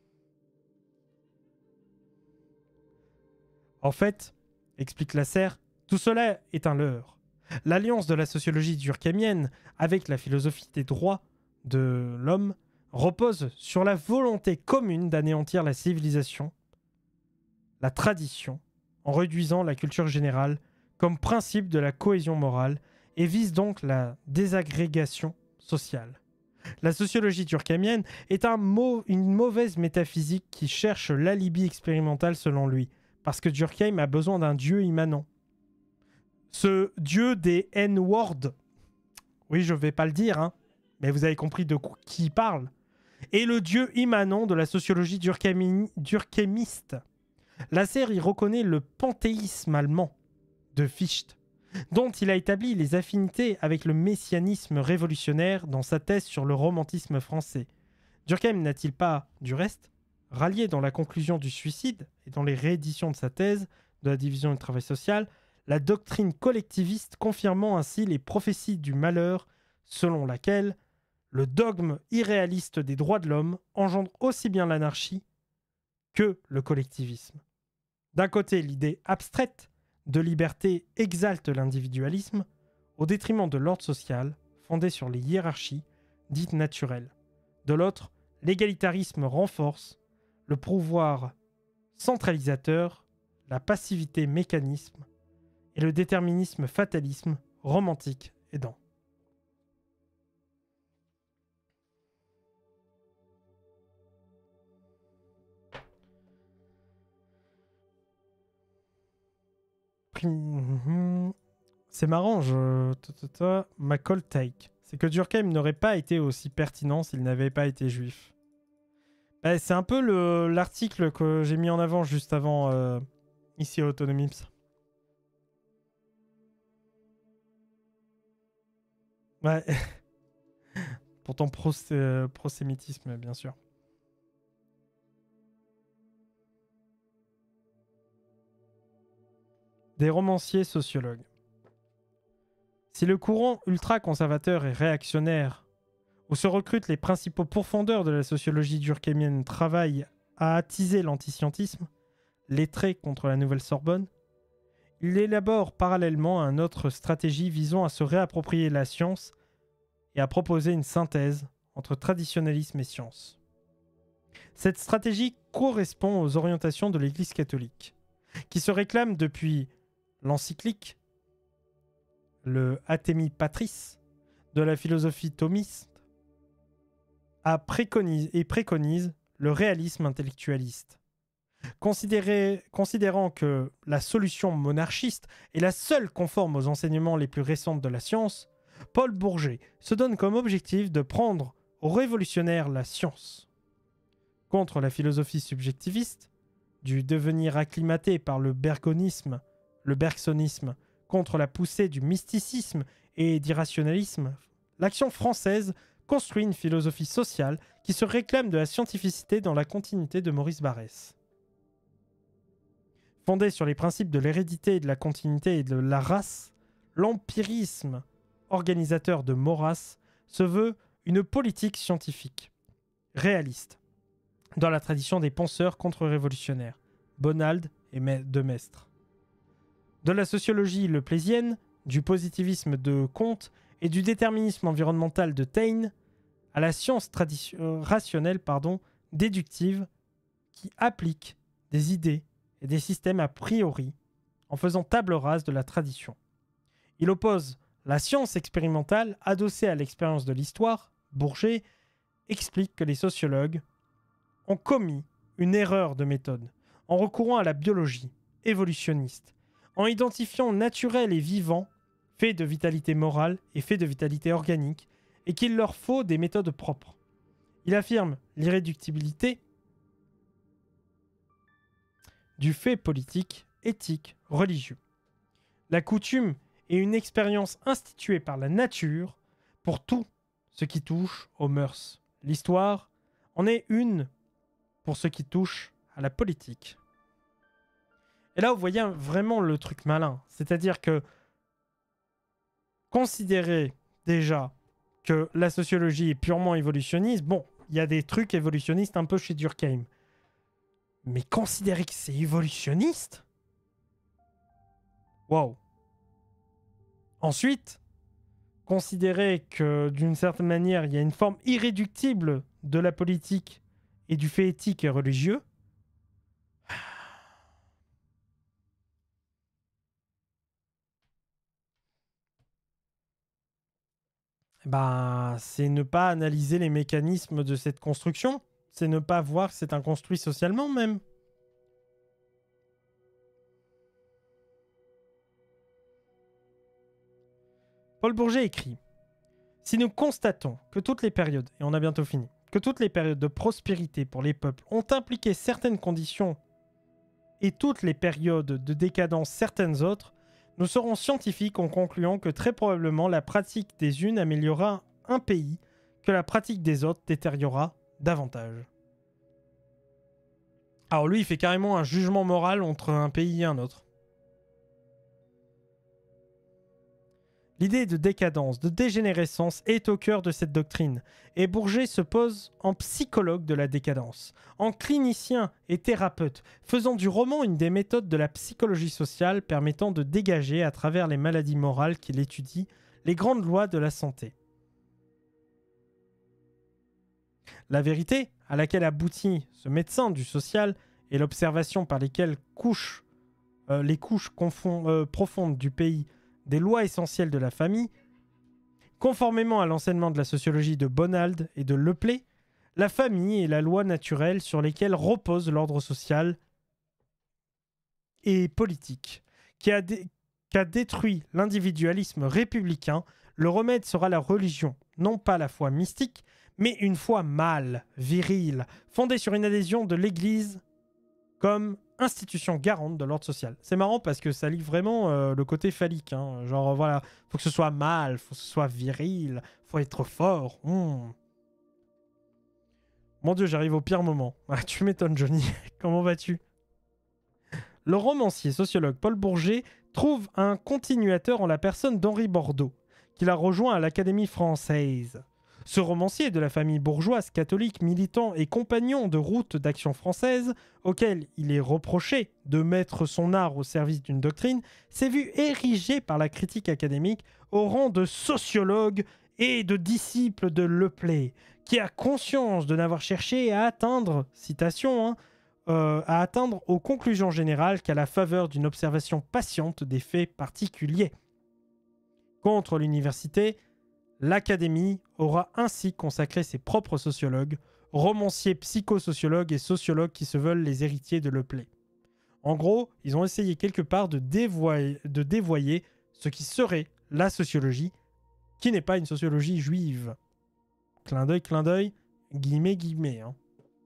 En fait, explique Lasserre, tout cela est un leurre. L'alliance de la sociologie durkheimienne avec la philosophie des droits de l'homme repose sur la volonté commune d'anéantir la civilisation, la tradition, en réduisant la culture générale comme principe de la cohésion morale et vise donc la désagrégation sociale. La sociologie durkheimienne est un mau- une mauvaise métaphysique qui cherche l'alibi expérimental selon lui, parce que Durkheim a besoin d'un dieu immanent. Ce dieu des N-words, oui je vais pas le dire, hein, mais vous avez compris de qui il parle, est le dieu immanent de la sociologie durkheimi- durkheimiste. Lasserre y reconnaît le panthéisme allemand de Fichte, dont il a établi les affinités avec le messianisme révolutionnaire dans sa thèse sur le romantisme français. Durkheim n'a-t-il pas, du reste, rallié dans la conclusion du suicide et dans les rééditions de sa thèse de la division du travail social, la doctrine collectiviste confirmant ainsi les prophéties du malheur selon laquelle le dogme irréaliste des droits de l'homme engendre aussi bien l'anarchie que le collectivisme. D'un côté, l'idée abstraite de liberté exalte l'individualisme au détriment de l'ordre social fondé sur les hiérarchies dites naturelles. De l'autre, l'égalitarisme renforce le pouvoir centralisateur, la passivité mécanisme et le déterminisme fatalisme romantique aidant. C'est marrant, je... ma cold take. C'est que Durkheim n'aurait pas été aussi pertinent s'il n'avait pas été juif. Bah, c'est un peu le... l'article que j'ai mis en avant juste avant, euh, ici à Autonomips. Ouais. Pour ton prosé... euh, prosémitisme, bien sûr. Des romanciers sociologues. Si le courant ultra-conservateur et réactionnaire, où se recrutent les principaux pourfendeurs de la sociologie durkheimienne, travaille à attiser l'antiscientisme, lettré contre la Nouvelle Sorbonne, il élabore parallèlement une autre stratégie visant à se réapproprier la science et à proposer une synthèse entre traditionnalisme et science. Cette stratégie correspond aux orientations de l'Église catholique, qui se réclame depuis l'encyclique, le Atemi Patris, de la philosophie thomiste, a préconise, et préconise le réalisme intellectualiste. Considéré, considérant que la solution monarchiste est la seule conforme aux enseignements les plus récents de la science, Paul Bourget se donne comme objectif de prendre aux révolutionnaires la science. Contre la philosophie subjectiviste, du devenir acclimaté par le bergonisme, le bergsonisme, contre la poussée du mysticisme et d'irrationalisme, l'action française construit une philosophie sociale qui se réclame de la scientificité dans la continuité de Maurice Barrès. Fondée sur les principes de l'hérédité, de la continuité et de la race, l'empirisme organisateur de Maurras se veut une politique scientifique, réaliste, dans la tradition des penseurs contre-révolutionnaires, Bonald et de Maistre. De la sociologie leplésienne, du positivisme de Comte et du déterminisme environnemental de Taine, à la science euh, rationnelle pardon, déductive qui applique des idées et des systèmes a priori en faisant table rase de la tradition. Il oppose la science expérimentale adossée à l'expérience de l'histoire. Bourget explique que les sociologues ont commis une erreur de méthode en recourant à la biologie évolutionniste, en identifiant naturel et vivant, fait de vitalité morale et fait de vitalité organique, et qu'il leur faut des méthodes propres. Il affirme l'irréductibilité du fait politique, éthique, religieux. La coutume est une expérience instituée par la nature pour tout ce qui touche aux mœurs. L'histoire en est une pour ce qui touche à la politique. Et là, vous voyez vraiment le truc malin. C'est-à-dire que considérer déjà que la sociologie est purement évolutionniste, bon, il y a des trucs évolutionnistes un peu chez Durkheim. Mais considérer que c'est évolutionniste, waouh. Ensuite, considérer que d'une certaine manière, il y a une forme irréductible de la politique et du fait éthique et religieux, bah, c'est ne pas analyser les mécanismes de cette construction. C'est ne pas voir que c'est un construit socialement même. Paul Bourget écrit « Si nous constatons que toutes les périodes, et on a bientôt fini, que toutes les périodes de prospérité pour les peuples ont impliqué certaines conditions et toutes les périodes de décadence certaines autres, nous serons scientifiques en concluant que très probablement la pratique des unes améliorera un pays que la pratique des autres détériorera davantage. » Alors lui, il fait carrément un jugement moral entre un pays et un autre. L'idée de décadence, de dégénérescence est au cœur de cette doctrine, et Bourget se pose en psychologue de la décadence, en clinicien et thérapeute, faisant du roman une des méthodes de la psychologie sociale permettant de dégager, à travers les maladies morales qu'il étudie, les grandes lois de la santé. La vérité à laquelle aboutit ce médecin du social et l'observation par lesquelles couchent, euh, les couches confond, euh, profondes du pays des lois essentielles de la famille, conformément à l'enseignement de la sociologie de Bonald et de Leplé, la famille est la loi naturelle sur lesquelles repose l'ordre social et politique, qui a, dé qui a détruit l'individualisme républicain. Le remède sera la religion, non pas la foi mystique, mais une foi mâle, virile, fondée sur une adhésion de l'Église comme institution garante de l'ordre social. C'est marrant parce que ça lit vraiment euh, le côté phallique. Hein. Genre, voilà, faut que ce soit mâle, faut que ce soit viril, faut être fort. Mmh. Mon Dieu, j'arrive au pire moment. Ah, tu m'étonnes, Johnny. Comment vas-tu? Le romancier sociologue Paul Bourget trouve un continuateur en la personne d'Henri Bordeaux, qu'il a rejoint à l'Académie française. Ce romancier de la famille bourgeoise, catholique, militant et compagnon de route d'Action française, auquel il est reproché de mettre son art au service d'une doctrine, s'est vu érigé par la critique académique au rang de sociologue et de disciple de Leplé, qui a conscience de n'avoir cherché à atteindre, citation, hein, euh, à atteindre aux conclusions générales qu'à la faveur d'une observation patiente des faits particuliers. Contre l'université, L'Académie aura ainsi consacré ses propres sociologues, romanciers, psychosociologues et sociologues qui se veulent les héritiers de Leplay. En gros, ils ont essayé quelque part de dévoyer, de dévoyer ce qui serait la sociologie, qui n'est pas une sociologie juive. Clin d'œil, clin d'œil, guillemets, guillemets. Hein.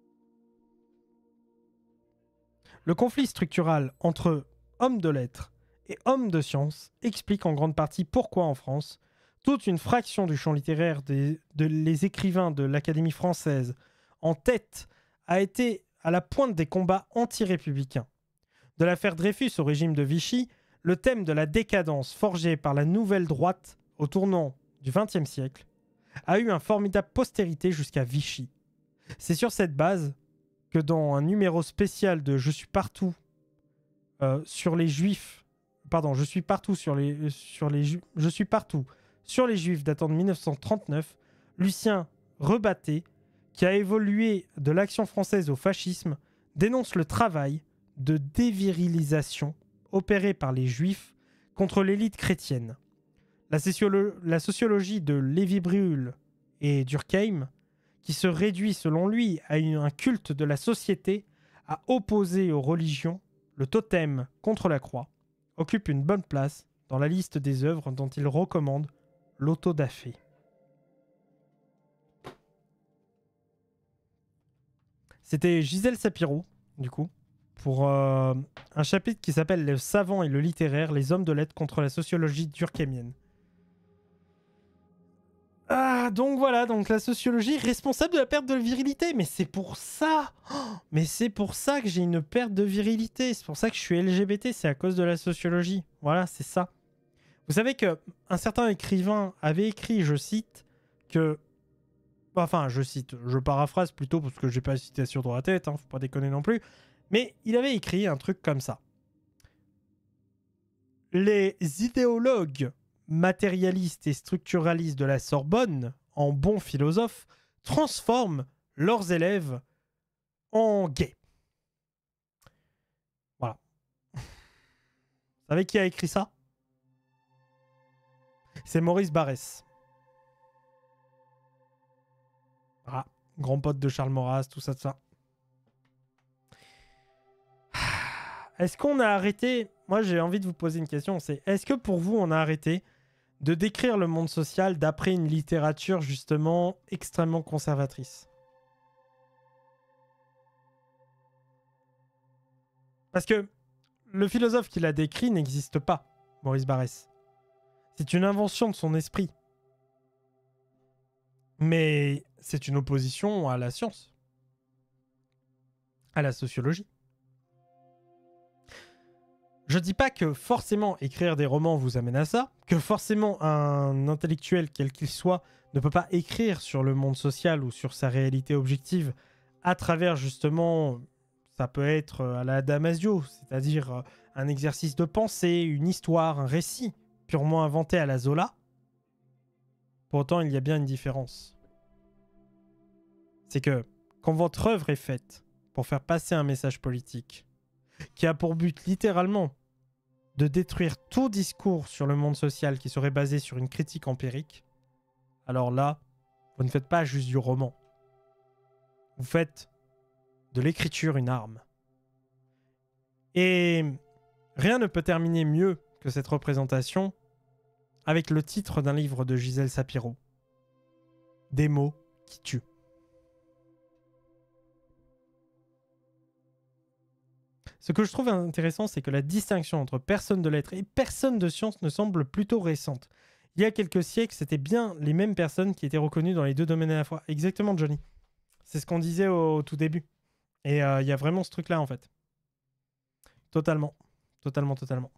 Le conflit structural entre hommes de lettres et hommes de science explique en grande partie pourquoi en France, toute une fraction du champ littéraire des de les écrivains de l'Académie française en tête a été à la pointe des combats anti-républicains. De l'affaire Dreyfus au régime de Vichy, le thème de la décadence forgée par la nouvelle droite au tournant du vingtième siècle a eu une formidable postérité jusqu'à Vichy. C'est sur cette base que dans un numéro spécial de Je suis partout euh, sur les juifs, pardon, je suis partout sur les sur les ju- je suis partout sur les juifs datant de mille neuf cent trente-neuf, Lucien Rebatté, qui a évolué de l'Action française au fascisme, dénonce le travail de dévirilisation opéré par les juifs contre l'élite chrétienne. La, sociolo- la sociologie de Lévy-Bruhl et Durkheim, qui se réduit selon lui à une, un culte de la société, à opposer aux religions le totem contre la croix, occupe une bonne place dans la liste des œuvres dont il recommande l'autodafé. C'était Gisèle Sapiro, du coup, pour euh, un chapitre qui s'appelle « Le savant et le littéraire, les hommes de lettres contre la sociologie durkheimienne ». Ah, donc voilà, donc la sociologie responsable de la perte de virilité. Mais c'est pour ça oh, Mais c'est pour ça que j'ai une perte de virilité. C'est pour ça que je suis L G B T, c'est à cause de la sociologie. Voilà, c'est ça. Vous savez qu'un certain écrivain avait écrit, je cite, que... Enfin, je cite, je paraphrase plutôt parce que j'ai pas la citation dans la tête, hein, faut pas déconner non plus. Mais il avait écrit un truc comme ça. Les idéologues matérialistes et structuralistes de la Sorbonne, en bons philosophes, transforment leurs élèves en gays. Voilà. Vous savez qui a écrit ça? C'est Maurice Barrès. Ah, grand pote de Charles Maurras, tout ça, tout ça. Est-ce qu'on a arrêté... Moi, j'ai envie de vous poser une question. C'est est-ce que pour vous, on a arrêté de décrire le monde social d'après une littérature justement extrêmement conservatrice? Parce que le philosophe qui l'a décrit n'existe pas, Maurice Barrès. C'est une invention de son esprit. Mais c'est une opposition à la science, à la sociologie. Je dis pas que forcément écrire des romans vous amène à ça, que forcément un intellectuel, quel qu'il soit, ne peut pas écrire sur le monde social ou sur sa réalité objective à travers justement, ça peut être à la Damasio, c'est-à-dire un exercice de pensée, une histoire, un récit purement inventé à la Zola. Pour autant, il y a bien une différence. C'est que quand votre œuvre est faite pour faire passer un message politique qui a pour but littéralement de détruire tout discours sur le monde social qui serait basé sur une critique empirique, alors là, vous ne faites pas juste du roman. Vous faites de l'écriture une arme. Et rien ne peut terminer mieux que cette représentation avec le titre d'un livre de Gisèle Sapiro. Des mots qui tuent. Ce que je trouve intéressant, c'est que la distinction entre personne de lettres et personne de science me semble plutôt récente. Il y a quelques siècles, c'était bien les mêmes personnes qui étaient reconnues dans les deux domaines à la fois. Exactement, Johnny. C'est ce qu'on disait au, au tout début. Et euh, il y a vraiment ce truc-là, en fait. Totalement. Totalement, totalement.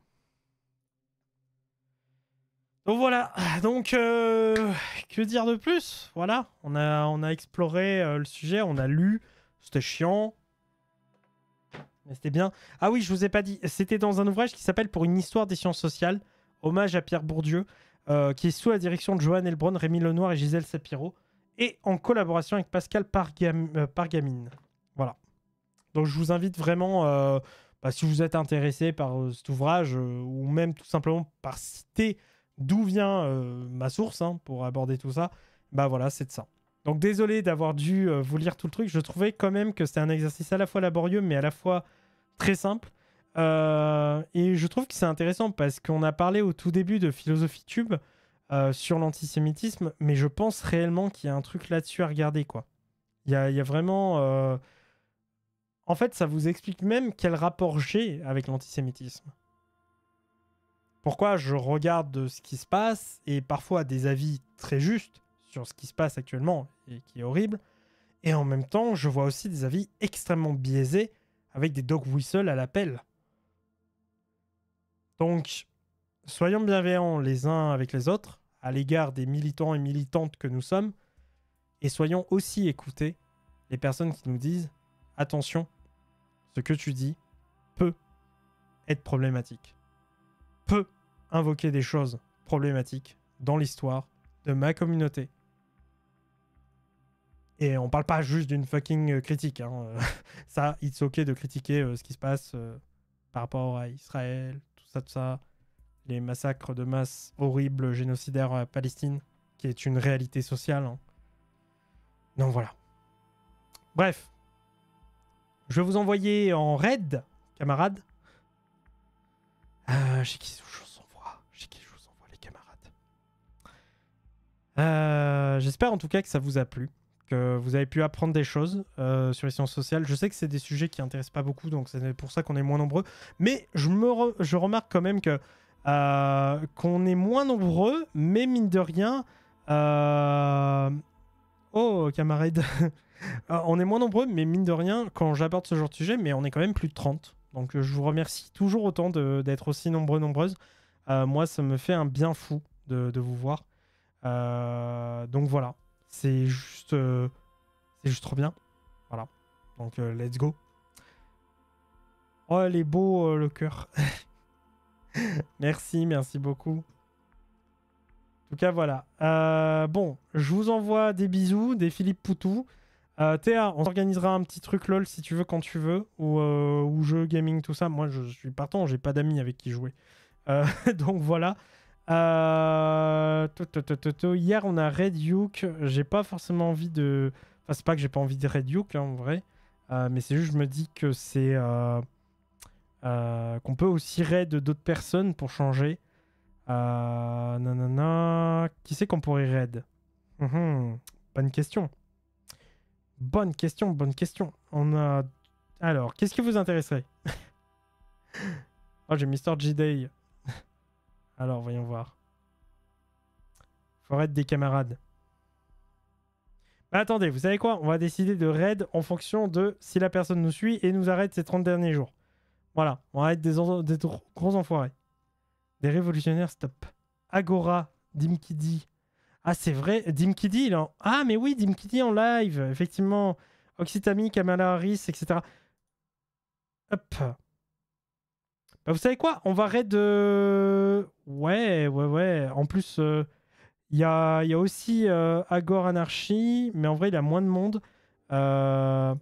Donc voilà. Donc, euh, que dire de plus? Voilà. On a, on a exploré euh, le sujet, on a lu. C'était chiant. Mais c'était bien. Ah oui, je vous ai pas dit. C'était dans un ouvrage qui s'appelle Pour une histoire des sciences sociales. Hommage à Pierre Bourdieu. Euh, qui est sous la direction de Johan Elbron, Rémi Lenoir et Gisèle Sapiro. Et en collaboration avec Pascal Pargam euh, Pargamine. Voilà. Donc je vous invite vraiment, euh, bah, si vous êtes intéressé par euh, cet ouvrage, euh, ou même tout simplement par citer d'où vient euh, ma source hein, pour aborder tout ça, bah voilà, c'est de ça. Donc désolé d'avoir dû euh, vous lire tout le truc. Je trouvais quand même que c'était un exercice à la fois laborieux, mais à la fois très simple. Euh, et je trouve que c'est intéressant parce qu'on a parlé au tout début de Philosophie Tube euh, sur l'antisémitisme, mais je pense réellement qu'il y a un truc là-dessus à regarder, quoi. Il y a, il y a vraiment... Euh... En fait, ça vous explique même quel rapport j'ai avec l'antisémitisme. Pourquoi je regarde ce qui se passe et parfois des avis très justes sur ce qui se passe actuellement et qui est horrible. Et en même temps, je vois aussi des avis extrêmement biaisés avec des dog whistles à l'appel. Donc, soyons bienveillants les uns avec les autres à l'égard des militants et militantes que nous sommes et soyons aussi écoutés les personnes qui nous disent « Attention, ce que tu dis peut être problématique. Peut invoquer des choses problématiques dans l'histoire de ma communauté. » Et on parle pas juste d'une fucking critique. Hein. Ça, it's ok de critiquer euh, ce qui se passe euh, par rapport à Israël, tout ça, tout ça. Les massacres de masse horribles, génocidaires à Palestine, qui est une réalité sociale. Hein. Donc voilà. Bref. Je vais vous envoyer en raid, camarades. Euh, chez qui je vous envoie Chez qui je vous envoie, les camarades euh, J'espère en tout cas que ça vous a plu. Que vous avez pu apprendre des choses euh, sur les sciences sociales. Je sais que c'est des sujets qui n'intéressent pas beaucoup, donc c'est pour ça qu'on est moins nombreux. Mais je, me re je remarque quand même que euh, qu'on est moins nombreux, mais mine de rien... Euh... Oh, camarade on est moins nombreux, mais mine de rien, quand j'aborde ce genre de sujet, mais on est quand même plus de trente. Donc je vous remercie toujours autant d'être aussi nombreux, nombreuses. Euh, moi, ça me fait un bien fou de, de vous voir. Euh, donc voilà. C'est juste, euh, c'est juste trop bien. Voilà. Donc, euh, let's go. Oh, elle est beau, euh, le cœur. Merci, merci beaucoup. En tout cas, voilà. Euh, bon, je vous envoie des bisous, des Philippe Poutou. Euh, Théa, on s'organisera un petit truc LOL si tu veux, quand tu veux. Ou, euh, ou jeu, gaming, tout ça. Moi, je, je suis partant. J'ai pas d'amis avec qui jouer. Euh, donc, voilà. Euh... Hier, on a Red Duke. J'ai pas forcément envie de... Enfin, c'est pas que j'ai pas envie de Red Duke, hein, en vrai. Euh, mais c'est juste, je me dis que c'est... Euh... Euh... qu'on peut aussi raid d'autres personnes pour changer. Euh... Nanana... Qui c'est qu'on pourrait raid? Mmh. Bonne question. Bonne question, bonne question. On a... Alors, qu'est-ce qui vous intéresserait? Oh, j'ai mister J-Day. Alors, voyons voir. Faut raid des camarades. Bah, attendez, vous savez quoi? On va décider de raid en fonction de si la personne nous suit et nous arrête ces trente derniers jours. Voilà, on arrête des, des gros enfoirés. Des révolutionnaires, stop. Agora, Dimkidi. Ah, c'est vrai, Dimkidi, il en... Ah, mais oui, Dimkidi en live, effectivement. Occitami, Kamala Harris, et cetera. Hop. Bah, vous savez quoi? On va raid... Euh... Ouais, ouais, ouais. En plus, il euh, y, a, y a aussi euh, Agor Anarchy, mais en vrai, il y a moins de monde. Euh...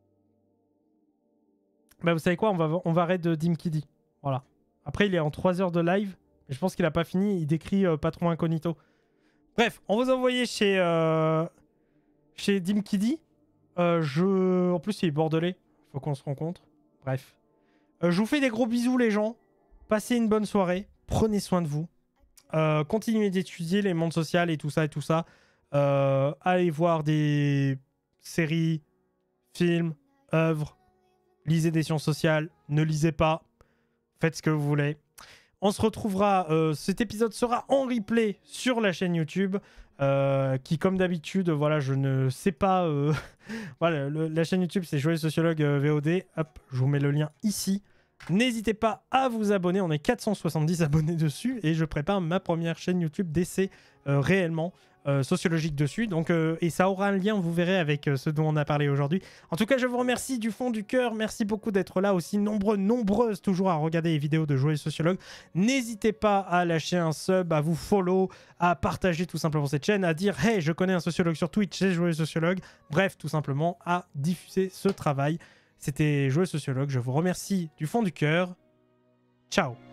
Bah, vous savez quoi? On va, on va raid Dimkidi. Voilà. Après, il est en trois heures de live, mais je pense qu'il a pas fini. Il décrit euh, Patron Incognito. Bref, on vous envoyer chez, euh, chez Dimkidi. Euh, je... En plus, il est bordelais. Faut qu'on se rencontre. Bref. Euh, je vous fais des gros bisous, les gens. Passez une bonne soirée. Prenez soin de vous. Euh, continuez d'étudier les mondes sociaux et tout ça et tout ça. Euh, allez voir des séries, films, œuvres. Lisez des sciences sociales. Ne lisez pas. Faites ce que vous voulez. On se retrouvera. Euh, cet épisode sera en replay sur la chaîne YouTube. Euh, qui, comme d'habitude, voilà, je ne sais pas. Euh, voilà, le, la chaîne YouTube, c'est Joyeux Sociologue euh, V O D. Hop, je vous mets le lien ici. N'hésitez pas à vous abonner. On est quatre cent soixante-dix abonnés dessus et je prépare ma première chaîne YouTube d'essai euh, réellement euh, sociologique dessus. Donc, euh, et ça aura un lien, vous verrez, avec euh, ce dont on a parlé aujourd'hui. En tout cas, je vous remercie du fond du cœur. Merci beaucoup d'être là, aussi nombreux, nombreuses toujours à regarder les vidéos de Joyeux Sociologue. N'hésitez pas à lâcher un sub, à vous follow, à partager tout simplement cette chaîne, à dire « Hey, je connais un sociologue sur Twitch, c'est Joyeux Sociologue ». Bref, tout simplement à diffuser ce travail. C'était Joyeux Sociologue. Je vous remercie du fond du cœur. Ciao.